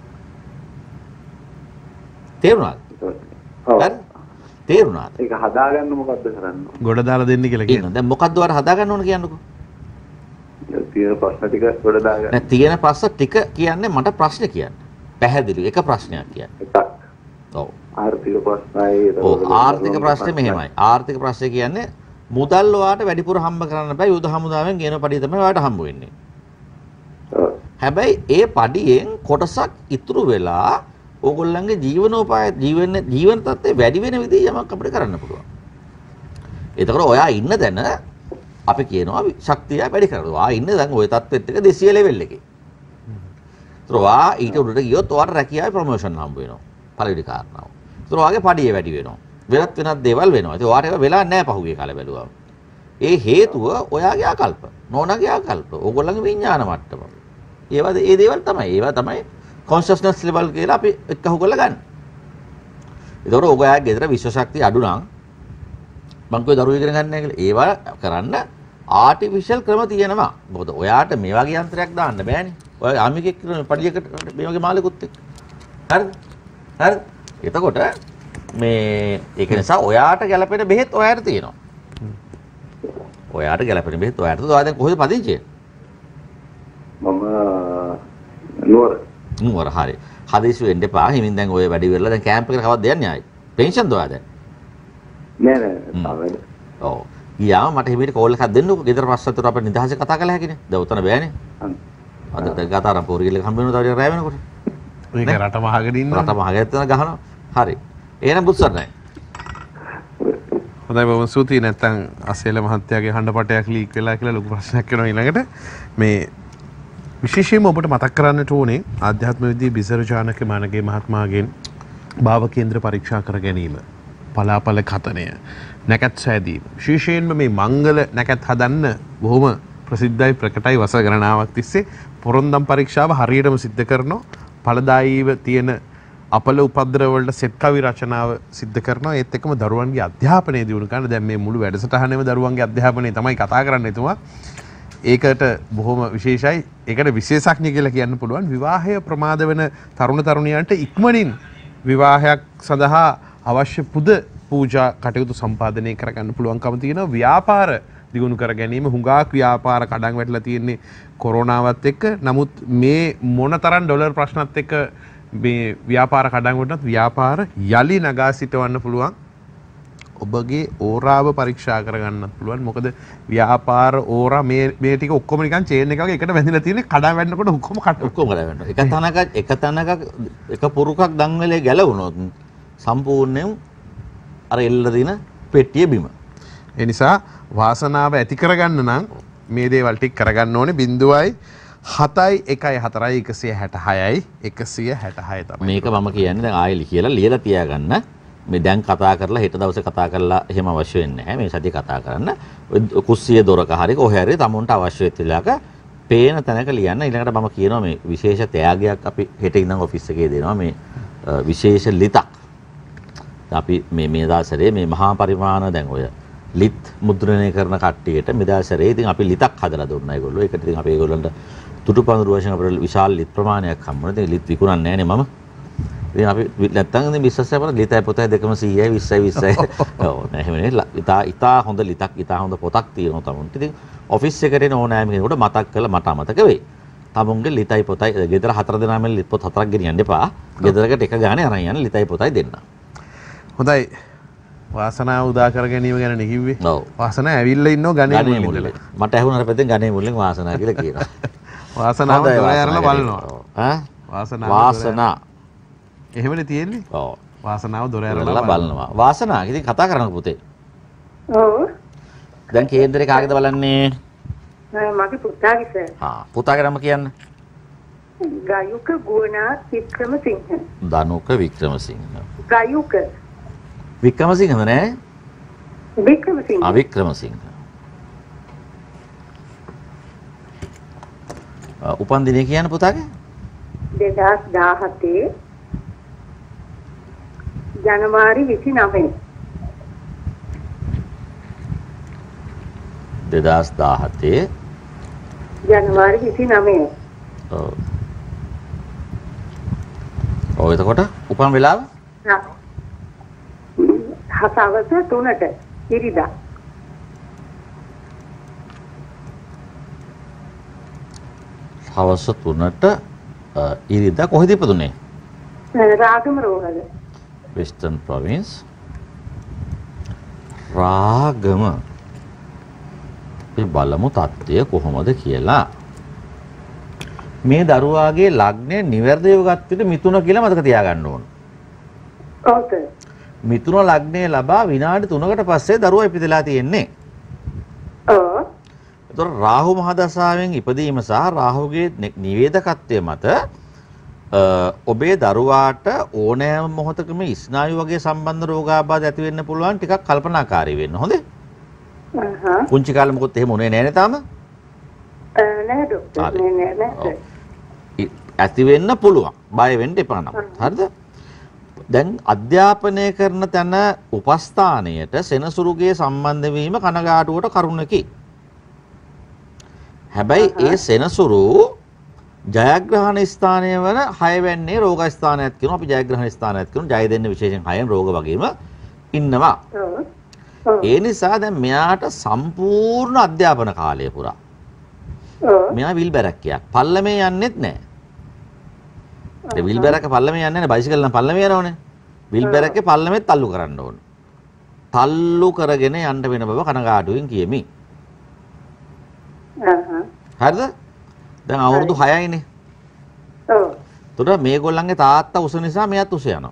තේරුණාද? ඔව්. හරි. තේරුණාද? ඒක හදාගන්න මොකද්ද කරන්න? ගොඩ දාලා දෙන්න කියලා කියනවා. දැන් මොකද්ද වර හදාගන්න ඕන කියන්නකෝ. තියෙන ප්‍රශ්න ටික ගොඩ දාගන්න. දැන් තියෙන ප්‍රශ්න ටික කියන්නේ මට ප්‍රශ්න කියන්න. පැහැදිලි එක ප්‍රශ්නයක් කියන්න. එකක්. ඔව්. ආර්ථික ප්‍රශ්නයි. ඔව් ආර්ථික ප්‍රශ්නේ මෙහෙමයි. ආර්ථික ප්‍රශ්නේ කියන්නේ මුදල් ඔයාට වැඩිපුර හම්බ කරන්න බෑ. යුද හමුදාවෙන් ගේන පඩිය තමයි ඔයාට හම්බ වෙන්නේ. ඔව්. හැබැයි ඒ පඩියෙන් කොටසක් ඉතුරු වෙලා ඕගොල්ලන්ගේ ජීවනෝපාය ජීවන ජීවන තත්ත්වය වැඩි වෙන විදිහ යමක් අපිට කරන්න පුළුවන්. එතකොට ඔයා ඉන්න තැන අපි කියනවා ශක්තිය වැඩි කරනවා. ආ ඉන්න දැන් ওই තත්ත්වෙත් එක දෙසිය ලෙවල් එකේ. ඒතර ඔයා ඊට උඩට ගියොත් ඔයාට රැකියාවේ ප්‍රොමෝෂන් හම්බ වෙනවා. පළවෙනි කාරණාව. ඒතර ඔයාගේ පඩිය වැඩි වෙනවා. වෙනත් වෙනත් දේවල් වෙනවා. ඒක ඔයාට ඒක වෙලා නැහැ පහුගිය කාලේ බැලුවා. ඒ හේතුව ඔයාගේ ආකල්ප. නෝනාගේ ආකල්ප. ඕගොල්ලන්ගේ විඥාන මට්ටම. ඒවා ඒ දේවල් තමයි. ඒවා තමයි කොන්ෂස්නස් ලෙවල් කියලා අපි එක්කහු කරලා ගන්න. ඒතකොට ඔයාගේ ගෙදර විශ්ව ශක්තිය අඩු නම් මං කිව්වේ දරුවෝ ඉගෙන ගන්න නැහැ කියලා. ඒවා කරන්න ආටිෆිෂල් ක්‍රම තියෙනවා. මොකද ඔයාට මේ වගේ යන්ත්‍රයක් දාන්න බෑනේ. ඔය ආමිකෙක් කරන පඩියකට මේ වගේ මාළෙකුත් එක්ක. හරිද? හරිද? එතකොට මේ ඒක නිසා ඔයාට ගැළපෙන බෙහෙත් ඔයාට තියෙනවා. ඔයාට ගැළපෙන බෙහෙත් ඔයාට. ඔයා දැන් කොහෙද පදිංචි? මම නුවර. නුවර හරි. හදිසි වෙන්න එපා. හිමින් දැන් ඔය වැඩි වෙලා දැන් කැම්ප් එකට කවද්ද යන්නේ ආයි? පෙන්ෂන්ද ඔයා දැන්? නෑ නෑ තාම. ඔව්. ගියාම මට හිමීට කෝල් එකක් දෙන්නකෝ. ගෙදර පස්සතර අපේ නිදහසේ කතා කළා හැකිනේ. දැන් උතන බෑනේ. අද දැන් කතාරම් පොරිගිල්ල හම්බ වෙනවා තව රැ වෙනකොට. ඒක රට මහගෙන ඉන්නවා. රට මහගෙන තන ගහනවා. හරි. එහෙනම් බුත්සරණයි. හොඳයි බොහොම ස්තුතියි. නැත්තම් අසේල මහත්තයාගේ හඬපටයක් ලීක් වෙලා කියලා ලොකු ප්‍රශ්නයක් වෙනවා ඊළඟට. මේ විශේෂයෙන්ම ඔබට මතක් කරන්නට ඕනේ ආධ්‍යාත්ම විද්‍යාවේ බිසර ජානක මානගේ මහත්මයාගෙන් භාව කේන්ද්‍ර පරීක්ෂා කර ගැනීම, පලාපල කතනය, නැකත් සෑදීම. විශේෂයෙන්ම මේ මංගල නැකත් හදන්න බොහොම ප්‍රසිද්ධයි ප්‍රකටයි වසර ගණනාවක් තිස්සේ පොරොන්දම් පරීක්ෂාව හරියටම සිද්ධ කරනවා. ඵලදායීව තියෙන අපල උපද්‍රව වලට සෙත් කවි රචනාව සිද්ධ කරනවා. ඒත් එක්කම දරුවන්ගේ අධ්‍යාපනය දියුණු කරන දැන් මේ මුළු වැඩසටහනේම දරුවන්ගේ අධ්‍යාපනය තමයි කතා කරන්න එතුමා. ඒකට බොහොම විශේෂයි. ඒකට විශේෂඥ කියලා කියන්න පුළුවන්. විවාහය ප්‍රමාද වෙන තරුණ තරුණියන්ට ඉක්මනින් විවාහයක් සඳහා අවශ්‍ය පුද පූජා කටයුතු සම්පාදනය කරගන්න පුළුවන්කම තියෙනවා. ව්‍යාපාර දියුණු කර ගැනීම හුඟක් ව්‍යාපාර කඩන් වැටලා තියෙන්නේ කොරෝනාවත් එක්ක. නමුත් මේ මොනතරම් ඩොලර් ප්‍රශ්නත් එක්ක මේ ව්‍යාපාර කඩන් වලට ව්‍යාපාර යලි නගා සිටවන්න පුළුවන්. ඔබගේ ඕරාව පරීක්ෂා කරගන්නත් පුළුවන්. මොකද ව්‍යාපාර ඕරා මේ මේ ටික ඔක්කොම නිකන් චේන් එකක එකට වැදිලා තියෙන්නේ. කඩන් වැටෙනකොට ඔක්කොම කට ඔක්කොම කඩ වෙනවා. එක තැනක එක තැනක එක පුරුකක් දන්වලේ ගැලවුණොත් සම්පූර්ණයෙන් අර එල්ල දින පෙට්ටිය බිම. ඒ නිසා වාසනාව ඇති කරගන්න නම් මේ දේවල් ටික කරගන්න ඕනේ. බිංදුවයි හතයි එකයි හතරයි එකසිය හැට හයයි එකසිය හැට හය තමයි. මේක මම කියන්නේ දැන් ආයෙ කියලා ලියලා තියාගන්න. මේ දැන් කතා කරලා හෙට දවසේ කතා කරලා එහෙම අවශ්‍ය වෙන්නේ නැහැ. මේ සතිය කතා කරන්න. කුස්සිය දොරක හරි කොහේ හරි තමුන්ට අවශ්‍ය වෙච්ච වෙලාවක පේන තැනක ලියන්න. ඊළඟට මම කියනවා මේ විශේෂ ත්‍යාගයක් අපි හෙට ඉඳන් ඔෆිස් එකේ දෙනවා. මේ විශේෂ ලිතක්. අපි මේ මේ දාසරේ මේ මහා පරිමාණ දැන් ඔය ලිත් මුද්‍රණය කරන කට්ටියට මේ දාසරේ ඉතින් අපි ලිතක් හදලා දුන්නා ඒගොල්ලෝ. ඒකට ඉතින් අපි ඒගොල්ලන්ට තුටුපඳුරු වශයෙන් අපිට විශාල ලිත් ප්‍රමාණයක් හම්බුණා. ඉතින් ලිත් විකුණන්නේ නැහැ නේ මම. ඉතින් අපි නැත්තම් ඉතින් විශ්වාසය අපර ලිතයි පොතයි දෙකම සීයයි විස්සයි විස්සයි. ඔව් නෑ එහෙම නේ. ඉතා ඉතා හොඳ ලිතක් ඉතා හොඳ පොතක් තියෙනවා තමුන්ට. ඉතින් ඔෆිස් එකට එන ඕනෑම කෙනෙකුට මතක් කරලා මට අමතක වෙයි. තමුන්ගේ ලිතයි පොතයි ගෙදර හතර දෙනාම ලිත් පොත් හතරක් ගෙනියන්න එපා. ගෙදරකට එක ගානේ අරන් යන්න ලිතයි පොතයි දෙන්න. හොඳයි. වාසනාව උදා කර ගැනීම ගැන නේ කිව්වේ. ඔව්. වාසනාව ඇවිල්ලා ඉන්නෝ ගණේ මුල්ලේ. මට ඇහුණා අර පැත්තෙන් ගණේ මුල්ලෙන් වාසනාව කියලා කියනවා. වාසනාව දොර ඇරලා බලනවා. ඈ? වාසනාව වාසනාව. එහෙමනේ තියෙන්නේ. ඔව්. වාසනාව දොර ඇරලා බලනවා. වාසනාව ඉතින් කතා කරන්න පුතේ. ඔව්. දැන් කේන්දරේ කාගේද බලන්නේ? මගේ පුතාගේ සර්. හා පුතාගේ නම කියන්න. ගායුක ගුණාත් වික්‍රමසිංහ. දනුක වික්‍රමසිංහ. ගායුක වික්‍රමසිංහද නෑ? වික්‍රමසිංහ. ආ වික්‍රමසිංහ. උපන් දිනේ කියන්න පුතාගේ? දෙදාස් දාහතේ ජනවාරි විසිනවය. දෙදාස් දාහතේ ජනවාරි විසිනවය. ඔව්. ඔව් එතකොට උපන් වෙලාව? හසවස තුනට ඉරිදා. හවස තුනට ඉරිදා කොහෙද ඉපදුනේ? රාගම රෝහල. Western province. රාගම. අපි බලමු තත්ත්වය කොහොමද කියලා. මේ දරුවාගේ ලග්නය නිවැරදිව ගත්තට මිථුන කියලා මතක තියාගන්න ඕන. ඔව්. මිථුන ලග්නය ලබා විනාඩි තුනකට පස්සේ දරුවා ඉපදලා තියෙන්නේ. ඔව්. ඒතර රාහු මහදශාවෙන් ඉපදීම සහ රාහුගේ නිවේදකත්වය මත ඔබේ දරුවාට ඕනෑම මොහොතකම ස්නායු වගේ සම්බන්ධ රෝගාබාධ ඇති වෙන්න පුළුවන්. ටිකක් කල්පනාකාරී වෙන්න හොඳේ. හ්ම්. පුංචි කාලේ මොකොත් එහෙම උනේ නැහැ නේ තාම? නැහැ ડોක්ටර්. නෑ නෑ නෑ. ඇති වෙන්න පුළුවන්. බය වෙන්න එපා නම. හරිද? දැන් අධ්‍යාපනය කරන තැන උපස්ථානයට සෙනසුරුගේ සම්බන්ධ වීම කනගාටුවට කරුණකි. හැබැයි ඒ සෙනසුරු ජයග්‍රහණ ස්ථානය වන හය වෙන්නේ රෝග ස්ථානයක් කියනවා. අපි ජයග්‍රහණ ස්ථානයක් කියනවා. ජය දෙන්න විශේෂයෙන් හයෙන් රෝග වගේම ඉන්නවා. ඒ නිසා දැන් මෙයාට සම්පූර්ණ අධ්‍යාපන කාලය පුරා මෙයා විල්බැරක්කයක්. පල්ලමේ යන්නෙත් නැහැ. ඒ විල්බැරක පල්ලමේ යන්නේ නැහැ. බයිසිකල් නම් පල්ලමේ යනවනේ. විල්බැරකේ පල්ලමෙත් තල්ලු කරන්න ඕන. තල්ලු කරගෙන යන්න වෙන බව කනගාටුවෙන් කියමි. හරිද? දැන් අවුරුදු හයයිනේ. ඔව්. එතකොට මේගොල්ලන්ගේ තාත්තා උස නිසා මෙයාත් උස යනවා.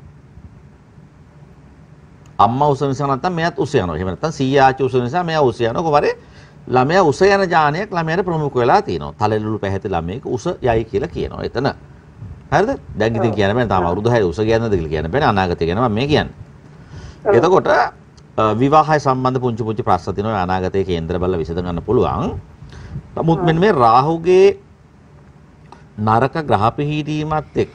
අම්මා උස නිසා නැත්නම් මෙයාත් උස යනවා. එහෙම නැත්නම් සීයා ආච්චි උස නිසා මෙයා උස යනවා. කොහොමද? ළමයා උස යන ජානයක් ළමයාට ප්‍රමුඛ වෙලා තියෙනවා. තලෙලුළු පැහැති ළමයෙක් උස යයි කියලා කියනවා එතන. හරිද? දැන් ඉතින් කියන්න බෑ තාම අවුරුදු හය උස කියන්නද කියලා කියන්න බෑ. අනාගතය ගැන මම මේ කියන්නේ. එතකොට විවාහය සම්බන්ධ පුංචි පුංචි ප්‍රශ්න තියෙනවා අනාගතයේ කේන්ද්‍ර බලලා විසඳ ගන්න පුළුවන්. නමුත් මෙන්න මේ රාහුගේ නරක ග්‍රහ පිහිටීමත් එක්ක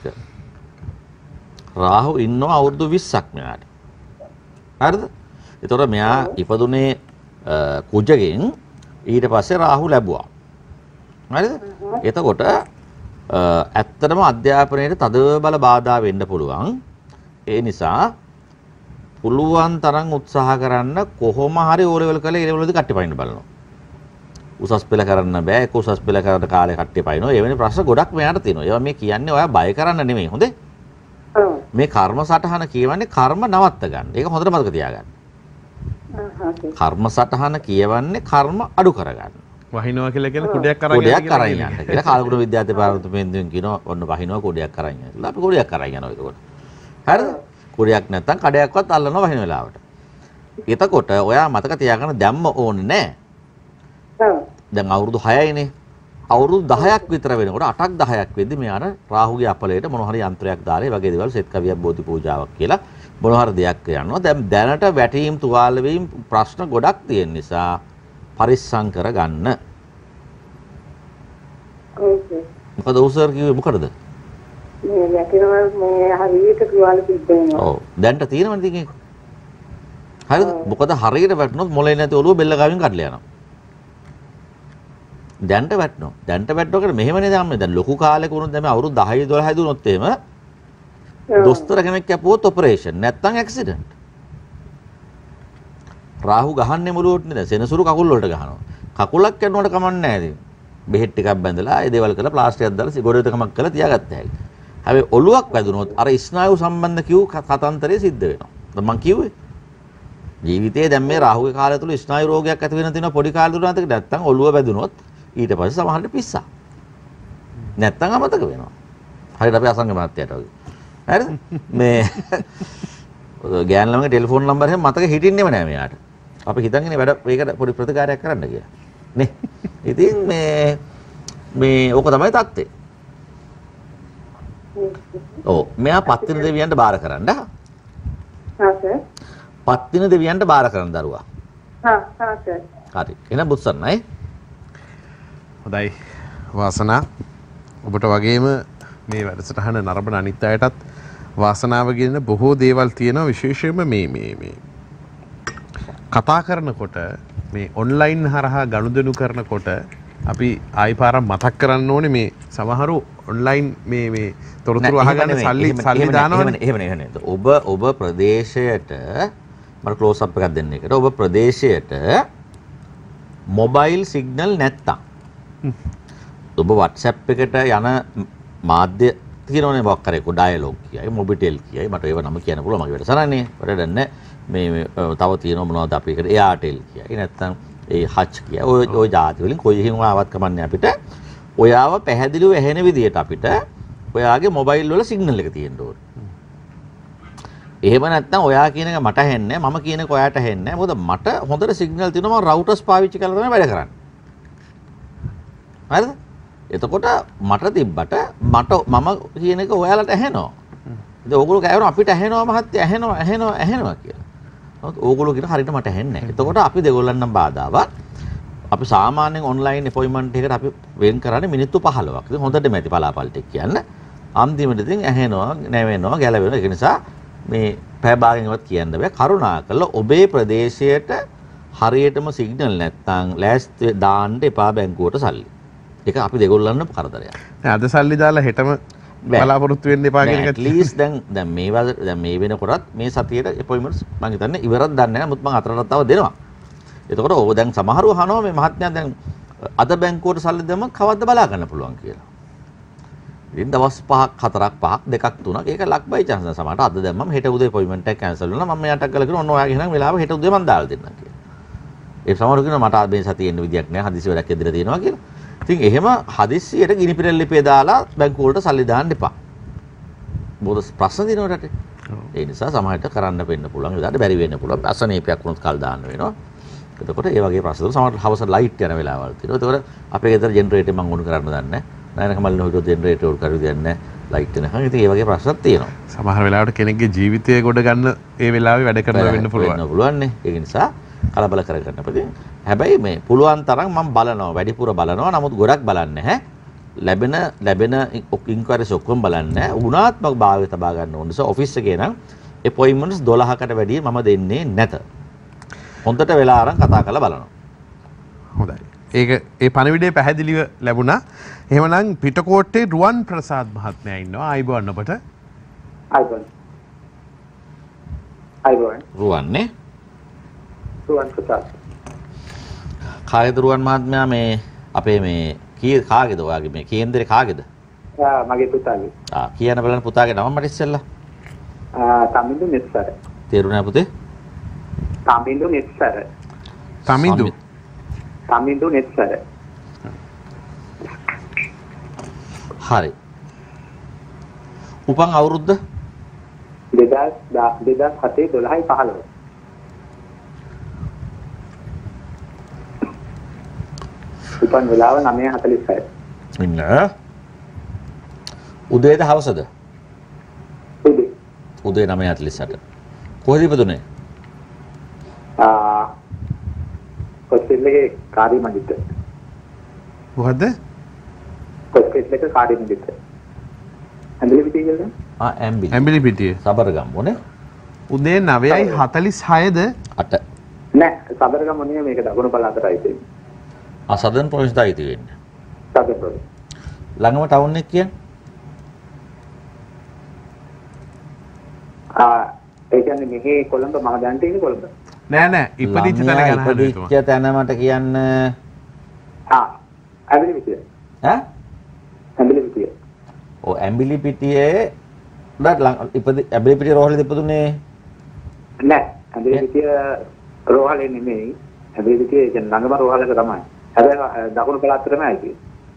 රාහු ඉන්නවා අවුරුදු විස්සක් මෙයාට. හරිද? ඒතකොට මෙයා ඉපදුනේ කුජගෙන් ඊට පස්සේ රාහු ලැබුවා. හරිද? එතකොට ඇත්තටම අධ්‍යාපනයේ තද බල බාධා වෙන්න පුළුවන්. ඒ නිසා පුළුවන් තරම් උත්සාහ කරන්න කොහොම හරි ඕ ලෙවල් කරලා ඒ ලෙවල් වලදී කට්ටි පයින්න බලනවා. උසස් පෙළ කරන්න බෑ. ඒක උසස් පෙළ කරන කාලේ කට්ටි පයින්නවා. ඒ වෙන ප්‍රශ්න ගොඩක් මෙයාට තියෙනවා. ඒවා මේ කියන්නේ ඔයා බය කරන්න නෙමෙයි. හොඳේ? ඔව්. මේ කර්ම සටහන කියවන්නේ කර්ම නවත්ත ගන්න. ඒක හොඳට මතක තියාගන්න. කර්ම සටහන කියවන්නේ කර්ම අඩු කරගන්න. වහිනවා කියලා කියන කුඩයක් අරන් කුඩයක් අරන් යන්න කියලා කාලගුණ විද්‍යා දෙපාර්තමේන්තුවෙන් කියනවා ඔන්න වහිනවා කුඩයක් අරන් යන්න. අපි කුඩයක් අරන් යනවා ඒකකොට. හරිද? කුඩයක් නැත්තම් කඩයක්වත් අල්ලනවා වහින වෙලාවට. එතකොට ඔයා මතක තියාගන්න දැම්ම ඕනේ නෑ. ඔව්. දැන් අවුරුදු හයයිනේ. අවුරුදු දහයක් විතර වෙනකොට අටක් දහයක් වෙද්දි මෙයාට රාහුගේ අපලයට මොන හරි යන්ත්‍රයක් දාලා වගේ දේවල් සෙත් කවියක් බෝධි පූජාවක් කියලා මොන හරි දෙයක් කරනවා. දැන් දැනට වැටීම් තුවාල වීම ප්‍රශ්න ගොඩක් තියෙන නිසා පරිස්සම් කරගන්න. ඔව්. මොකද උසර් කිව්වේ මොකටද? මේ යකිනවා මේ හරියට තුවාල පිටේනවා. ඔව්. දැන්ට තියෙනවද ඉතින් ඒක? හරිද? මොකද හරියට වැටුනොත් මොලේ නැති ඔළුව බෙල්ල ගාවින් කඩලා යනවා. දැන්ට වැටෙනවා. දැන්ට වැටෙනකොට මෙහෙමනේ දැම්මේ. දැන් ලොකු කාලෙක වුණොත් දැන් අවුරුදු දහය දොළහයි දුනොත් එහෙම දොස්තර කෙනෙක් කැපුවොත් ඔපරේෂන් නැත්තම් ඇක්සිඩන්ට්. රාහු ගහන්නේ මුලුවට නේද? සෙනසුරු කකුල් වලට ගහනවා. කකුලක් කැඩුණාට කමන්නේ නැහැ ඉතින්. බෙහෙත් ටිකක් බැඳලා ඒ දේවල් කරලා ප්ලාස්ටික්යක් දාලා ගොඩේටකමක් කරලා තියාගත්ත හැකි. හැබැයි ඔළුවක් වැදුනොත් අර ස්නායු සම්බන්ධ කිව් කතාන්තරේ සිද්ධ වෙනවා. දැන් මං කිව්වේ ජීවිතයේ දැන් මේ රාහුගේ කාලය තුල ස්නායු රෝගයක් ඇති වෙන තියෙන පොඩි කාලේ තුල නැත්නම් ඔළුව වැදුනොත් ඊට පස්සේ සමහරට පිස්සා. නැත්තම් අමතක වෙනවා. හරියට අපි අසංග මහත්තයාට වගේ. හරිද? මේ ගෑන් ළමගේ ටෙලිෆෝන් නම්බර් එහෙම මතක හිටින්නේම නෑ මෙයාට. අපි හිතන්නේ වැඩ මේකට පොඩි ප්‍රතිකාරයක් කරන්න කියලා. නේ. ඉතින් මේ මේ ඕක තමයි தත්ත්වය. ඔව් මෙයා පත්තින දෙවියන්ට බාර කරන්න. හා සර්. පත්තින දෙවියන්ට බාර කරන දරුවා. හා හා සර්. හරි. එහෙනම් බුත්සන්නයි. හොඳයි වාසනා ඔබට වගේම මේ වැඩසටහන නරඹන අනිත් අයටත් වාසනාව ගෙන බොහෝ දේවල් තියෙනවා විශේෂයෙන්ම මේ මේ මේ කතා කරනකොට මේ ඔන්ලයින් හරහා ගනුදෙනු කරනකොට අපි ආයි පාරක් මතක් කරන්න ඕනේ මේ සමහරු ඔන්ලයින් මේ මේ තොරතුරු අහගන්න සල්ලි සල්ලි දානවනේ. එහෙම නෙවෙයි නේද? ඔබ ඔබ ප්‍රදේශයට මම ක්ලෝස් අප් එකක් දෙන්න එකට. ඔබ ප්‍රදේශයට මොබයිල් සිග්නල් නැත්තම් ඔබ WhatsApp එකට යන මාධ්‍ය තියෙනවනේ මොකක් කරේ කො ඩයලොග් කියයි මොබිටෙල් කියයි මට ඒව නම කියන්න පුළුවන් මගේ වැඩසටහනේ. වැඩ නැහැ. මේ තව තියෙනවා මොනවද අපි එකට එයාටෙල් කියයි නැත්තම් ඒ හච් කිය ඔය ඔය જાති වලින් කොයි හිම ආවත් කමන්නේ අපිට ඔයාව පැහැදිලිව ඇහෙන විදියට අපිට ඔයාගේ මොබයිල් වල සිග්නල් එක තියෙන්න ඕනේ. එහෙම නැත්නම් ඔයා කියන එක මට ඇහෙන්නේ මම කියන එක ඔයාට ඇහෙන්නේ මොකද මට හොඳට සිග්නල් තියෙනවා මම රවුටර්ස් පාවිච්චි කරලා තමයි වැඩ කරන්නේ. හරිද? එතකොට මට තිබ්බට මට මම කියන එක ඔයාලට ඇහෙනවා. ඉතින් ඕගොල්ලෝ කියනවා අපිට ඇහෙනවා මහත්තයා ඇහෙනවා ඇහෙනවා ඇහෙනවා කියලා. ඕගොල්ලෝ කියන හරියට මට ඇහෙන්නේ නැහැ. එතකොට අපි දෙගොල්ලන්නම් බාධාවක්. අපි සාමාන්‍යයෙන් ඔන්ලයින් අපොයින්ට්මන්ට් එකකට අපි වෙන් කරන්නේ මිනිත්තු පහළොවක්. ඉතින් හොඳටම ඇති පලාපල් ටික කියන්න. අන්තිමට ඉතින් ඇහෙනවා නැවෙනවා ගැලවෙනවා. ඒක නිසා මේ පැය භාගයෙන්වත් කියන්න බෑ. කරුණාකරලා ඔබේ ප්‍රදේශයට හරියටම සිග්නල් නැත්තම් ලෑස්ති දාන්න එපා බැංකුවට සල්ලි. ඒක අපි දෙගොල්ලන්ම කරදරයක්. දැන් අද සල්ලි දාලා හෙටම බලාපොරොත්තු වෙන්න එපා කියන එක. at least දැන් දැන් මේ දැන් මේ වෙනකොටත් මේ සතියේට අපොයින්ට්මන්ට්ස් මම හිතන්නේ ඉවරක් දන්නේ නැහැ. නමුත් මම අතරට තව දෙනවා. එතකොට ඔබ දැන් සමහරව අහනවා මේ මහත්මයා දැන් අද බැංකුවට සල්ලි දෙම කවද්ද බලා ගන්න පුළුවන් කියලා. ඉතින් දවස් පහක් හතරක් පහක් දෙකක් තුනක් ඒක ලක් බයි chance සමහරට අද දැම්මම හෙට උදේ අපොයින්ට්මන්ට් එක කැන්සල් වෙනවා. මම මෙයාට කළා කියනවා ඔන්න ඔයාගේ එහෙනම් වෙලාව හෙට උදේ මම දාලා දෙන්නම් කියලා. ඒ සමහරව කියනවා මට අද මේ සතියේ එන්න විදියක් නැහැ. හදිසි වැඩක් ඇදලා තියෙනවා කියලා. ඉතින් එහෙම හදිස්සියට ගිනි පිරෙල් ලිපේ දාලා බැංකුව වලට සල්ලි දාන්න එපා. බොහෝ ප්‍රශ්න දිනන රටේ. ඒ නිසා සමහරට කරන්න වෙන්න පුළුවන්. ඒකට බැරි වෙන්න පුළුවන්. අසනීපයක් වුණොත් කල් දාන්න වෙනවා. එතකොට ඒ වගේ ප්‍රශ්න සමහරට හවස ලයිට් යන වෙලාවල් තියෙනවා. ඒතකොට අපේ ගෙදර ජෙනරේටර් මම උණු කරන්න දන්නේ නැහැ. නැයනක මල්ලන හිතුව ජෙනරේටර් උඩ කරු දෙන්නේ නැහැ. ලයිට් වෙනකන්. ඉතින් ඒ වගේ ප්‍රශ්නත් තියෙනවා. සමහර වෙලාවට කෙනෙක්ගේ ජීවිතය ගොඩ ගන්න ඒ වෙලාවේ වැඩ කරනවා වෙන්න පුළුවන්. වෙන්න පුළුවන් නේ. ඒක නිසා කලබල කරගන්න එපා. හැබැයි මේ පුළුවන් තරම් මම බලනවා වැඩිපුර බලනවා. නමුත් ගොඩක් බලන්නේ නැහැ. ලැබෙන ලැබෙන ඉන්ක්වයරිස් ඔක්කොම බලන්නේ නැහැ. ගුණාත්මක භාවය තබා ගන්න ඕනේ. නිසා ඔෆිස් එකේ නම් අපොයින්ට්මන්ට්ස් දොළහකට වැඩිය මම දෙන්නේ නැත. හොඳට වෙලා අරන් කතා කරලා බලනවා. හොඳයි. ඒක ඒ පණිවිඩය පැහැදිලිව ලැබුණා. එහෙමනම් පිටකොට්ටේ රුවන් ප්‍රසාද් මහත්මයා ඉන්නවා. ආයිබෝන් ඔබට. ආයිබෝන්. ආයිබෝන්. රුවන් නේ? රුවන් ප්‍රසාද්. කාගේද රුවන් මහත්මයා මේ අපේ මේ කී කාගේද ඔයාගේ මේ කේන්දරේ කාගේද? ආ මගේ පුතාගේ. ආ කියන බලන්න පුතාගේ නම මට ඉස්සෙල්ලා. ආ තමින්දු නෙස්සර. තේරුණා පුතේ? තමින්දු නෙස්සර. තමින්දු. තමින්දු නෙස්සර. හරි. උපන් අවුරුද්ද? දෙදාස් දෙදාස් හතේ දොළහයි පහළොව. උපන් වෙලාව නවය හතළිස් හය. ඉන්න. උදේද හවසද? උදේ. උදේ නවය හතළිස් අට. කොහෙද ඉපදුනේ? ආ කොස්තිල්ලේ කාර්ය මණ්ඩිත. මොකද්ද? කොස්තිල්ලේ කාර්ය මණ්ඩිත. ඇඹිලි පිටිය කියලා? ආ ඇඹිලි. ඇඹිලි පිටියේ. සබරගම්මෝ නේ? උදේ නවයයි හතළිස් හයද? අට. නෑ සබරගම නෙවෙයි මේක දකුණු පළාතටයි තියෙන්නේ. ආ සදර්න් ප්‍රොවින්ස් දායි තියෙන්නේ. සදර්න් ප්‍රොවින්ස්. ළඟම ටවුන් එක කියන්නේ? ආ ඒ කියන්නේ මෙහි කොළඹ මහජනට ඉන්නේ කොළඹ. නෑ නෑ ඉපදිච්ච තැන ගැන අහන්න ඉපදිච්ච තැන මට කියන්න. ආ ඇඹිලි පිටිය. ඈ? ඇඹිලි පිටිය. ඔව් ඇඹිලි පිටියේ ඩත් ඉපදි ඇඹිලි පිටියේ රෝහලේ ඉපදුනේ නෑ ඇඹිලි පිටිය රෝහලේ නෙමෙයි. ඇඹිලි පිටියේ කියන්නේ ළඟම රෝහලක තමයි. හැබැයි දකුණු පළාතට තමයි ආයේ.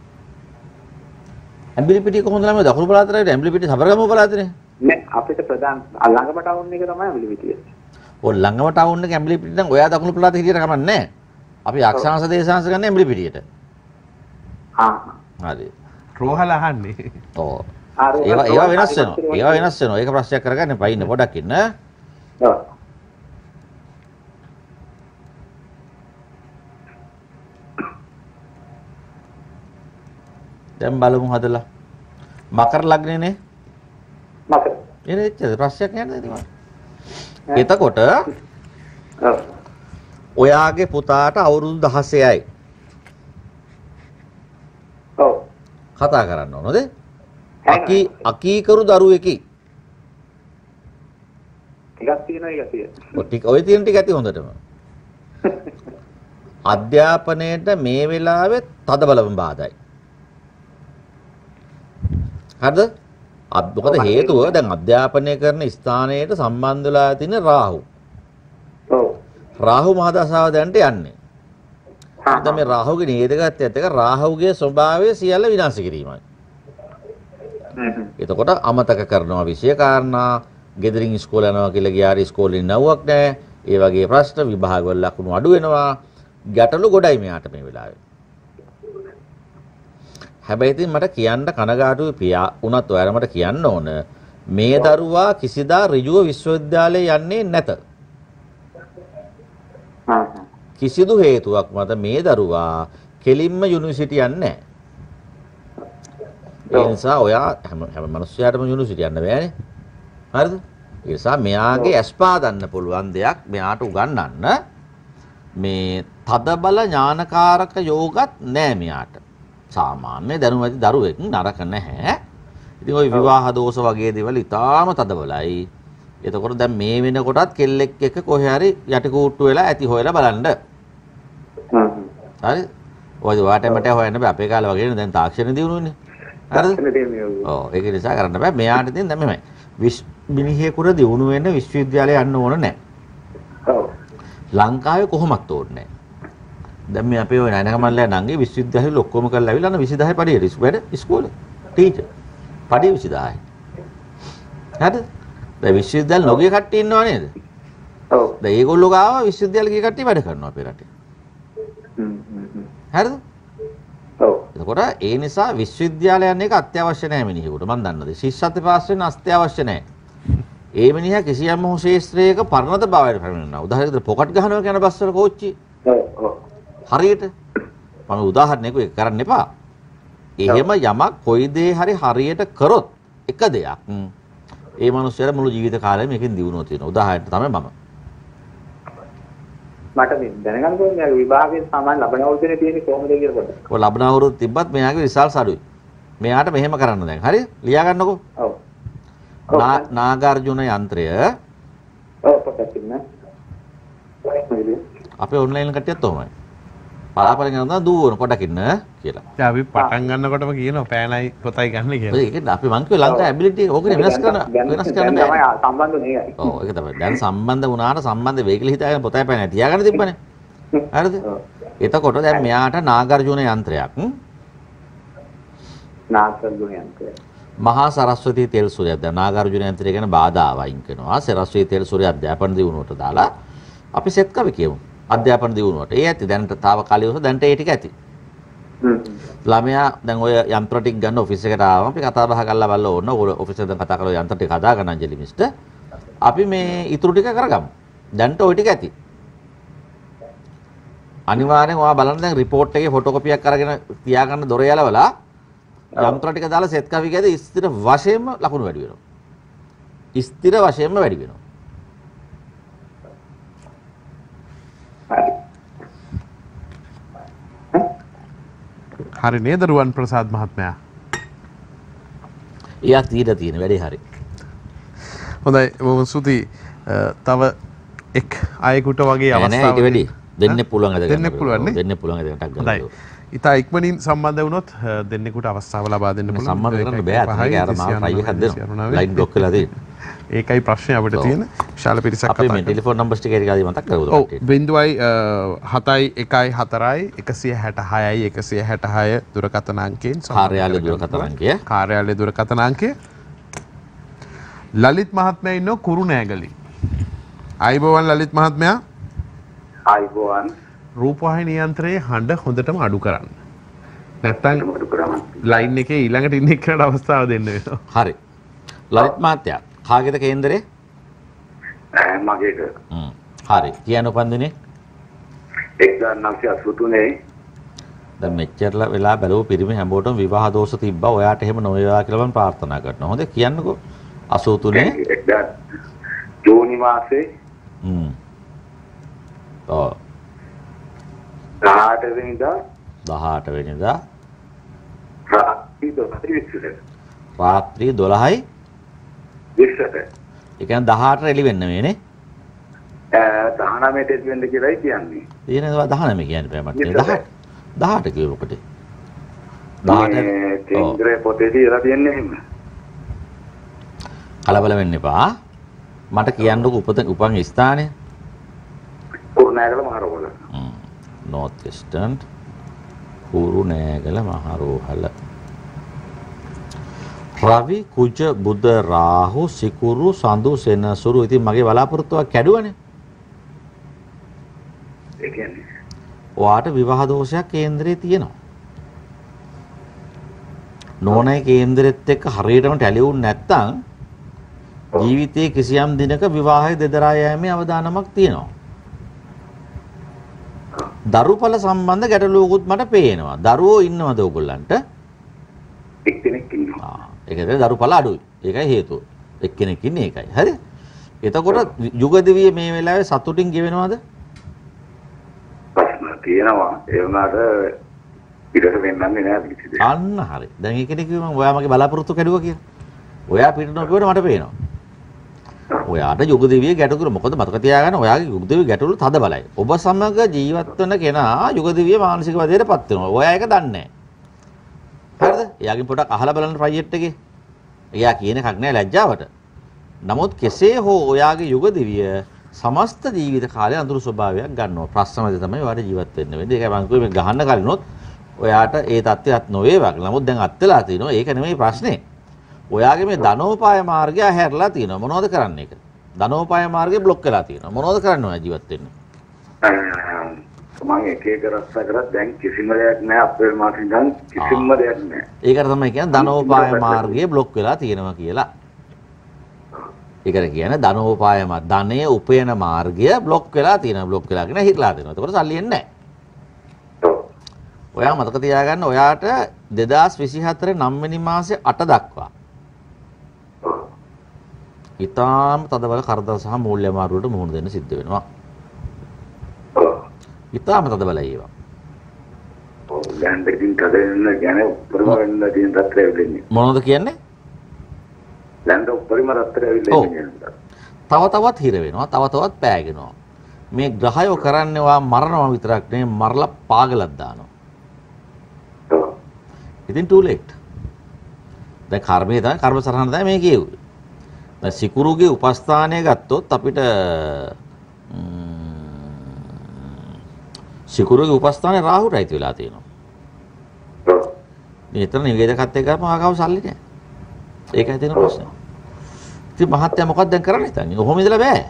ඇඹිලි පිටිය කොහොමද ළඟම දකුණු පළාතට ආයේ ඇඹිලි පිටිය සබරගම පළාතනේ. නෑ අපිට ප්‍රධාන ළඟම ටවුන් එක තමයි ඇඹිලි පිටිය. ඔය ළඟම ටවුන් එක ඇඹිලි පිටිය නම් ඔයා දකුණු පළාත හිටියට කමක් නැහැ. අපි අක්ෂාංශ දේශාංශ ගන්න ඇඹිලි පිටියට. ආ හරි. රෝහල අහන්නේ. ඔව්. ඒවා ඒවා වෙනස් වෙනවා. ඒවා වෙනස් වෙනවා. ඒක ප්‍රශ්නයක් කරගන්න එපා ඉන්න පොඩක් ඉන්න. ඔව්. දැන් බලමු හදලා. මකර ලග්නේනේ. මකර. එනේ එච්චර ප්‍රශ්නයක් නෑ නේද මම. එතකොට ඔව්. ඔයාගේ පුතාට අවුරුදු දහසයයි. කතා කරන්න ඕනද? අකී අකීකරු දරුවෙකි. ටිකක් තියෙනවා ඒක තියෙනවා. ඔය ටික ඔය තියෙන ටික ඇති හොඳටම. අධ්‍යාපනයේට මේ වෙලාවේ තද බලම බාධායි. හරිද? මොකද හේතුව දැන් අධ්‍යාපනය කරන ස්ථානයට සම්බන්ධ වෙලා තියෙන රාහු. ඔව්. රාහු මහදසාව දැන්ට යන්නේ. දැන් මේ රාහුගේ නේදගත්තත් එක රාහුගේ ස්වභාවය සියල්ල විනාශ කිරීමයි. එතකොට අමතක කරනවා විශේෂ කාරණා, ගෙදරින් ඉස්කෝල යනවා කියලා ගියාට ඉස්කෝලේ නවුවක් නැහැ. ඒ වගේ ප්‍රශ්න විභාග වල ලකුණු අඩු වෙනවා. ගැටලු ගොඩයි මෙයාට මේ වෙලාවේ. හැබැයි ඉතින් මට කියන්න කනගාටුයි පියා උනත් ඔයාලා මට කියන්න ඕන මේ දරුවා කිසිදා ඍජුව විශ්වවිද්‍යාලයේ යන්නේ නැත. කිසිදු හේතුවක් මත මේ දරුවා කෙලින්ම යුනිවර්සිටි යන්නේ නැහැ. ඒ නිසා ඔයා හැම හැම මිනිස්සයාටම යුනිවර්සිටි යන්න බෑනේ. හරිද? ඒ නිසා මෙයාගේ ඇස්පාදන්න පුළුවන් දෙයක් මෙයාට උගන්වන්න මේ තදබල ඥානකාරක යෝගත් නෑ මෙයාට. සාමාන්‍ය දැනුම ඇති දරුවෙක් නරක නැහැ. ඉතින් ওই විවාහ දෝෂ වගේ දේවල් ඉතාම තදබලයි. එතකොට දැන් මේ වෙනකොටත් කෙල්ලෙක් එක්ක කොහේ හරි යටි කූට්ටු වෙලා ඇති හොයලා බලන්න. හරි? ඔය වාටමට හොයන්න බෑ. අපේ කාලේ වගේ නේ දැන් තාක්ෂණ දිනුනේ. හරිද? ඔව් ඒක නිසා කරන්න බෑ. මෙයාට ඉතින් දැන් මෙහෙමයි. මිනිහෙකුට දිනු වෙන්න විශ්වවිද්‍යාලය යන්න ඕන නැහැ. ඔව්. ලංකාවේ කොහොමත් ඕනේ නැහැ. දැන් මේ අපේ ඔය නයනකමල්ලා නංගේ විශ්වවිද්‍යාලෙ ඔක්කොම කරලා ඇවිල්ලා අන්න විසිදහයි පඩියට වැඩ ඉස්කෝලේ ටීචර් පඩිය විසිදහයි. හරිද? දැන් විශ්වවිද්‍යාල නොගිය කට්ටිය ඉන්නව නේද? ඔව්. දැන් ඒගොල්ලෝ ගාව විශ්වවිද්‍යාල ගිය කට්ටිය වැඩ කරනවා අපේ රටේ. හ්ම් හ්ම්. හරිද? ඔව්. එතකොට ඒ නිසා විශ්වවිද්‍යාල යන එක අත්‍යවශ්‍ය නැහැ මිනිහෙකුට. මම දන්නද? ශිෂ්‍යත්ව පාස් වෙන්න අත්‍යවශ්‍ය නැහැ. ඒ මිනිහා කිසියම් හෝ ශාස්ත්‍රයක පරණත බවට පැමිණෙනවා. උදාහරණයක් පොකට් ගහනවා කියන බස් වල කෝච්චි. ඔව් ඔව්. හරියට මම උදාහරණයක් ඒක කරන්න එපා. එහෙම යමක් කොයි දේ හරි හරියට කරොත් එක දෙයක් ඒ මනුස්සයාට මුළු ජීවිත කාලෙම මේකෙන් දියුණුව තියෙනවා. උදාහරණයක් තමයි මම. මට මේ දැනගන්න ඕනේ මේ විභාගයේ සාමාන්‍ය ලබන අවුරුද්දේ තියෙන්නේ කොහොමද කියලා පොඩ්ඩක්. ඔය ලබන අවුරුද්ද තිබ්බත් මෙයාගේ රිසල්ට්ස් අඩුයි. මෙයාට මෙහෙම කරන්න දැන්. හරි? ලියා ගන්නකෝ. ඔව්. නාගාර්ජුන යන්ත්‍රය ඔව් පොඩ්ඩක් ඉන්න. අපේ ඔන්ලයින් කට්ටියත් ඔහොමයි. පලාපලෙන් යනවා දුවන පොඩක් ඉන්න කියලා. දැන් අපි පටන් ගන්නකොටම කියනවා පෑනයි පොතයි ගන්න කියලා. ඒක අපි මං කිව්ව ලංකා ඇබිලිටි ඕකනේ වෙනස් කරන වෙනස් කරන්න බෑ. තමයි සම්බන්ධ නෙයි. ඔව් ඒක තමයි. දැන් සම්බන්ධ වුණාට සම්බන්ධ වෙයි කියලා හිතාගෙන පොතයි පෑනයි තියාගන්න තිබ්බනේ. හරිද? එතකොට දැන් මෙයාට නාගාර්ජුන යන්ත්‍රයක් නාගාර්ජුන යන්ත්‍රය. මහා සරස්වතී තෙල් සූර්ය දැන් නාගාර්ජුන යන්ත්‍රය ගැන බාධා වයින් කරනවා. සරස්වතී තෙල් සූර්ය අධ්‍යාපන දියුණුවට දාලා අපි සෙත් කවි කියමු. අධ්‍යාපන දියුණුවට. ඒ ඇති දැනට තාවකාලිකව දැනට ඒ ටික ඇති. හ්ම්. ළමයා දැන් ඔය යන්ත්‍ර ටික ගන්න ඔෆිස් එකට ආවම අපි කතා බහ කරලා බලලා ඕන ඕන ඔෆිස් එකෙන් කතා කරලා යන්ත්‍ර ටික හදා ගන්න අංජලි මිස්ටර්. අපි මේ ඉතුරු ටික කරගමු. දැනට ওই ටික ඇති. අනිවාර්යෙන් ඔයා බලන්න දැන් report එකේ ෆොටෝකොපියක් අරගෙන තියාගන්න දොර යලවලා යන්ත්‍ර ටික දාලා සෙත් කවි කියද ස්ථිර වශයෙන්ම ලකුණු වැඩි වෙනවා. ස්ථිර වශයෙන්ම වැඩි වෙනවා. හරි නේද රුවන් ප්‍රසාද් මහත්මයා? එයා තීර තියෙන වැඩේ හරි. හොඳයි බොහොම ස්තුතියි. තව එක් අයෙකුට වගේ අවස්ථාවක් නෑ වැඩි දෙන්න පුළුවන් අද දෙන්න පුළුවන් නේ? දෙන්න පුළුවන් අද ටක් ගන්න. ඉතා ඉක්මනින් සම්බන්ධ වුණොත් දෙන්නෙකුට අවස්ථාව ලබා දෙන්න පුළුවන්. සම්බන්ධ කරන්න බෑ. ඒක අර මම try එකක් දෙනවා. ලයින් බ්ලොක් වෙලා තියෙන්නේ. ඒකයි ප්‍රශ්නේ අපිට තියෙන. විශාල පිරිසක් කතා කරනවා. අපේ මේ ටෙලිෆෝන් නම්බර්ස් ටික ටික මතක් කරගන්න. ඔව් බිංදුවයි හතයි එකයි හතරයි එකසිය හැටහයයි එකසිය හැටහය දුරකථන අංකයෙන් කාර්යාලය දුරකථන අංකය. කාර්යාලය දුරකථන අංකය. ලලිත් මහත්මයා ඉන්නෝ කුරුණෑගලි. ආයිබෝවන් ලලිත් මහත්මයා. ආයිබෝවන්. රූපවාහිනී යන්ත්‍රයේ හඬ හොඳටම අඩු කරන්න. නැත්තම් ලයින් එකේ ඊළඟට ඉන්න එකට අවස්ථාව දෙන්න වෙනවා. හරි. ලලිත් මහත්තයා කාගේද කේන්දරේ? මගේද. හ්ම්. හරි. කියන්න උපන්දිනේ? එක්දාස් නවසිය අසූ තුනේ. දැන් මෙච්චර වෙලා බැලුව පිරිමි හැමෝටම විවාහ දෝෂ තිබ්බා. ඔයාට එහෙම නොවේවා කියලා මම ප්‍රාර්ථනා කරනවා. හොඳේ කියන්නකෝ. අසූ තුනේ එක්දාස් ජූනි මාසේ. හ්ම්. ඔව්. දහඅට වෙනිදා දහඅට වෙනිදා රාත්‍රී දොළහයි විස්සට. රාත්‍රී දොළහයි විස්සට. ඒ කියන්නේ දහඅටට එළි වෙන්න මේනේ. දහනවයට එළි වෙන්න කියලායි කියන්නේ. තියෙනවා දහනවය කියන්නේ බෑ මට. දහඅට. දහඅට කිව්ව මොකටද? දහඅට කේන්ද්‍රයේ පොතේ තියලා තියන්නේ එහෙම. කලබල වෙන්න එපා. මට කියන්නකෝ උපත උපන් ස්ථානය. කුරුණෑගල මහරෝහල. හ්ම්. North Western Kurunegala මහරෝහල. රවි කුජ බුධ රාහු සිකුරු සඳු සෙනසුරු. ඉතින් මගේ බලාපොරොත්තුවක් කැඩුවනේ. ඒ කියන්නේ ඔයාට විවාහ දෝෂයක් කේන්දරේ තියෙනවා. නෝනයි කේන්දරෙත් එක්ක හරියටම ටැලි වුනේ නැත්තම් ජීවිතයේ කිසියම් දිනක විවාහය දෙදරා යෑමේ අවදානමක් තියෙනවා. දරුඵල සම්බන්ධ ගැටලුවකුත් මට පේනවා. දරුවෝ ඉන්නවද ඔයගොල්ලන්ට? එක්කෙනෙක් ඉන්නවා. ආ ඒකද දරුඵල අඩුයි. ඒකයි හේතුව. එක්කෙනෙක් ඉන්නේ ඒකයි. හරි? එතකොට යුගදිවිය මේ වෙලාවේ සතුටින් ගෙවෙනවද? ප්‍රශ්න තියෙනවා. ඒ වුණාට පිටට වෙන්නන්නේ නැහැ කිසිදේ. අන්න හරි. දැන් ඒකනේ කිව්ව මම ඔයා මගේ බලාපොරොත්තු කැඩුවා කියලා. ඔයා පිටනවා කියවට මට පේනවා. ඔයාට යුගදිවිය ගැටලු මොකද මතක තියාගන්න ඔයාගේ යුගදිවිය ගැටලු තද බලයි. ඔබ සමග ජීවත් වෙන කෙනා යුගදිවිය මානසික වදයටපත් වෙනවා. ඔයා ඒක දන්නේ නැහැ. හරිද? එයාගෙන් පොඩක් අහලා බලන්න ප්‍රොජෙක්ට් එකේ. එයා කියන එකක් නෑ ලැජ්ජාවට. නමුත් කෙසේ හෝ ඔයාගේ යුගදිවිය සමස්ත ජීවිත කාලය අඳුරු ස්වභාවයක් ගන්නවා. ප්‍රශ්නමද තමයි ඔයාට ජීවත් වෙන්න වෙන්නේ. ඒකයි මම කිව්වේ මේ ගහන්න කලිනොත් ඔයාට ඒ தත්ත්වයක් නොවේවා. නමුත් දැන් අත් වෙලා තිනවා. ඒක නෙමෙයි ප්‍රශ්නේ. ඔයාගේ මේ ධනෝපාය මාර්ගය හැරලා තියෙනවා. මොනවද කරන්නේ ඒක? ධනෝපාය මාර්ගය බ්ලොක් වෙලා තියෙනවා. මොනවද කරන්න ඕන ජීවත් වෙන්න? මම එක එක රස්සා කරත් දැන් කිසිම දෙයක් නැහැ අප්‍රේල් මාසෙ ඉඳන් කිසිම දෙයක් නැහැ. ඒකට තමයි කියන්නේ ධනෝපාය මාර්ගය බ්ලොක් වෙලා තියෙනවා කියලා. ඒකට කියන්නේ ධනෝපාය මාර්ගය ධනය උපයන මාර්ගය බ්ලොක් වෙලා තියෙනවා. බ්ලොක් වෙලා කියන හිටලා තියෙනවා. ඒකට සල්ලි එන්නේ නැහැ. ඔයා මතක තියාගන්න ඔයාට දෙදාස් විසිහතර නව වෙනි මාසේ අට දක්වා ඊටාම් තදබල කරදර සහ මූල්‍ය මාරුවට මුහුණ දෙන්න සිද්ධ වෙනවා. ඊටාම් තදබලයි ඒවා. ඔව් දැන් දෙකින් තදෙන්න කියන්නේ උපරිම වෙන්න තියෙන තත්ත්වය වෙන්නේ. මොනවද කියන්නේ? දැන් උපරිම තත්ත්වය වෙන්නේ. තව තවත් හිර වෙනවා. තව තවත් පෑගෙනවා. මේ ග්‍රහයෝ කරන්නේ වා මරනවා විතරක් නෙවෙයි මරලා පාගලක් දානවා. ඉතින් too late. දැන් කර්මයේ තමයි කර්ම සරහන තමයි මේ කියෙන්නේ. දැන් සිකුරුගේ උපස්ථානය ගත්තොත් අපිට සිකුරුගේ උපස්ථානේ රාහුට අයිති වෙලා තියෙනවා. මේතර නිවේදකත් එක්ක කරපම ආගව සල්ලි නැහැ. ඒකයි තියෙන ප්‍රශ්නේ. ඉතින් මහත්තයා මොකක්ද දැන් කරන්න හිතන්නේ? ඔහොම ඉඳලා බෑ.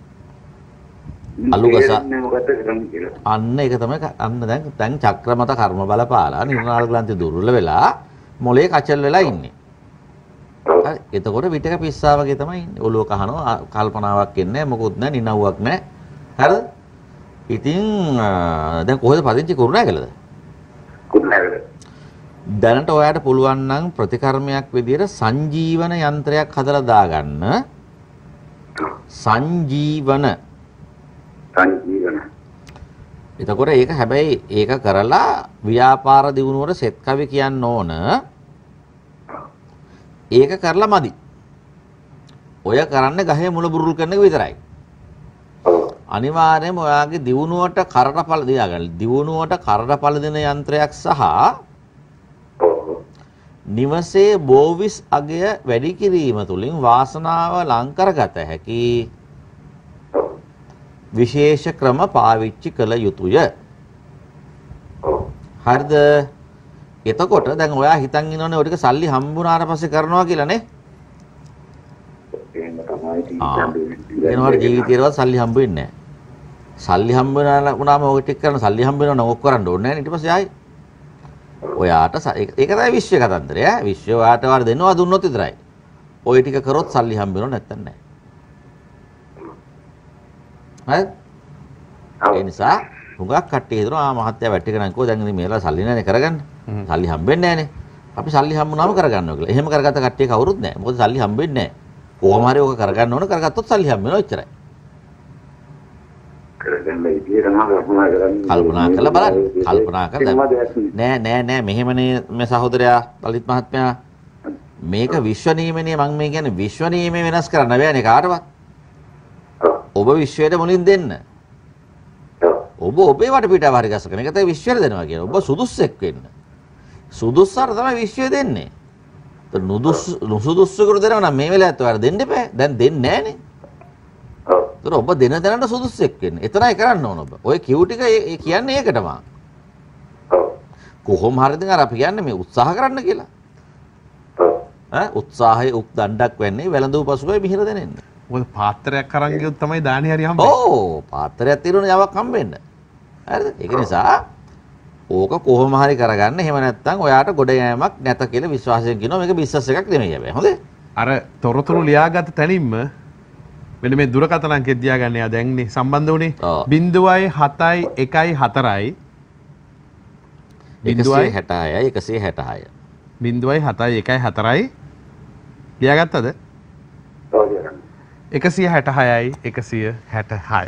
අලුගස අන්න ඒක තමයි අන්න දැන් දැන් චක්‍රමත කර්ම බලපාලා නිර්නාල ග්‍රන්ථි දුර්වල වෙලා මොලේ කචල් වෙලා ඉන්නේ. හරි. එතකොට විතක පිස්සා වගේ තමයි ඉන්නේ. ඔළුව කහනවා කල්පනාවක් එන්නේ නැහැ මොකුත් නැහැ නිනව්වක් නැහැ. හරිද? ඉතින් දැන් කොහෙද පදිංචි කුරුණෑගලද? කුරුණෑගල. දැනට ඔයාට පුළුවන් නම් ප්‍රතිකර්මයක් විදියට සංජීවන යන්ත්‍රයක් හදලා දාගන්න. සංජීවන සංජීවන. එතකොට ඒක හැබැයි ඒක කරලා ව්‍යාපාර දියුණුවට සෙත් කවි කියන්න ඕන. ඒක කරලා මදි. ඔය කරන්නේ ගහේ මුල බුරුල් කරන එක විතරයි. අනිවාර්යයෙන්ම ඔයාගේ දියුණුවට කරටපල දියාගන්න. දියුණුවට කරටපල දෙන යන්ත්‍රයක් සහ නිවසේ බෝවිස් අගය වැඩි කිරීම තුළින් වාසනාව ලං කරගත හැකි විශේෂ ක්‍රම පාවිච්චි කළ යුතුය. හරිද? එතකොට දැන් ඔයා හිතන් ඉන්නෝනේ ඔය ටික සල්ලි හම්බුනාට පස්සේ කරනවා කියලා නේ? එහෙම තමයි තියෙන්නේ. එනවාට ජීවිතේවත් සල්ලි හම්බ වෙන්නේ නැහැ. සල්ලි හම්බ වෙනා වුණාම ඔය ටික කරන සල්ලි හම්බ වෙනවා නම් ඔක් කරන්න ඕනේ නැහැ ඊට පස්සේ ආයි. ඔයාට ඒක තමයි විශ්ව කතන්දරය ඈ. විශ්ව ඔයාට වාර දෙනවා දුන්නොත් විතරයි. ඔය ටික කරොත් සල්ලි හම්බ වෙනව නැත්තම් නැහැ. හරි? ඒ නිසා හුඟක් කට්ටිය හිතනවා ආ මහත්තයා වැට්ටික නම් කෝ දැන් ඉතින් මේලා සල්ලි නැනේ කරගන්න. සල්ලි හම්බෙන්නේ නැහනේ. අපි සල්ලි හම්බුනාම කරගන්නවා කියලා. එහෙම කරගත්ත කට්ටිය කවුරුත් නැහැ. මොකද සල්ලි හම්බෙන්නේ නැහැ. කොහොම හරි ඔක කරගන්න ඕන කරගත්තොත් සල්ලි හම්බ වෙනවා එච්චරයි. කරගන්න විදියට නම් කල්පනා කරන්න. කල්පනා කරලා බලන්න. කල්පනා කරලා නෑ නෑ නෑ මෙහෙමනේ මේ සහෝදරයා ලලිත් මහත්මයා මේක විශ්ව නියමනේ මම මේ කියන්නේ විශ්ව නියමේ වෙනස් කරන්න බෑනේ කාටවත්. ඔබ විශ්වයට මුලින් දෙන්න. ඔබ ඔබේ වටපිටාව හරි ගස්සගෙන ඒක තමයි විශ්වයට දෙනවා කියන්නේ. ඔබ සුදුස්සෙක් වෙන්න. සුදුස්සාර තමයි විශ්වය දෙන්නේ. તો නුදුස් නුසුදුස්සුකට දෙනවා නම් මේ වෙලාවත් ඔයාලා දෙන්න එපා. දැන් දෙන්නේ නෑනේ. ඔව්. ඔබ දෙන දැනට සුදුස්සෙක් වෙන්න. එතරම්යි කරන්න ඕන ඔබ. ඔය කිව් ටික ඒ කියන්නේ ඒකටම. ඔව්. කොහොම හරිද අර අපි කියන්නේ මේ උත්සාහ කරන්න කියලා. ඔව්. ඈ උත්සාහයේ උක් දණ්ඩක් වෙන්නේ වැළඳු පසුබය මිහිර දෙනෙන්න. මොකද පාත්‍රයක් අරන් ගියොත් තමයි දානි හරි හම්බෙන්නේ. ඔව් පාත්‍රයක් తీරුණා යමක් හම්බෙන්න. හරිද? ඒක නිසා ඕක කොහොම හරි කරගන්න. එහෙම නැත්නම් ඔයාට ගොඩ යෑමක් නැත කියලා විශ්වාසයෙන් කියනවා. මේක බිස්නස් එකක් නෙමෙයි හැබැයි. හොඳේ? අර තොරතුරු ලියාගත්ත තැනින්ම මෙන්න මේ දුරකථන අංකය තියාගන්න යා දැන්නේ සම්බන්ධ වුණේ ज़ीरो सात एक चार එකසිය හැටහයයි එකසිය හැටහය ज़ीरो सात एक चार ලියාගත්තද? ඔව් ලියගන්න. එකසිය හැටහයයි එකසිය හැටහය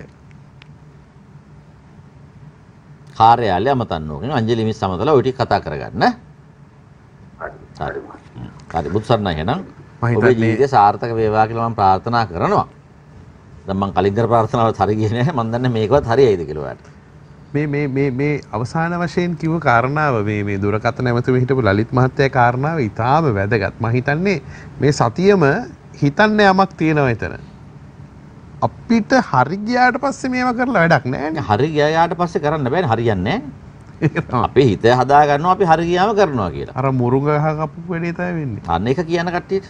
කාර්යාලය අමතන්න ඕකෙන් අංජලි මිස් සමතලා ඔය ටික කතා කරගන්න. හරි. හරි බුත්සර්ණයි එහෙනම්. මම ඔබේ ජීවිතය සාර්ථක වේවා කියලා මම ප්‍රාර්ථනා කරනවා. දැන් මම කලින් කර ප්‍රාර්ථනාවත් හරි ගියේ නැහැ. මම දන්නේ මේකවත් හරියයිද කියලා ඔයාලට. මේ මේ මේ මේ අවසාන වශයෙන් කිව්ව කාරණාව මේ මේ දුරකථන ඇමතුමේ හිටපු ලලිත් මහත්තයා කාරණාව ඉතාම වැදගත්. මම හිතන්නේ මේ සතියම හිතන්න යමක් තියෙනවා එතන. අපිට හරි ගියාට පස්සේ මේව කරලා වැඩක් නැහැ නේ. හරි ගියාට පස්සේ කරන්න බෑනේ හරියන්නේ නැහැ. අපේ හිත හදා ගන්නවා අපි හරි ගියාම කරනවා කියලා. අර මුරුංග ගහ කපපු වැඩේ තමයි වෙන්නේ. අන්න ඒක කියන කට්ටියට.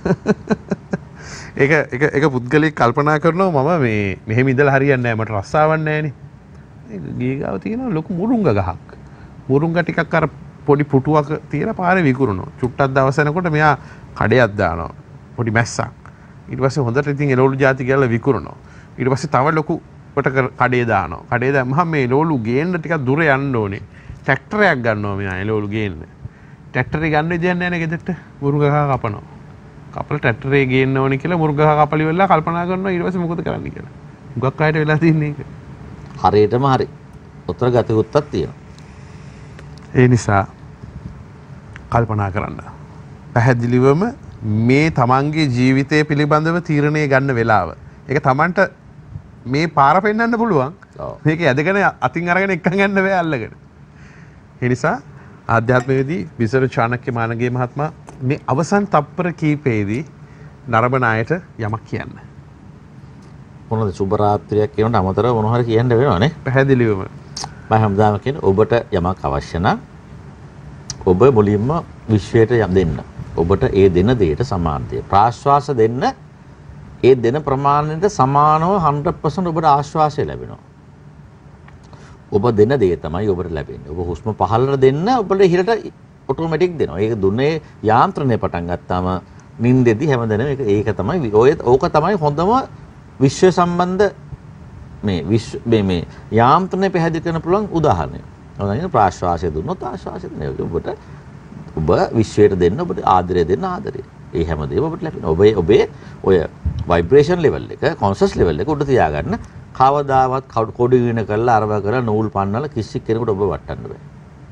ඒක ඒක ඒක පුද්ගලික කල්පනා කරනවා මම මේ මෙහෙම ඉඳලා හරියන්නේ නැහැ මට රස්සාවක් නැහැ නේ. ඒක ගීගාව තියෙනවා ලොකු මුරුංග ගහක්. මුරුංග ටිකක් අර පොඩි පුටුවක තියලා පාරේ විකුණනවා. චුට්ටක් දවස් යනකොට මෙයා කඩයක් දානවා. පොඩි මැස්සක්. ඊට පස්සේ හොඳට ඉතින් එළවලු ಜಾති කියලා විකුණනවා. ඊට පස්සේ තව ලොකු කොට කඩේ දානවා. කඩේ දැම්මහම මේ එළවලු ගේන්න ටිකක් දුර යන්න ඕනේ. ට්‍රැක්ටරයක් ගන්නවා මෙයා එළවලු ගේන්න. ට්‍රැක්ටරේ ගන්න විදියක් නැහැ නේ ගෙදරට. මුරුංග ගහ කපනවා. කපලා ට්‍රැක්ටරේ ගේන්න ඕනේ කියලා මුරුංග ගහ කපලි වෙලා කල්පනා කරනවා ඊට පස්සේ මොකද කරන්න කියලා. මුගක් අයට වෙලා තින්නේ ඒක. හරියටම හරි. උත්තර ගතියුත්තක් තියෙනවා. ඒ නිසා කල්පනා කරන්න. පැහැදිලිවම මේ තමන්ගේ ජීවිතය පිළිබඳව තීරණය ගන්න වෙලාව. ඒක තමන්ට මේ පාර පෙන්වන්න පුළුවන්. මේක යදගෙන අතින් අරගෙන එක්කන් යන්න බෑ අල්ලගෙන. ඒ නිසා ආධ්‍යාත්මයේදී විසර චාණක්‍ය මානගේ මහත්මයා මේ අවසන් තප්පර කීපෙදී නරඹන අයට යමක් කියන්න. මොනවද සුබ රාත්‍රියක් කියනට අමතරව මොනවා හරි කියන්න වෙනවනේ. පැහැදිලිවම මම හැමදාම කියන්නේ ඔබට යමක් අවශ්‍ය නම් ඔබ මුලින්ම විශ්වයට යම් දෙන්න. ඔබට ඒ දෙන දෙයට සමාන දෙය. ප්‍රාශ්වාස දෙන්න ඒ දෙන ප්‍රමාණයට සමානව hundred percent ඔබට ආශ්වාසය ලැබෙනවා. ඔබ දෙන දේ තමයි ඔබට ලැබෙන්නේ. ඔබ හුස්ම පහළට දෙන්න ඔබට ඉහළට ඔටෝමැටික් දෙනවා. ඒක දුන්නේ යාන්ත්‍රණය පටන් ගත්තාම නිින්දෙදි හැමදෙම ඒක ඒක තමයි ඔය ඕක තමයි හොඳම විශ්ව සම්බන්ධ මේ විශ්ව මේ මේ යාන්ත්‍රණය පැහැදිලි කරන්න පුළුවන් උදාහරණය. ඔතන ප්‍රාශ්වාසය දුන්නොත් ආශ්වාසය දෙන ඔබට ඔබ විශ්වයට දෙන්න ඔබට ආදරය දෙන්න ආදරය. ඒ හැමදේම ඔබට ලැබෙනවා. ඔබේ ඔබේ ඔය ভাইබ්‍රේෂන් ලෙවල් එක කොන්ෂස් ලෙවල් එක උඩ තියාගන්න කවදාවත් කොඩු වින කරලා අරව කරලා නූල් පන්නලා කිසි කෙනෙකුට ඔබ වටන්න බෑ.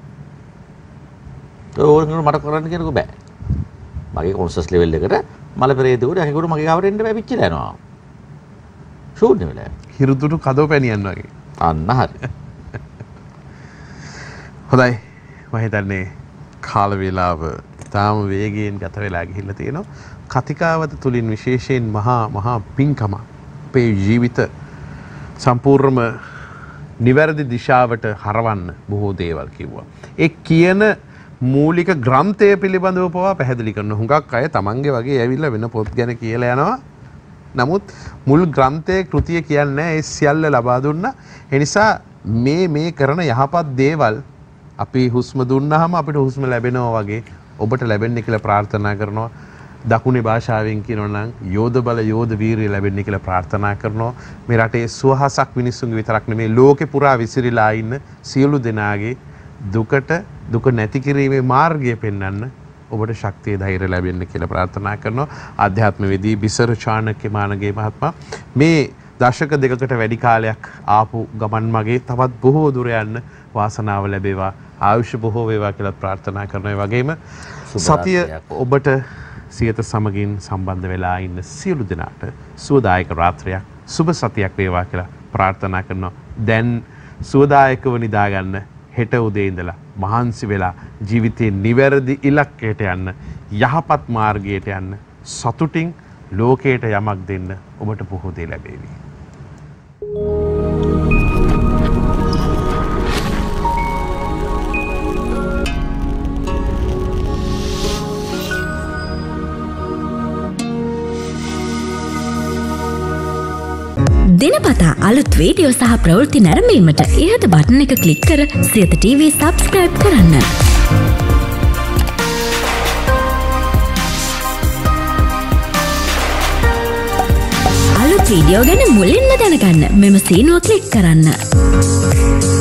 ඕනකට මට කරන්න කෙනෙකු බෑ. මගේ කොන්ෂස් ලෙවල් එකට මල පෙරේදුවට යකෙකුට මගේ ගාවට එන්න බෑ පිච්චිලා යනවා. ෂූට් නෙවෙලා. හිරුදුටු කදෝ පැනියන් වගේ. අන්න හරි. හොඳයි. මම හිතන්නේ කාල වේලාව තාම වේගයෙන් ගත වෙලා ගිහිල්ලා තියෙනවා. කතිකාවත තුලින් විශේෂයෙන් මහා මහා පිංකම අපේ ජීවිත සම්පූර්ණම නිවැරදි දිශාවට හරවන්න බොහෝ දේවල් කිව්වා. ඒ කියන මූලික ග්‍රන්ථය පිළිබඳව පවා පැහැදිලි කරන හුඟක් අය තමන්ගේ වගේ ඇවිල්ලා වෙන පොත් ගැන කියලා යනවා. නමුත් මුල් ග්‍රන්ථයේ කෘතිය කියන්නේ ඒ සියල්ල ලබා දුන්නා. ඒ නිසා මේ මේ කරන යහපත් දේවල් අපි හුස්ම දුන්නාම අපිට හුස්ම ලැබෙනවා වගේ ඔබට ලැබෙන්නේ කියලා ප්‍රාර්ථනා කරනවා. දකුණේ භාෂාවෙන් කියනවා නම් යෝධ බල යෝධ වීරිය ලැබෙන්නේ කියලා ප්‍රාර්ථනා කරනවා. මේ රටේ සුවහසක් මිනිස්සුන්ගේ විතරක් නෙමෙයි ලෝකේ පුරා විසිරීලා ඉන්න සියලු දෙනාගේ දුකට දුක නැති කිරීමේ මාර්ගය පෙන්වන්න ඔබට ශක්තිය ධෛර්ය ලැබෙන්න කියලා ප්‍රාර්ථනා කරනවා. ආධ්‍යාත්මවේදී බිසර චාණක්‍ය මානගේ මහත්මයා මේ දශක දෙකකට වැඩි කාලයක් ආපු ගමන් මගේ තවත් බොහෝ දුර යන්න වාසනාව ලැබේවා. ආයුෂ බොහෝ වේවා කියලා ප්‍රාර්ථනා කරනවා. ඒ වගේම සතිය ඔබට සියත සමගින් සම්බන්ධ වෙලා ඉන්න සියලු දෙනාට සුවදායක රාත්‍රියක් සුබ සතියක් වේවා කියලා ප්‍රාර්ථනා කරනවා. දැන් සුවදායකව නිදා ගන්න. හෙට උදේ ඉඳලා මහන්සි වෙලා ජීවිතේ නිවැරදි ඉලක්කයට යන්න, යහපත් මාර්ගයට යන්න, සතුටින් ලෝකයට යමක් දෙන්න ඔබට බොහෝ දේ ලැබේවි. දිනපතා අලුත් වීඩියෝ සහ ප්‍රවෘත්ති නැරඹීමට ඉහත බටන් එක ක්ලික් කර සියත ටීවී සබ්ස්ක්‍රයිබ් කරන්න. අලුත් වීඩියෝ ගැන මුලින්ම දැනගන්න මෙම සීනුව ක්ලික් කරන්න.